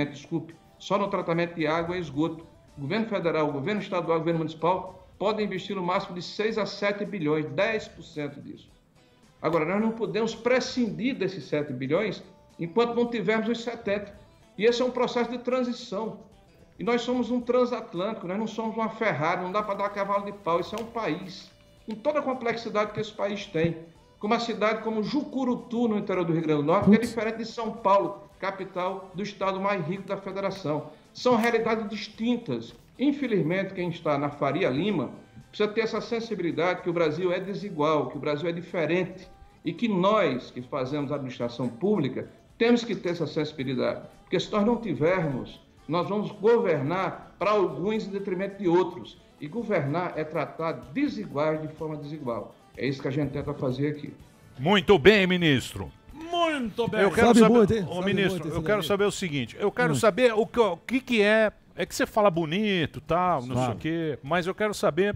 no tratamento de água e esgoto. O governo federal, o governo estadual, o governo municipal podem investir no máximo de 6 a 7 bilhões, 10% disso. Agora, nós não podemos prescindir desses 7 bilhões enquanto não tivermos os 70. E esse é um processo de transição. E nós somos um transatlântico, nós não somos uma Ferrari, não dá para dar cavalo de pau. Isso é um país, com toda a complexidade que esse país tem. Com uma cidade como Jucurutu, no interior do Rio Grande do Norte, que é diferente de São Paulo, capital do estado mais rico da federação. São realidades distintas. Infelizmente, quem está na Faria Lima precisa ter essa sensibilidade que o Brasil é desigual, que o Brasil é diferente e que nós, que fazemos administração pública, temos que ter essa sensibilidade. Porque se nós não tivermos, nós vamos governar para alguns em detrimento de outros. E governar é tratar desiguais de forma desigual. É isso que a gente tenta fazer aqui. Muito bem, ministro. Muito bem. Eu quero saber, ministro, eu quero saber o seguinte. Eu quero saber o que é. É que você fala bonito, tal, não sei o quê. Mas eu quero saber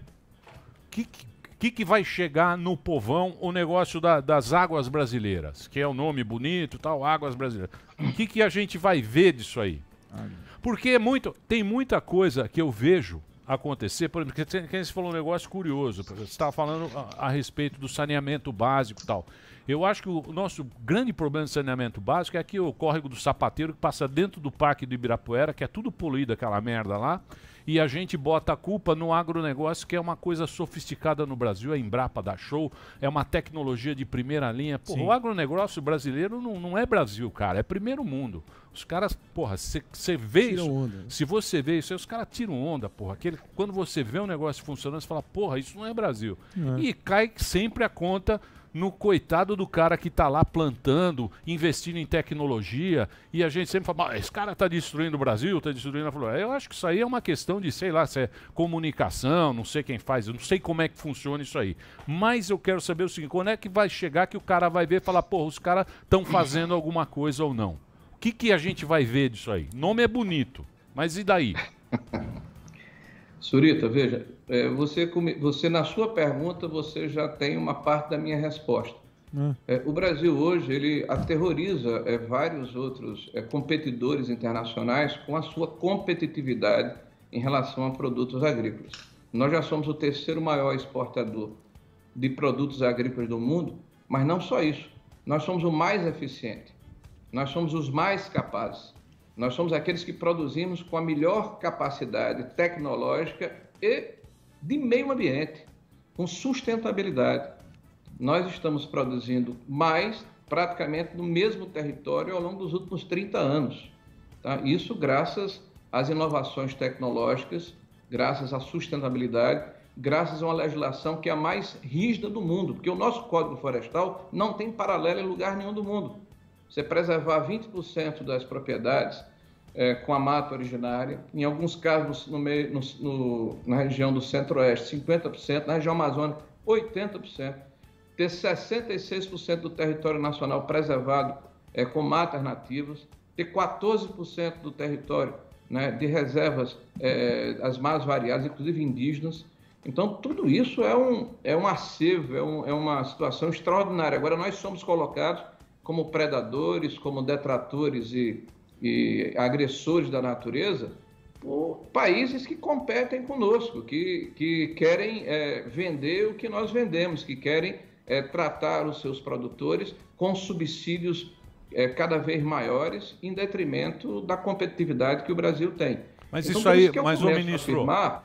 o que vai chegar no povão o negócio das águas brasileiras, que é o nome bonito, tal, águas brasileiras. O que a gente vai ver disso aí? Porque tem muita coisa que eu vejo acontecer, por exemplo, que você falou um negócio curioso, você estava falando a respeito do saneamento básico e tal. Eu acho que o nosso grande problema de saneamento básico é aqui o córrego do Sapateiro, que passa dentro do Parque do Ibirapuera, que é tudo poluído, aquela merda lá, e a gente bota a culpa no agronegócio, que é uma coisa sofisticada no Brasil, a Embrapa dá show, é uma tecnologia de primeira linha. Porra, o agronegócio brasileiro não é Brasil, cara, é primeiro mundo. Os caras, porra, você vê isso, onda. Se você vê isso, aí os caras tiram onda, porra. Quando você vê um negócio funcionando, você fala, porra, isso não é Brasil. E cai sempre a conta no coitado do cara que tá lá plantando, investindo em tecnologia, e a gente sempre fala, esse cara tá destruindo o Brasil, tá destruindo a floresta. Eu acho que isso aí é uma questão de, sei lá, se é comunicação, não sei quem faz, eu não sei como é que funciona isso aí. Mas eu quero saber o seguinte, quando é que vai chegar que o cara vai ver e falar, porra, os caras estão fazendo alguma coisa ou não? O que a gente vai ver disso aí? O nome é bonito, mas e daí? Surita, veja, você na sua pergunta, você já tem uma parte da minha resposta. O Brasil hoje, ele aterroriza vários outros competidores internacionais com a sua competitividade em relação a produtos agrícolas. Nós já somos o terceiro maior exportador de produtos agrícolas do mundo, mas não só isso, nós somos o mais eficiente, nós somos os mais capazes. Nós somos aqueles que produzimos com a melhor capacidade tecnológica e de meio ambiente, com sustentabilidade. Nós estamos produzindo mais praticamente no mesmo território ao longo dos últimos 30 anos. Tá? Isso graças às inovações tecnológicas, graças à sustentabilidade, graças a uma legislação que é a mais rígida do mundo, porque o nosso Código Florestal não tem paralelo em lugar nenhum do mundo. Você preservar 20% das propriedades com a mata originária, em alguns casos na região do Centro-Oeste, 50%, na região amazônica, 80%, ter 66% do território nacional preservado com matas nativas, ter 14% do território, né, de reservas as mais variadas, inclusive indígenas. Então, tudo isso é um acervo, é uma situação extraordinária. Agora, nós somos colocados como predadores, como detratores e agressores da natureza, por países que competem conosco, que querem vender o que nós vendemos, que querem tratar os seus produtores com subsídios cada vez maiores em detrimento da competitividade que o Brasil tem. Mas então, isso aí, mas o ministro...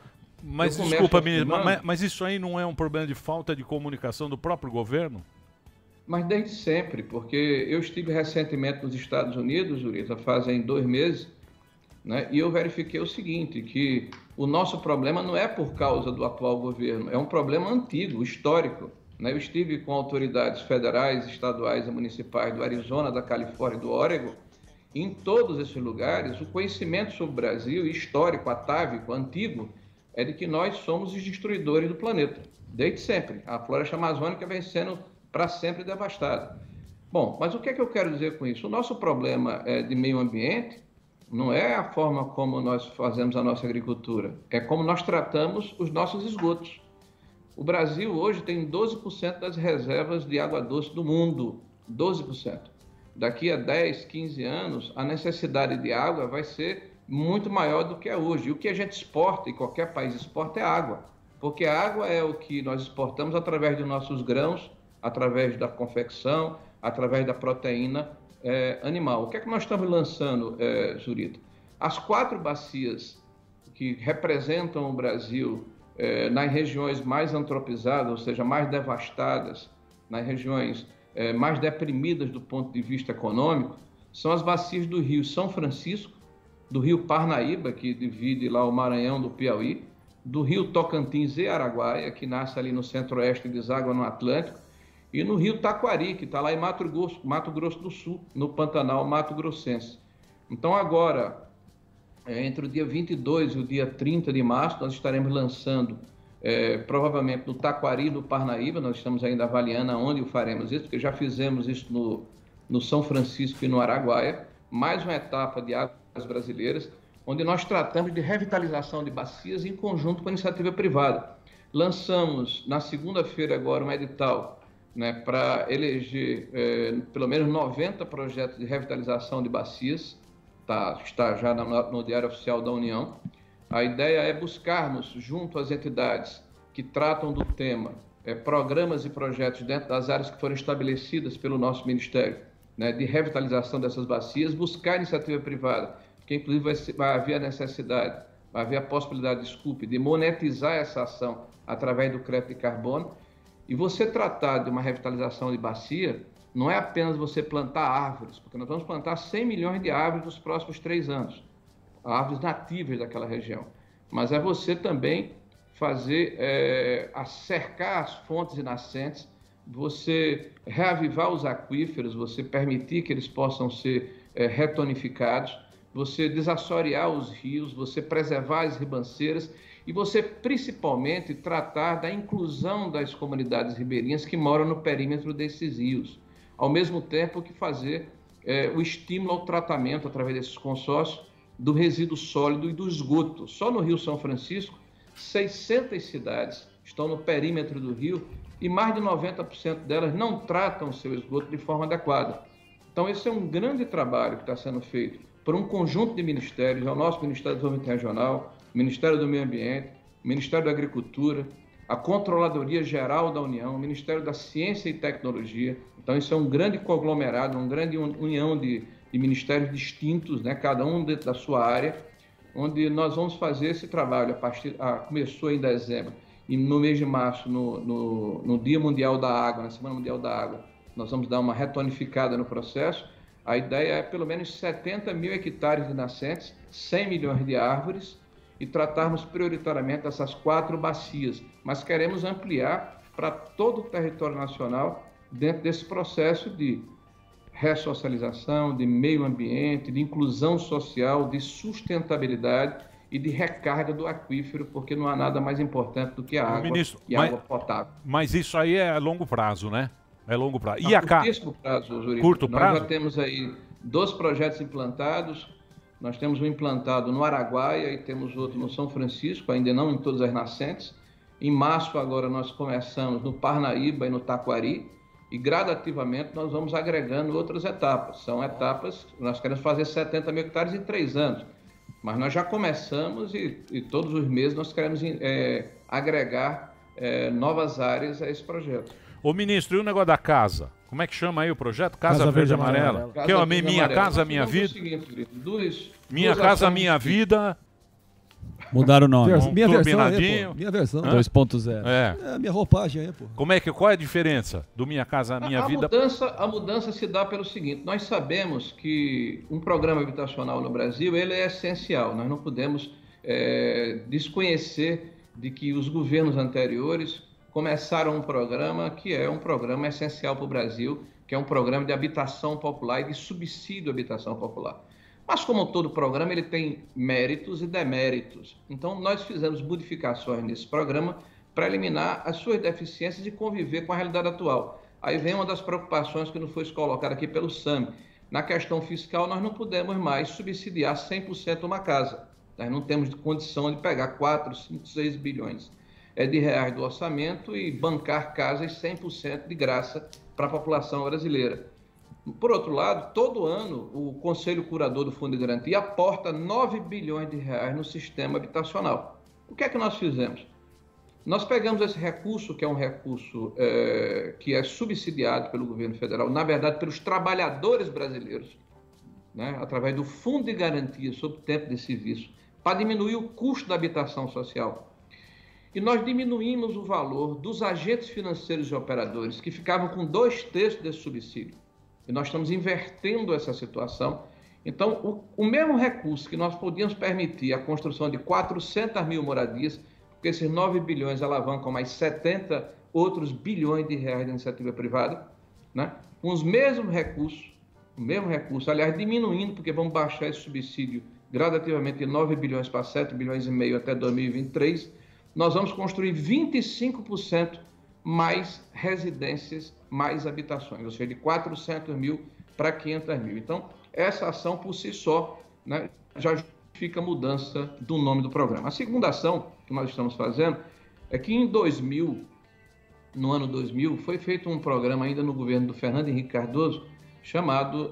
Mas desculpa, ministro, mas isso aí não é um problema de falta de comunicação do próprio governo? Mas desde sempre, porque eu estive recentemente nos Estados Unidos, Zurita, fazem 2 meses, né, e eu verifiquei o seguinte, que o nosso problema não é por causa do atual governo, é um problema antigo, histórico. Né? Eu estive com autoridades federais, estaduais e municipais do Arizona, da Califórnia e do Oregon. E em todos esses lugares, o conhecimento sobre o Brasil, histórico, atávico, antigo, é de que nós somos os destruidores do planeta, desde sempre. A floresta amazônica vem sendo para sempre devastada. Bom, mas o que é que eu quero dizer com isso? O nosso problema de meio ambiente não é a forma como nós fazemos a nossa agricultura, é como nós tratamos os nossos esgotos. O Brasil hoje tem 12% das reservas de água doce do mundo, 12%. Daqui a 10, 15 anos, a necessidade de água vai ser muito maior do que é hoje. E o que a gente exporta, e qualquer país exporta, é água. Porque a água é o que nós exportamos através dos nossos grãos, através da confecção, através da proteína animal. O que é que nós estamos lançando, Zurita? As 4 bacias que representam o Brasil nas regiões mais antropizadas, ou seja, mais devastadas, nas regiões mais deprimidas do ponto de vista econômico, são as bacias do Rio São Francisco, do Rio Parnaíba, que divide lá o Maranhão do Piauí, do Rio Tocantins e Araguaia, que nasce ali no centro-oeste e deságua no Atlântico, e no Rio Taquari, que está lá em Mato Grosso do Sul, no Pantanal Mato Grossense. Então agora, entre o dia 22 e o dia 30 de março, nós estaremos lançando, provavelmente no Taquari, no Parnaíba, nós estamos ainda avaliando aonde faremos isso, porque já fizemos isso no São Francisco e no Araguaia, mais uma etapa de águas brasileiras, onde nós tratamos de revitalização de bacias em conjunto com a iniciativa privada. Lançamos na segunda-feira agora um edital, né, para eleger pelo menos 90 projetos de revitalização de bacias, está já no Diário Oficial da União. A ideia é buscarmos, junto às entidades que tratam do tema, programas e projetos dentro das áreas que foram estabelecidas pelo nosso Ministério, né, de revitalização dessas bacias, buscar iniciativa privada, porque inclusive vai haver a necessidade, vai haver a possibilidade, de monetizar essa ação através do crédito de carbono. E você tratar de uma revitalização de bacia não é apenas você plantar árvores, porque nós vamos plantar 100 milhões de árvores nos próximos 3 anos, árvores nativas daquela região. Mas é você também fazer, cercar as fontes e nascentes, você reavivar os aquíferos, você permitir que eles possam ser retonificados, você desassorear os rios, você preservar as ribanceiras e você principalmente tratar da inclusão das comunidades ribeirinhas que moram no perímetro desses rios. Ao mesmo tempo que fazer o estímulo ao tratamento, através desses consórcios, do resíduo sólido e do esgoto. Só no Rio São Francisco, 600 cidades estão no perímetro do rio e mais de 90% delas não tratam o seu esgoto de forma adequada. Então esse é um grande trabalho que está sendo feito por um conjunto de ministérios, é o nosso Ministério do Desenvolvimento Regional, o Ministério do Meio Ambiente, o Ministério da Agricultura, a Controladoria Geral da União, o Ministério da Ciência e Tecnologia. Então isso é um grande conglomerado, uma grande união de ministérios distintos, né, cada um dentro da sua área, onde nós vamos fazer esse trabalho. Começou em dezembro e no mês de março, no Dia Mundial da Água, na Semana Mundial da Água, nós vamos dar uma retonificada no processo. A ideia é pelo menos 70 mil hectares de nascentes, 100 milhões de árvores e tratarmos prioritariamente essas 4 bacias, mas queremos ampliar para todo o território nacional dentro desse processo de ressocialização, de meio ambiente, de inclusão social, de sustentabilidade e de recarga do aquífero, porque não há nada mais importante do que a água água potável. Mas isso aí é a longo prazo, né? É longo prazo. E a curtíssimo prazo, Zurita. Curto prazo? Nós já temos aí 2 projetos implantados. Nós temos um implantado no Araguaia e temos outro no São Francisco, ainda não em todas as nascentes. Em março agora nós começamos no Parnaíba e no Taquari e gradativamente nós vamos agregando outras etapas. São etapas, nós queremos fazer 70 mil hectares em 3 anos, mas nós já começamos e todos os meses nós queremos agregar novas áreas a esse projeto. Ô ministro, e o negócio da casa? Como é que chama aí o projeto? Casa Verde e Amarela. Que é a Minha Casa Minha Vida? Minha Casa Minha Vida. Mudaram o nome. Minha versão aí, turbinadinho. pô. Minha versão. 2.0. É. É minha roupagem aí, pô. Qual é a diferença do Minha Casa Minha Vida? A mudança se dá pelo seguinte: nós sabemos que um programa habitacional no Brasil ele é essencial. Nós não podemos desconhecer de que os governos anteriores começaram um programa que é um programa essencial para o Brasil, que é um programa de habitação popular e de subsídio à habitação popular. Mas, como todo programa, ele tem méritos e deméritos. Então, nós fizemos modificações nesse programa para eliminar as suas deficiências e conviver com a realidade atual. Aí vem uma das preocupações que não foi colocada aqui pelo SAMI. Na questão fiscal, nós não podemos mais subsidiar 100% uma casa. Nós não temos condição de pegar 4, 5, 6 bilhões de reais do orçamento e bancar casas 100% de graça para a população brasileira. Por outro lado, todo ano, o Conselho Curador do Fundo de Garantia aporta 9 bilhões de reais no sistema habitacional. O que é que nós fizemos? Nós pegamos esse recurso, que é um recurso que é subsidiado pelo governo federal, na verdade, pelos trabalhadores brasileiros, né, através do Fundo de Garantia sobre tempo de serviço, para diminuir o custo da habitação social. E nós diminuímos o valor dos agentes financeiros e operadores, que ficavam com 2/3 desse subsídio. E nós estamos invertendo essa situação. Então, o mesmo recurso que nós podíamos permitir a construção de 400 mil moradias, porque esses 9 bilhões alavancam mais 70 outros bilhões de reais de iniciativa privada, né? Com os mesmos recursos, aliás, diminuindo, porque vamos baixar esse subsídio gradativamente de 9 bilhões para 7 bilhões e meio até 2023, nós vamos construir 25% mais residências, mais habitações, ou seja, de 400 mil para 500 mil. Então, essa ação por si só, né, já justifica a mudança do nome do programa. A segunda ação que nós estamos fazendo é que no ano 2000, foi feito um programa ainda no governo do Fernando Henrique Cardoso, chamado...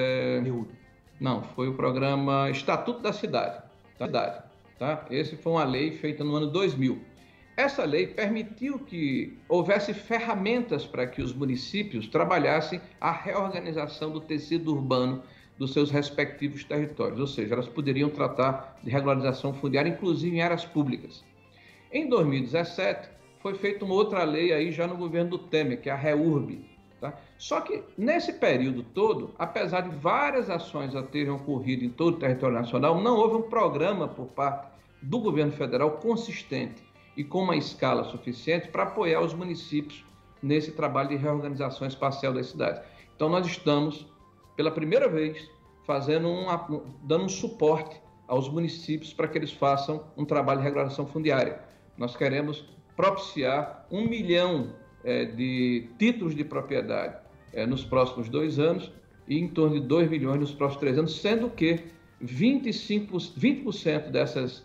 Não, foi o programa Estatuto da Cidade. Tá? Esse foi uma lei feita no ano 2000. Essa lei permitiu que houvesse ferramentas para que os municípios trabalhassem a reorganização do tecido urbano dos seus respectivos territórios, ou seja, elas poderiam tratar de regularização fundiária, inclusive em áreas públicas. Em 2017, foi feita uma outra lei aí já no governo do Temer, que é a REURB. Tá? Só que nesse período todo, apesar de várias ações a terem ocorrido em todo o território nacional, não houve um programa por parte do governo federal consistente e com uma escala suficiente para apoiar os municípios nesse trabalho de reorganização espacial das cidades. Então nós estamos, pela primeira vez, dando um suporte aos municípios para que eles façam um trabalho de regularização fundiária. Nós queremos propiciar 1 milhão de títulos de propriedade nos próximos 2 anos e em torno de 2 milhões nos próximos 3 anos, sendo que 20% dessas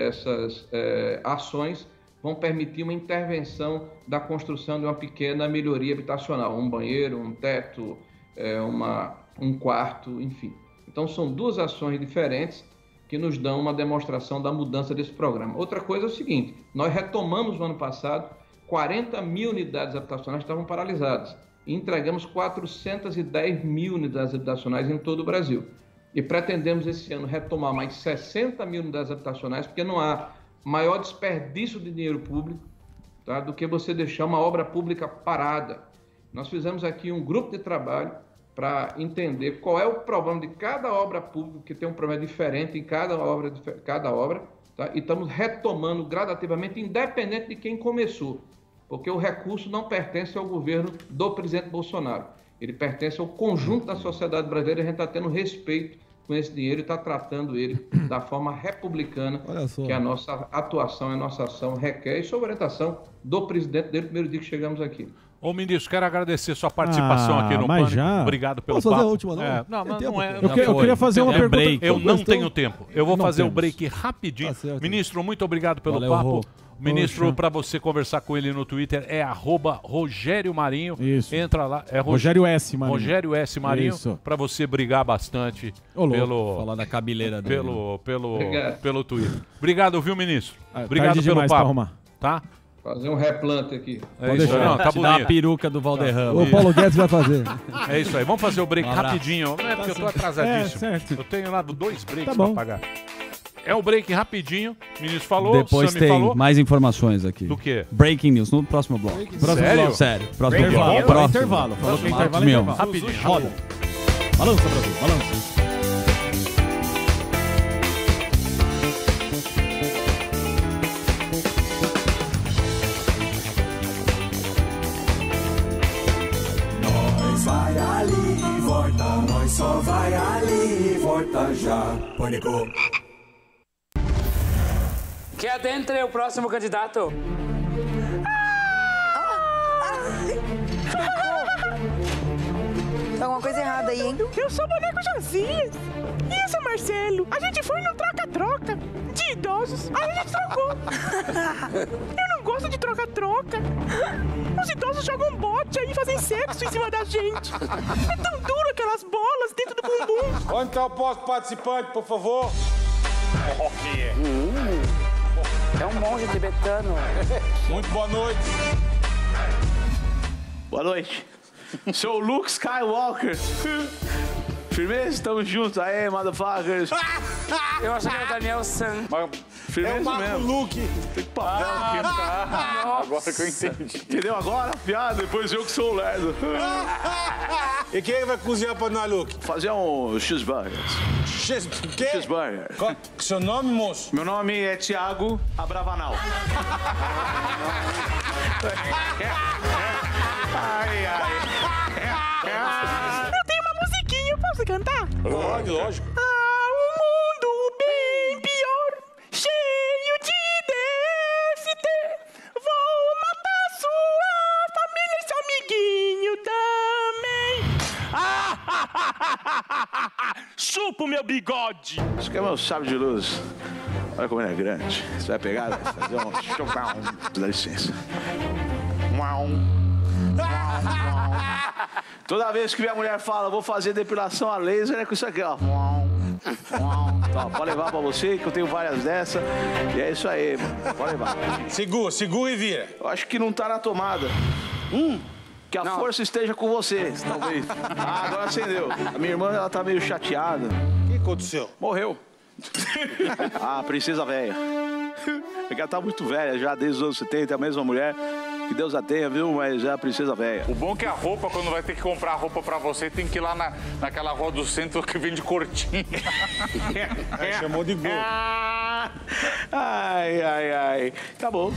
ações vão permitir uma intervenção da construção de uma pequena melhoria habitacional, um banheiro, um teto, um quarto, enfim. Então são 2 ações diferentes que nos dão uma demonstração da mudança desse programa. Outra coisa é o seguinte, nós retomamos no ano passado 40 mil unidades habitacionais estavam paralisadas e entregamos 410 mil unidades habitacionais em todo o Brasil. E pretendemos esse ano retomar mais 60 mil unidades habitacionais, porque não há maior desperdício de dinheiro público, tá, do que você deixar uma obra pública parada. Nós fizemos aqui um grupo de trabalho para entender qual é o problema de cada obra pública, que tem um problema diferente em cada obra, tá? E estamos retomando gradativamente, independente de quem começou, porque o recurso não pertence ao governo do presidente Bolsonaro. Ele pertence ao conjunto da sociedade brasileira, e a gente está tendo respeito com esse dinheiro e está tratando ele da forma republicana que a nossa atuação, a nossa ação requer, e sob orientação do presidente desde o primeiro dia que chegamos aqui. Ô, ministro, quero agradecer sua participação aqui no Pânico. Obrigado pelo papo. Posso fazer a última, não? Não é. Eu queria fazer uma pergunta. Eu não tenho tempo. Eu vou fazer o break rapidinho. Ministro, muito obrigado pelo papo. Ministro, para você conversar com ele no Twitter, é @Rogério Marinho. Isso. Entra lá. É Rogério S. Marinho. Rogério S. Marinho. Para você brigar bastante falar da cabeleira dele. Pelo Twitter. Obrigado, viu, ministro? Obrigado pelo papo. Tá? Fazer um replante aqui. É isso aí. Não, tá Te dá a peruca do Valderrama. O Paulo Guedes vai fazer. É isso aí. Vamos fazer o break Um abraço. rapidinho. Não é porque eu tô atrasadíssimo. Eu tenho lá 2 breaks Tá pra bom. pagar. É o break rapidinho. O ministro falou, Depois Sami tem falou. mais informações aqui. Do quê? Breaking News, no próximo bloco. Sério? Sério. Próximo Breaking bloco. news? Próximo. Intervalo. Falou que é intervalo, Meu. intervalo. Rapidinho. Roda. Balança, Brasil. Balança. Nós vai ali e volta, nós só vai ali e volta já. Pânico. Que adentre o próximo candidato. Tá alguma coisa errada aí, hein? Eu sou o boneco Josias. E esse é o Marcelo. A gente foi no troca-troca de idosos. Aí a gente trocou. Eu não gosto de troca-troca. Os idosos jogam bote aí e fazem sexo em cima da gente. É tão duro aquelas bolas dentro do bumbum. Onde está o próximo participante, por favor? É um monge tibetano. Muito boa noite. Boa noite. Sou o Luke Skywalker. Firmeza? Estamos juntos. Aê, motherfuckers. Eu acho que é o Daniel San. Firmeza É o Marco mesmo. Luke. Tem papel aqui, tá? Agora que eu entendi. Entendeu agora? Piada, depois eu que sou o lerdo. E quem vai cozinhar pra nós, Luke? Fazer um cheeseburger. Quê? Cheeseburger. Qual que é seu nome, moço? Meu nome é Thiago Abravanal. Ai, ai. Eu tenho uma musiquinha, posso cantar? Pode, lógico. Há um mundo bem pior, cheio de DST. Vou matar sua família e seu amiguinho também. Chupa o meu bigode. Isso aqui é meu sábio de luz. Olha como ele é grande. Você vai pegar, vai fazer um chupão. Dá licença. Toda vez que minha mulher fala, vou fazer depilação a laser, é com isso aqui, ó. Então, pode levar pra você, que eu tenho várias dessas. E é isso aí, mano. Pode levar. Segura e vira. Eu acho que não tá na tomada. Que a força esteja com você, talvez. Ah, agora acendeu. A minha irmã, ela tá meio chateada. O que aconteceu? Morreu. A princesa velha. Porque ela tá muito velha já, desde os anos 70, a mesma mulher. Que Deus a tenha, viu? Mas é a princesa velha. O bom é que a roupa, quando vai ter que comprar roupa pra você, tem que ir lá naquela rua do centro que vende cortinha. Chamou de gol. Ai, ai, ai. Acabou.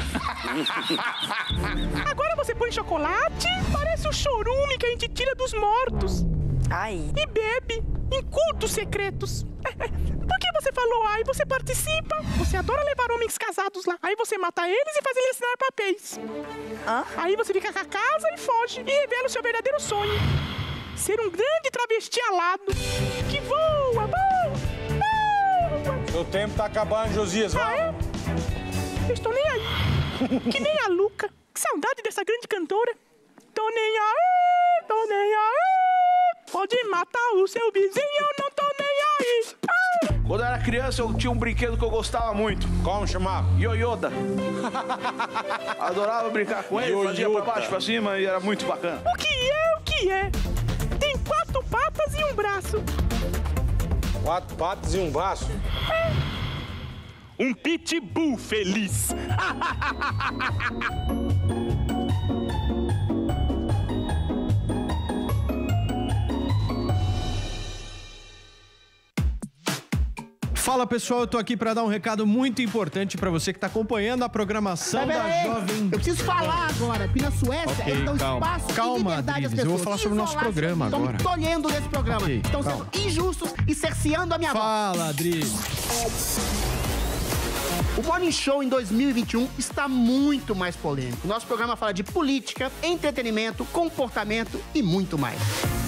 Agora você põe chocolate, parece o chorume que a gente tira dos mortos. Ai. E bebe em cultos secretos. Por que você falou ai? Você participa. Você adora levar homens casados lá. Aí você mata eles e faz eles assinar papéis. Aí você fica com a casa e foge e revela o seu verdadeiro sonho. Ser um grande travesti alado que voa, voa. Seu tempo tá acabando, Josias. Vamos. Eu estou nem aí. Que nem a Luca. Que saudade dessa grande cantora. Tô nem aí, tô nem aí. Pode matar o seu vizinho, eu não tô nem aí. Quando eu era criança, eu tinha um brinquedo que eu gostava muito. Como chamava? Ioiôda. Adorava brincar com ele, fazia pra baixo, pra cima e era muito bacana. O que é? O que é? Tem 4 patas e um braço. 4 patas e um braço? Um pitbull feliz. Fala pessoal, eu tô aqui pra dar um recado muito importante pra você que tá acompanhando a programação da Jovem... Eu preciso falar agora, porque na Suécia eles dão espaço e liberdade às pessoas. Eu vou falar sobre o nosso programa agora. Estão tolhendo desse programa. Okay, estão sendo injustos e cerceando a minha voz. Fala, Adriles. O Morning Show em 2021 está muito mais polêmico. Nosso programa fala de política, entretenimento, comportamento e muito mais.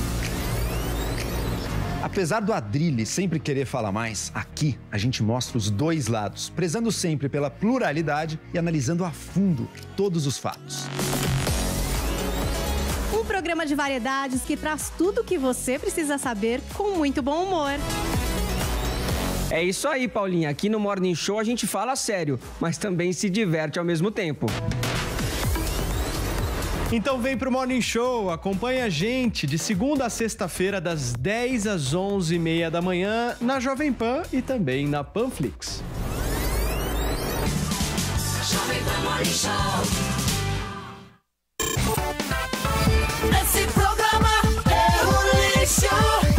Apesar do Adrilles sempre querer falar mais, aqui a gente mostra os dois lados, prezando sempre pela pluralidade e analisando a fundo todos os fatos. Um programa de variedades que traz tudo o que você precisa saber com muito bom humor. É isso aí, Paulinha. Aqui no Morning Show a gente fala sério, mas também se diverte ao mesmo tempo. Então vem pro Morning Show, acompanha a gente de segunda a sexta-feira, das 10 às 11h30 da manhã, na Jovem Pan e também na Panflix. Jovem Pan Morning Show. Esse programa é um lixo.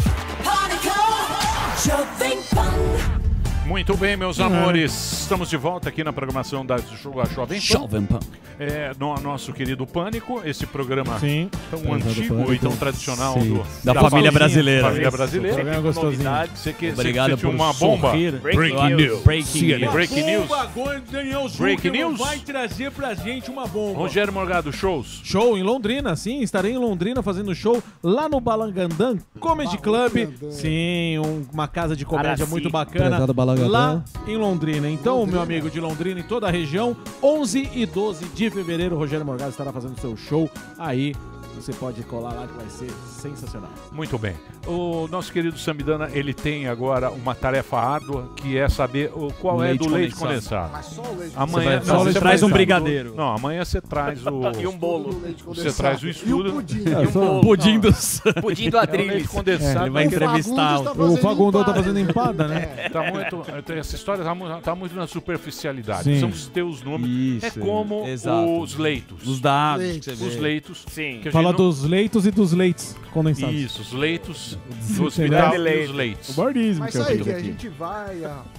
Pânico, Jovem Pan. Muito bem, meus amores. Estamos de volta aqui na programação da Jovem Pan. Jovem Pan. No nosso querido Pânico, esse programa Sim. tão antigo e tão tradicional da família brasileira. Família brasileira. Programa gostosinho. Você que Obrigado tinha por uma bomba. Breaking news. Breaking news. Daniel Breaking news. vai trazer pra gente uma bomba. Rogério Morgado, shows. Show em Londrina, sim. Estarei em Londrina fazendo show lá no Balangandã Comedy Club. Sim, uma casa de comédia muito bacana. Lá em Londrina. Então, meu amigo de Londrina e toda a região, 11 e 12 de fevereiro, o Rogério Morgado estará fazendo seu show aí. Você pode colar lá que vai ser sensacional. Muito bem. O nosso querido Samidana, ele tem agora uma tarefa árdua, que é saber qual é do leite condensado. Mas só o leite Amanhã você traz um brigadeiro. Não, amanhã você traz o... E um bolo. Você traz o estudo. E o pudim. E um bolo. Pudim dos... Pudim do Adriles. Leite condensado. Ele vai entrevistar O Fagundo tá fazendo empada, né? Tá muito, essa história tá muito na superficialidade. Sim. Precisamos ter os números. Isso, é como exato. os leitos. Os dados. Leite. que você Os vê. leitos. Sim. que a Fala gente não- dos leitos e dos leites condensados. Isso, os leitos do hospital e os leitos. O bardismo. Mas que eu aí fiz que a aqui. gente vai,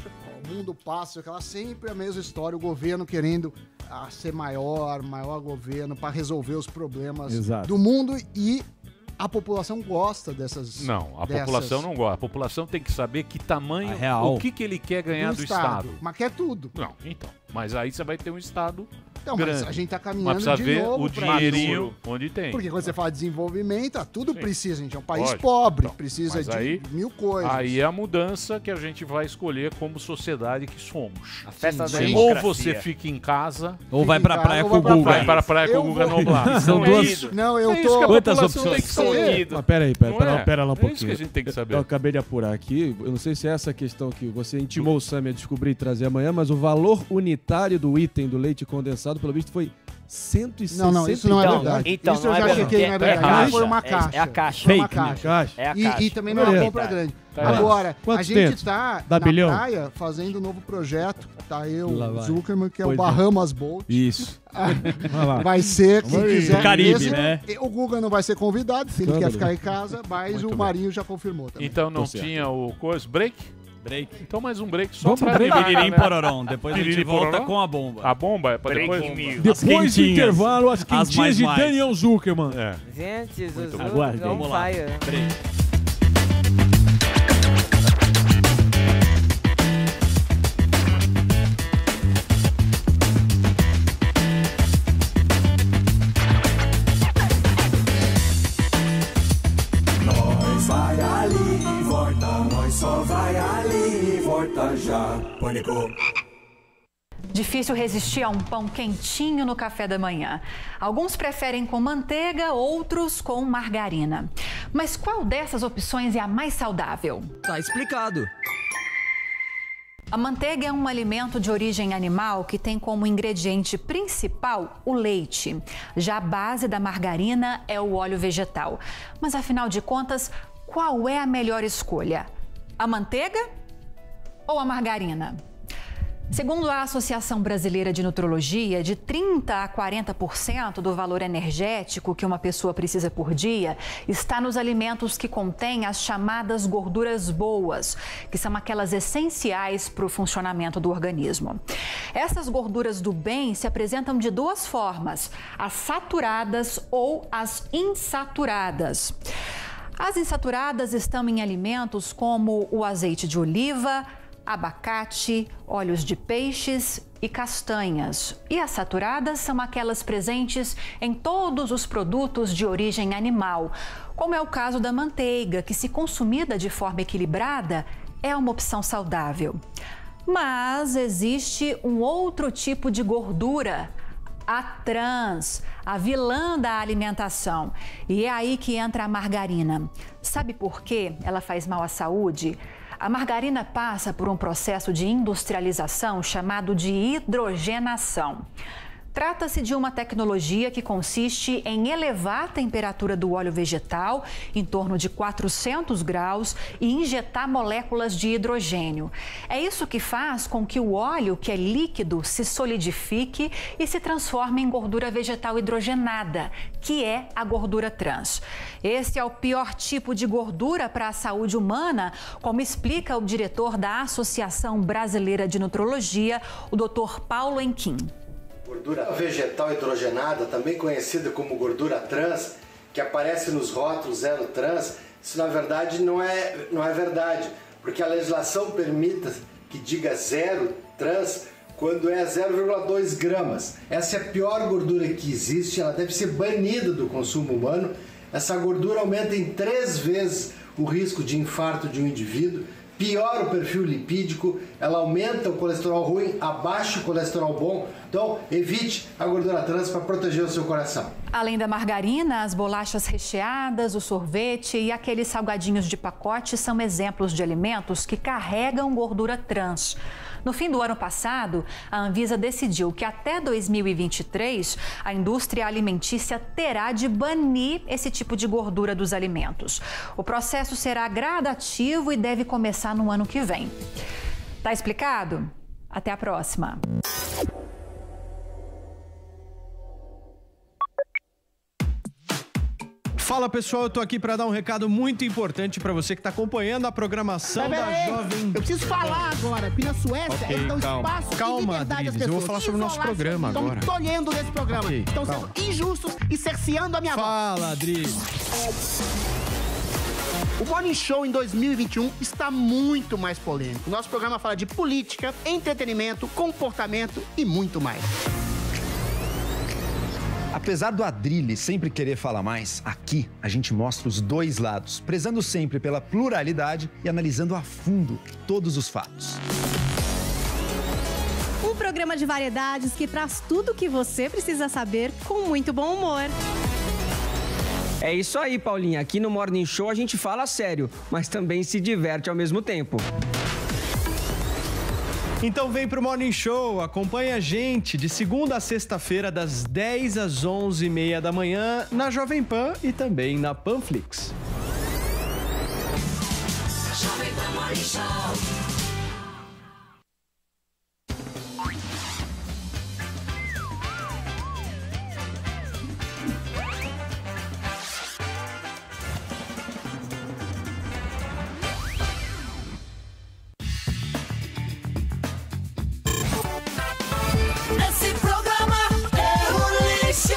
o mundo passa, aquela sempre a mesma história, o governo querendo ser maior governo para resolver os problemas Exato. do mundo e a população gosta dessas. Não, a população não gosta. A população tem que saber que tamanho, A real. o que ele quer ganhar do Estado. Mas quer tudo. Não, então. Mas aí você vai ter um Estado Então, grande. mas a gente tá Mas caminhando precisa de ver novo o pra dinheirinho isso. onde tem. Porque quando você fala de desenvolvimento, tudo Sim. precisa, gente. É um país Lógico. pobre, Então, precisa mas de aí- mil coisas. Aí é a mudança que a gente vai escolher como sociedade que somos. A festa da Ou democracia. você fica em casa, Ou vai pra Fica em praia casa, com o ou vai pra Guga. vai para a praia com Eu o Guga vou- Noblar. São É duas- isso. Não, eu É isso tô. que a Quantas população tem que opções? saber. Mas pera Não é? lá um É pouquinho. isso que a gente tem que saber. Eu acabei de apurar aqui, eu não sei se é essa questão que você intimou o Sammy a descobrir e trazer amanhã, mas o valor unitário do item do leite condensado, pelo visto, foi 160. Não, isso não é verdade. Então, isso não eu é já verdade. chequei, não é É verdade. caixa. Foi uma É caixa. a caixa. Foi uma Fake news. caixa. Caixa. É a E caixa. também não é uma Beleza. compra grande. Tá Agora, a Quantos gente dentes? tá Dá na bilhão? praia fazendo um novo projeto. Tá eu, Lá o vai. Zuckerman, que é o Pois é. Bahamas Bolt. Isso. Vai lá. Vai ser, quem Vamos aí. quiser. Do Caribe, Esse- né? O Guga não vai ser convidado, se ele quer Escândalo. ficar em casa, mas Muito o bem. Marinho já confirmou também. Então não Tô certo. tinha o coisa, break? Break. Então mais um break só Vamos pra pro break? animar, Piririm né? pororó. Depois a gente Piriri volta pororó? com a bomba. A bomba é pra depois? Breaking news. Depois do quentinhas. intervalo, as As quentinhas mais de mais. Daniel Zuckerman. É. Gente, Zuzu, Aguardem. vamos lá. Break. Nós vai ali e volta, nós só vai ali e volta já. Pânico. Difícil resistir a um pão quentinho no café da manhã. Alguns preferem com manteiga, outros com margarina. Mas qual dessas opções é a mais saudável? Tá explicado. A manteiga é um alimento de origem animal que tem como ingrediente principal o leite. Já a base da margarina é o óleo vegetal. Mas afinal de contas, qual é a melhor escolha? A manteiga ou a margarina? Segundo a Associação Brasileira de Nutrologia, de 30% a 40% do valor energético que uma pessoa precisa por dia está nos alimentos que contêm as chamadas gorduras boas, que são aquelas essenciais para o funcionamento do organismo. Essas gorduras do bem se apresentam de duas formas, as saturadas ou as insaturadas. As insaturadas estão em alimentos como o azeite de oliva, abacate, óleos de peixes e castanhas. E as saturadas são aquelas presentes em todos os produtos de origem animal, como é o caso da manteiga, que, se consumida de forma equilibrada, é uma opção saudável. Mas existe um outro tipo de gordura, a trans, a vilã da alimentação. E é aí que entra a margarina. Sabe por quê ela faz mal à saúde? A margarina passa por um processo de industrialização chamado de hidrogenação. Trata-se de uma tecnologia que consiste em elevar a temperatura do óleo vegetal em torno de 400 graus e injetar moléculas de hidrogênio. É isso que faz com que o óleo, que é líquido, se solidifique e se transforme em gordura vegetal hidrogenada, que é a gordura trans. Esse é o pior tipo de gordura para a saúde humana, como explica o diretor da Associação Brasileira de Nutrologia, o Dr. Paulo Enquim. Gordura vegetal hidrogenada, também conhecida como gordura trans, que aparece nos rótulos zero trans, isso na verdade não é verdade, porque a legislação permite que diga zero trans quando é 0,2 gramas. Essa é a pior gordura que existe, ela deve ser banida do consumo humano. Essa gordura aumenta em 3 vezes o risco de infarto de um indivíduo, piora o perfil lipídico, ela aumenta o colesterol ruim, abaixa o colesterol bom. Então, evite a gordura trans para proteger o seu coração. Além da margarina, as bolachas recheadas, o sorvete e aqueles salgadinhos de pacote são exemplos de alimentos que carregam gordura trans. No fim do ano passado, a Anvisa decidiu que até 2023, a indústria alimentícia terá de banir esse tipo de gordura dos alimentos. O processo será gradativo e deve começar no ano que vem. Tá explicado? Até a próxima. Fala pessoal, eu tô aqui para dar um recado muito importante para você que tá acompanhando a programação da Jovem. Eu preciso falar agora, porque na Suécia eles dão espaço e liberdade às pessoas. Eu vou falar sobre o nosso programa agora. Estão tolhendo desse programa. Okay, estão sendo injustos e cerceando a minha voz. Fala, Adri. O Morning Show em 2021 está muito mais polêmico. Nosso programa fala de política, entretenimento, comportamento e muito mais. Apesar do Adrilles sempre querer falar mais, aqui a gente mostra os dois lados, prezando sempre pela pluralidade e analisando a fundo todos os fatos. Um programa de variedades que traz tudo o que você precisa saber com muito bom humor. É isso aí, Paulinha. Aqui no Morning Show a gente fala sério, mas também se diverte ao mesmo tempo. Então vem pro Morning Show, acompanha a gente de segunda a sexta-feira, das 10 às 11h30 da manhã, na Jovem Pan e também na Panflix. Jovem Pan Morning Show. Esse programa é um lixo.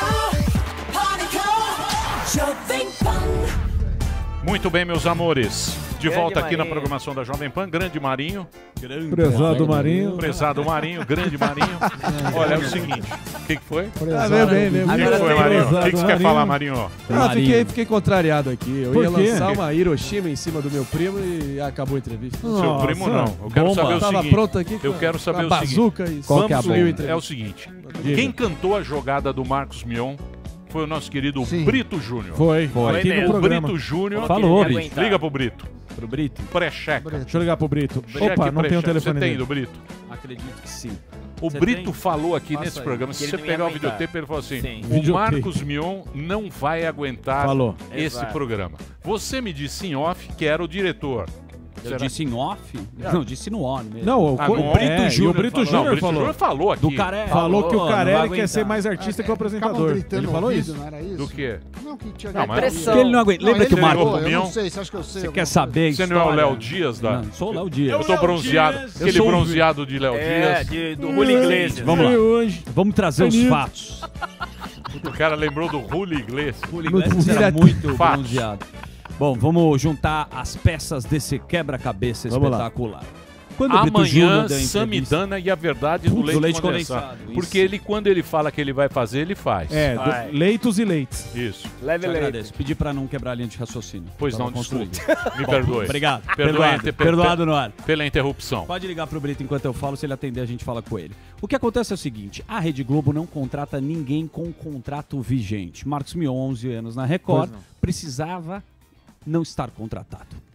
Pânico, Jovem Pan. Muito bem, meus amores. De Grande volta aqui na Marinho. programação da Jovem Pan, Grande Marinho. Prezado Marinho. Prezado Marinho, Grande Marinho. Olha, é o seguinte, o que foi? Ah, bem, bem. O que foi, Marinho? O que você quer falar, Marinho? Ah, fiquei contrariado aqui. Eu Por ia quê? lançar uma Hiroshima em cima do meu primo e acabou a entrevista. Seu primo não. Eu quero saber o Tava seguinte. pronto aqui Eu quero saber com a o seguinte. bazuca e qual que é a bomba? É o seguinte. Quem cantou a jogada do Marcos Mion foi o nosso querido Brito Júnior. Foi. Aqui no O programa. Brito Júnior. Falou, bicho. Liga pro Brito. Pro Brito? Pré-checa. Deixa eu ligar pro Brito. Cheque Opa, não tem o pré-cheque. telefone Você tem dele. do Brito? Acredito que sim. O Você Brito tem? falou aqui Passa nesse aí. programa, Que se ele você não ia pegar o aguentar. videotape, ele falou assim, Sim. o Videotape. Marcos Mion não vai aguentar Falou. esse Exato. programa. Você me disse em off que era o diretor. Eu Será? disse em off? Não, disse no on mesmo. Não, o Ah, no Brito on? Júnior. O Brito Não, o Júnior Brito falou. Júnior falou aqui. Do Carelli. Falou que o não vai Carelli quer aguentar. ser mais artista que o Ficavam apresentador. gritando Ele no falou ouvido, isso? não era isso? Do quê? Não, que tinha Não, mas- pressão. Porque ele não aguenta. Lembra Não, que o ele Marcos... ligou, Mion? eu não sei, você acha que eu sei? Você alguma quer coisa? saber a Você não é o história? Léo Dias da... Não, sou o Léo Dias. Eu tô bronzeado. Aquele sou o- bronzeado de Léo Dias. Do Julio Iglesias. Vamos lá. Hoje. Vamos trazer os Bonito. fatos. O cara lembrou do Julio Iglesias. O Iglesias era Direto. muito Fatos. bronzeado. Bom, vamos juntar as peças desse quebra-cabeça Vamos lá. espetacular. Quando o Brito Júnior Amanhã, deu a entrevista- Samidana e a verdade do Putz, leite, condensado. isso. Porque ele, quando ele fala que ele vai fazer, ele faz. Vai. Leitos e leites. Isso. Leve Te leite. agradeço. Pedi pra não quebrar a linha de raciocínio. Pois Tava não, desculpe. construído. Me Bom, perdoe. Obrigado. Perdoe, Perdoado no ar. Pela interrupção. Pode ligar pro Brito enquanto eu falo, se ele atender a gente fala com ele. O que acontece é o seguinte, a Rede Globo não contrata ninguém com contrato vigente. Marcos Mion, 11 anos na Record, precisava não estar contratado.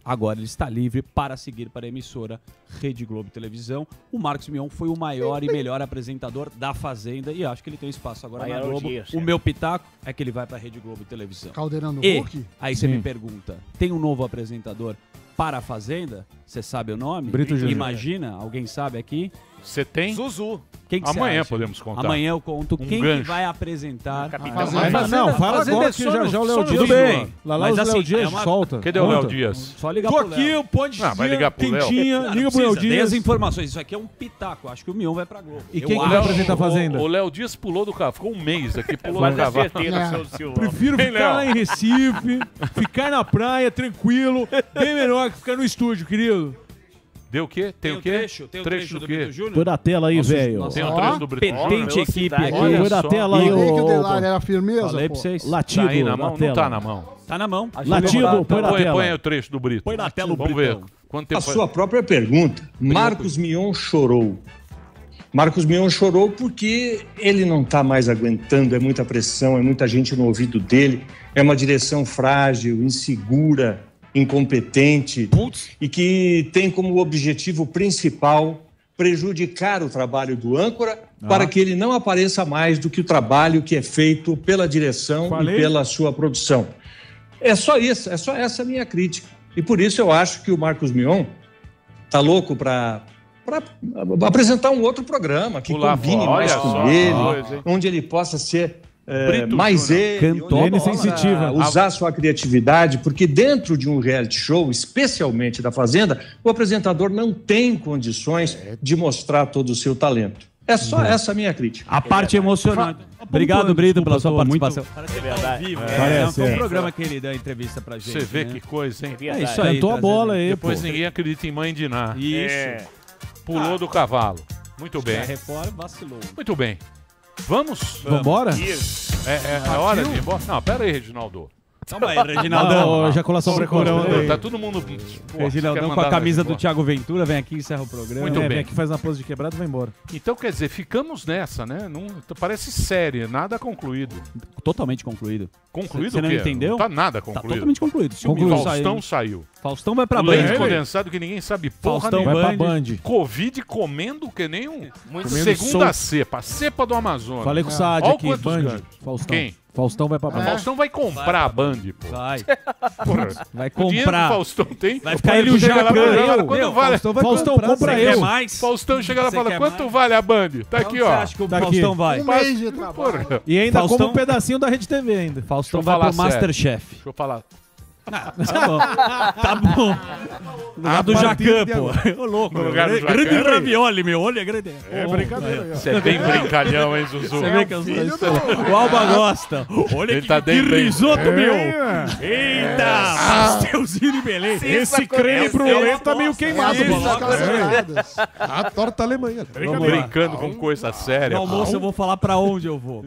Agora ele está livre para seguir para a emissora Rede Globo Televisão. O Marcos Mion foi o maior e melhor apresentador da Fazenda e acho que ele tem espaço agora na Globo. O meu pitaco é que ele vai para a Rede Globo Televisão. Caldeirão do E Hulk? aí você me pergunta, tem um novo apresentador para a Fazenda? Você sabe o nome? Brito Júnior. Imagina, alguém sabe aqui? Você tem? Zuzu. Quem que Amanhã você acha? podemos contar. Amanhã eu conto Um quem que gancho. vai apresentar. Não, fala agora que já o Léo Dias. Tudo bem. Lá Mas o Léo assim, Dias solta. Cadê o Conta. Léo Dias? Só ligar Tô pro aqui, Léo. pode Ah, vai ligar pro Léo? quentinha, liga pro Léo Dê Dias. as informações. Isso aqui é um pitaco. Acho que o Mion vai pra Globo. E quem que vai apresentar a Fazenda? O Léo Dias pulou do cavalo. Ficou um mês aqui, pulou Quase do cavalo. acertei no seu Silvão. Prefiro Hein, ficar Léo? lá em Recife, ficar na praia, tranquilo, bem melhor que ficar no estúdio, querido. Deu o quê? Tem o quê? Tem o trecho do do quê? Brito Júnior? Põe na tela aí, velho. Tem um trecho do Brito Júnior. Petente equipe aqui. Põe na tela aí, Falei que o ô. Delar era firmeza, Falei pô. pra vocês. Latido, Tá aí na na mão? Não tela. tá na mão. Tá na mão. Latido, põe na Põe tela. aí o trecho do Brito. Põe na tela o Vamos ver. Britão. Quanto tempo A sua própria pergunta. Marcos Mion chorou. Marcos Mion chorou porque ele não está mais aguentando, é muita pressão, é muita gente no ouvido dele, é uma direção frágil, insegura, incompetente e que tem como objetivo principal prejudicar o trabalho do âncora para que ele não apareça mais do que o trabalho que é feito pela direção e pela sua produção. É só isso, é só essa a minha crítica. E por isso eu acho que o Marcos Mion está louco para apresentar um outro programa que Pular combine fora. mais Olha com só, ele, coisa, hein? onde ele possa ser Brito mais Júnior. ele, Cantor, onde ele sensitiva. possa usar sua criatividade, porque dentro de um reality show, especialmente da Fazenda, o apresentador não tem condições de mostrar todo o seu talento. É só essa a minha crítica. A parte emocionante. Obrigado, Brito, pela sua participação. É verdade. Foi um programa que ele deu a entrevista pra gente. Você vê né? que coisa, hein? É isso aí. Cantou a bola aí, Depois pô. ninguém acredita em mãe de Ná. Isso. Pulou do cavalo. Muito bem. A reforma vacilou. Muito bem. Vamos? Vambora? É hora de ir embora? Não, pera aí, Reginaldo. Calma aí, Reginaldão. Ejaculação precoce. Tá todo mundo... Pô, Reginaldão quer com a mandar camisa nós do embora? Thiago Ventura, vem aqui e encerra o programa. Muito bem. Vem aqui, faz uma pose de quebrado e vai embora. Então, quer dizer, ficamos nessa, né? Não, parece séria, nada concluído. Totalmente concluído. Concluído Você o não quê? entendeu? Não tá nada Tá concluído. totalmente concluído. Se o Faustão saiu. Faustão vai pra O Band. leite condensado que ninguém sabe porra Faustão nenhuma. Vai pra Band. Covid comendo que nem um... Comendo Segunda solto. cepa do Amazonas. Falei com o Saad Olha aqui, quantos Band. ganhos. Faustão. Quem? Faustão vai pra Band. Faustão vai comprar a Band, pô. Vai. Porra. Vai O dinheiro que comprar. o Faustão tem. Vai ficar ele e o Chega lá, Jacan. fala, quanto vale? Faustão compra Você quer eu. mais? Faustão chega lá e Você fala, quer quanto mais? vale a Band? Tá aqui, Você ó. acha que o Tá aqui. Faustão vai? Um mês de trabalho. Porra. E ainda Faustão- como um pedacinho da Rede TV ainda. Faustão Deixa eu vai pro falar sério. Masterchef. Deixa eu falar. Tá bom. Tá bom. No lugar do Jacan, pô. Ô, louco. No lugar do Jacan. Grande ravioli, meu olho é grande. É brincadeira. Você é bem brincalhão, hein, Zuzu? Você vê que eu O Alba gosta. Olha Ele tá que bem risoto, meu. É. Eita, pastelzinho de Belém. Esse creme brulê tá meio queimado. Isso, Bola. aquelas erradas. A torta alemanha. Brincando com coisa séria. No almoço eu vou falar pra onde eu vou.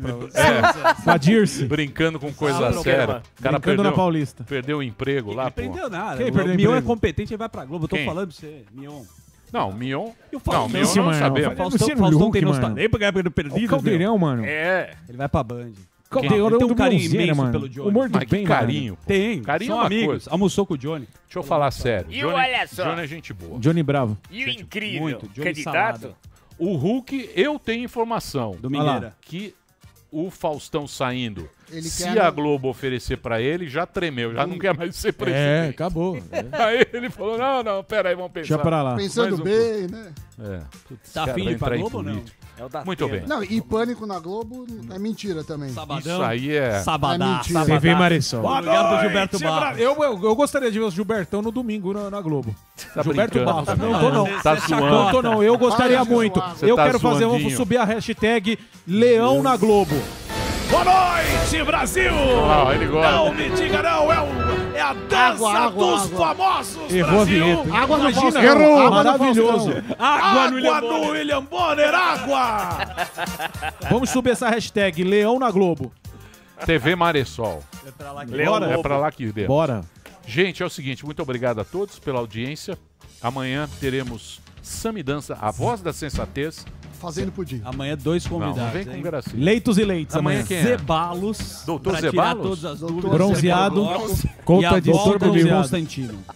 A Dirce. Brincando com coisa Ah, séria. O cara Brincando na perdeu, Paulista. perdeu o emprego lá, Não pô. aprendeu nada. Quem O perdeu Mion é emprego? competente, ele vai pra Globo. Eu tô Quem? falando pra você, Mion. Não, o Mion... E o Não, Faustão? o Mion não sabemos. Faustão tem nostalgia. Nem porque é perdido. O Caldeirão, mano. É. Ele vai pra Band. Caldeirão Ele tem um do carinho Bronzeira, imenso mano. pelo Johnny. Humor do Mas que bem, carinho, pô. Tem. Carinho São é uma amigos. coisa. Almoçou com o Johnny. Deixa eu falar sério. E olha só. Johnny é gente boa. mano. Johnny Bravo. E o incrível Muito. Johnny candidato. Salada. O Hulk, eu tenho informação. Do Mineira. Que o Faustão saindo, Ele se quer- a Globo oferecer pra ele, já tremeu, já não quer mais ser É, presidente. acabou. Aí ele falou, não, pera aí, vamos pensar. Deixa pra lá. Pensando Mais um bem, né? É. Putz, Tá cara, afim de vai ir pra entrar em Globo ou não? política. É o da Muito bem. Não, e Pânico na Globo é mentira também. Sabadão. Isso aí é... Sabadá. É mentira. Sabadá. TV Marisol. No lugar do Gilberto Barros. Eu gostaria de ver o Gilbertão no domingo na Globo. Tá Gilberto brincando. Barros. Não tô não. Tá Você zoando. Não tô não. Eu gostaria Para de muito. zoar. Você Eu tá quero fazer, vou zoandinho. subir a hashtag Leão na Globo. Boa noite, Brasil! Ah, ele gosta. Não me diga não, é a dança Água, dos água. famosos, Errou a Brasil! vinheta. Água no Imagina, Faustão. errou. Água no Maravilhoso. Faustão. Água no Água no William Bonner, água! Vamos subir essa hashtag Leão na Globo. TV Marisol. Bora. É pra lá que dê. Bora. Gente, é o seguinte, muito obrigado a todos pela audiência. Amanhã teremos Sami Dança, a voz da sensatez. Fazendo pudim. Amanhã 2 convidados. Não, vem com hein? gracinha. Leitos e leites Amanhã amanhã. quem é? Zebalos. Doutor pra Zebalos? tirar todas as Doutor dúvidas. Bronzeado. E Conta a de volta Doutor de Bronzeado. Constantino.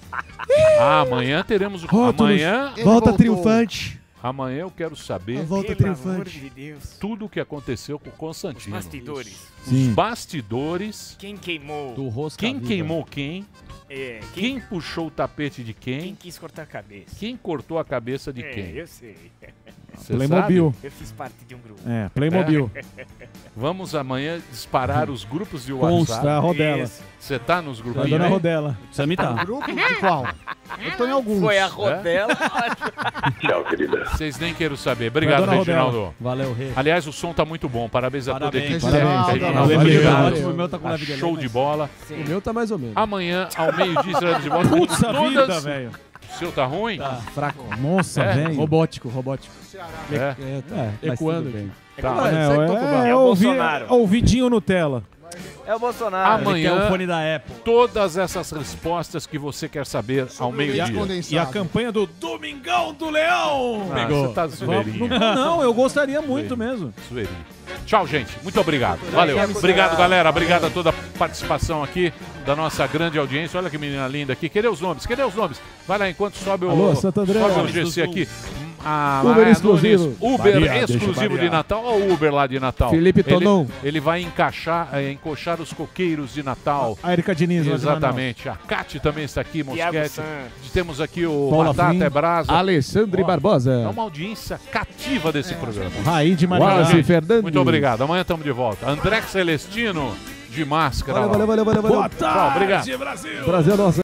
Amanhã teremos... Amanhã... Volta triunfante. Amanhã eu quero saber... A volta triunfante. Tudo o que aconteceu com o Constantino. Os bastidores. Os bastidores. Quem queimou? Quem queimou quem? É, quem puxou o tapete de quem? Quem quis cortar a cabeça? Quem cortou a cabeça de quem? Eu sei. Você Playmobil. Eu fiz parte de um grupo. Playmobil. Vamos amanhã disparar os grupos de Consta, WhatsApp. a Rodela. Você tá nos grupos? Tá dando a Rodela. Sammy tá. Grupo de qual? Eu tô em alguns. Foi a Rodela. Tchau, querida. Vocês nem quero saber. Obrigado, Dona Reginaldo. Rodela. Valeu, Rei. Aliás, o som tá muito bom. Parabéns a toda a equipe Parabéns. técnica. Parabéns. Reginaldo. Valeu. Obrigado. O meu tá com leve delay, Show mas- de bola. O meu tá mais ou menos. Amanhã, ao meio-dia, estaremos de volta. Putz, a vida, Todas- velho. O seu tá ruim? Tá fraco. Nossa, É? velho. Robótico. É. Tá ecoando. bem. Tá. É o Bolsonaro. ouvidinho Nutella. É o Bolsonaro. Amanhã, Ele quer o fone da Apple. todas essas respostas que você quer saber ao meio-dia. E a campanha do Domingão do Leão. Ah, você tá zoeirinho. Não, eu gostaria muito mesmo. Zoeirinho. Tchau, gente. Muito obrigado. Valeu. Obrigado, galera. Obrigado a toda a participação aqui da nossa grande audiência. Olha que menina linda aqui. Cadê os nomes? Cadê os nomes? Vai lá enquanto sobe o, Alô, Santo André. sobe o GC aqui. Uber Maria exclusivo. Nunes, Uber Variar, deixa exclusivo variar. de Natal. Olha o Uber lá de Natal. Felipe Tonon. Ele vai encoxar os coqueiros de Natal. A Erika Diniz. lá de Exatamente. A Cate também está aqui, Thiago Mosquete. Santos. Temos aqui o Paula Batata Frim. é Brasa. Alexandre Ó, Barbosa. É uma audiência cativa desse programa. Raí de Valeu, Maringá. gente. Fernandes. Muito obrigado. Amanhã estamos de volta. André Celestino, de máscara. lá. Valeu. Boa Tchau, tarde, obrigado. Brasil. Brasil nosso.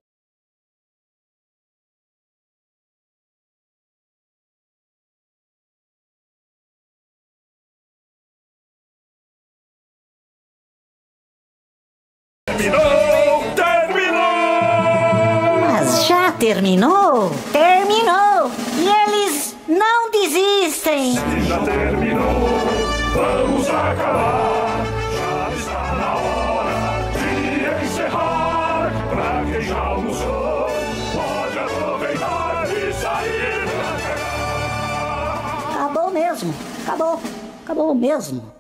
Mas já terminou? Terminou! E eles não desistem! Já terminou, vamos acabar. Já está na hora de encerrar. Pra quem já almoçou, pode aproveitar e sair pra cá. Acabou mesmo! Acabou! Acabou mesmo!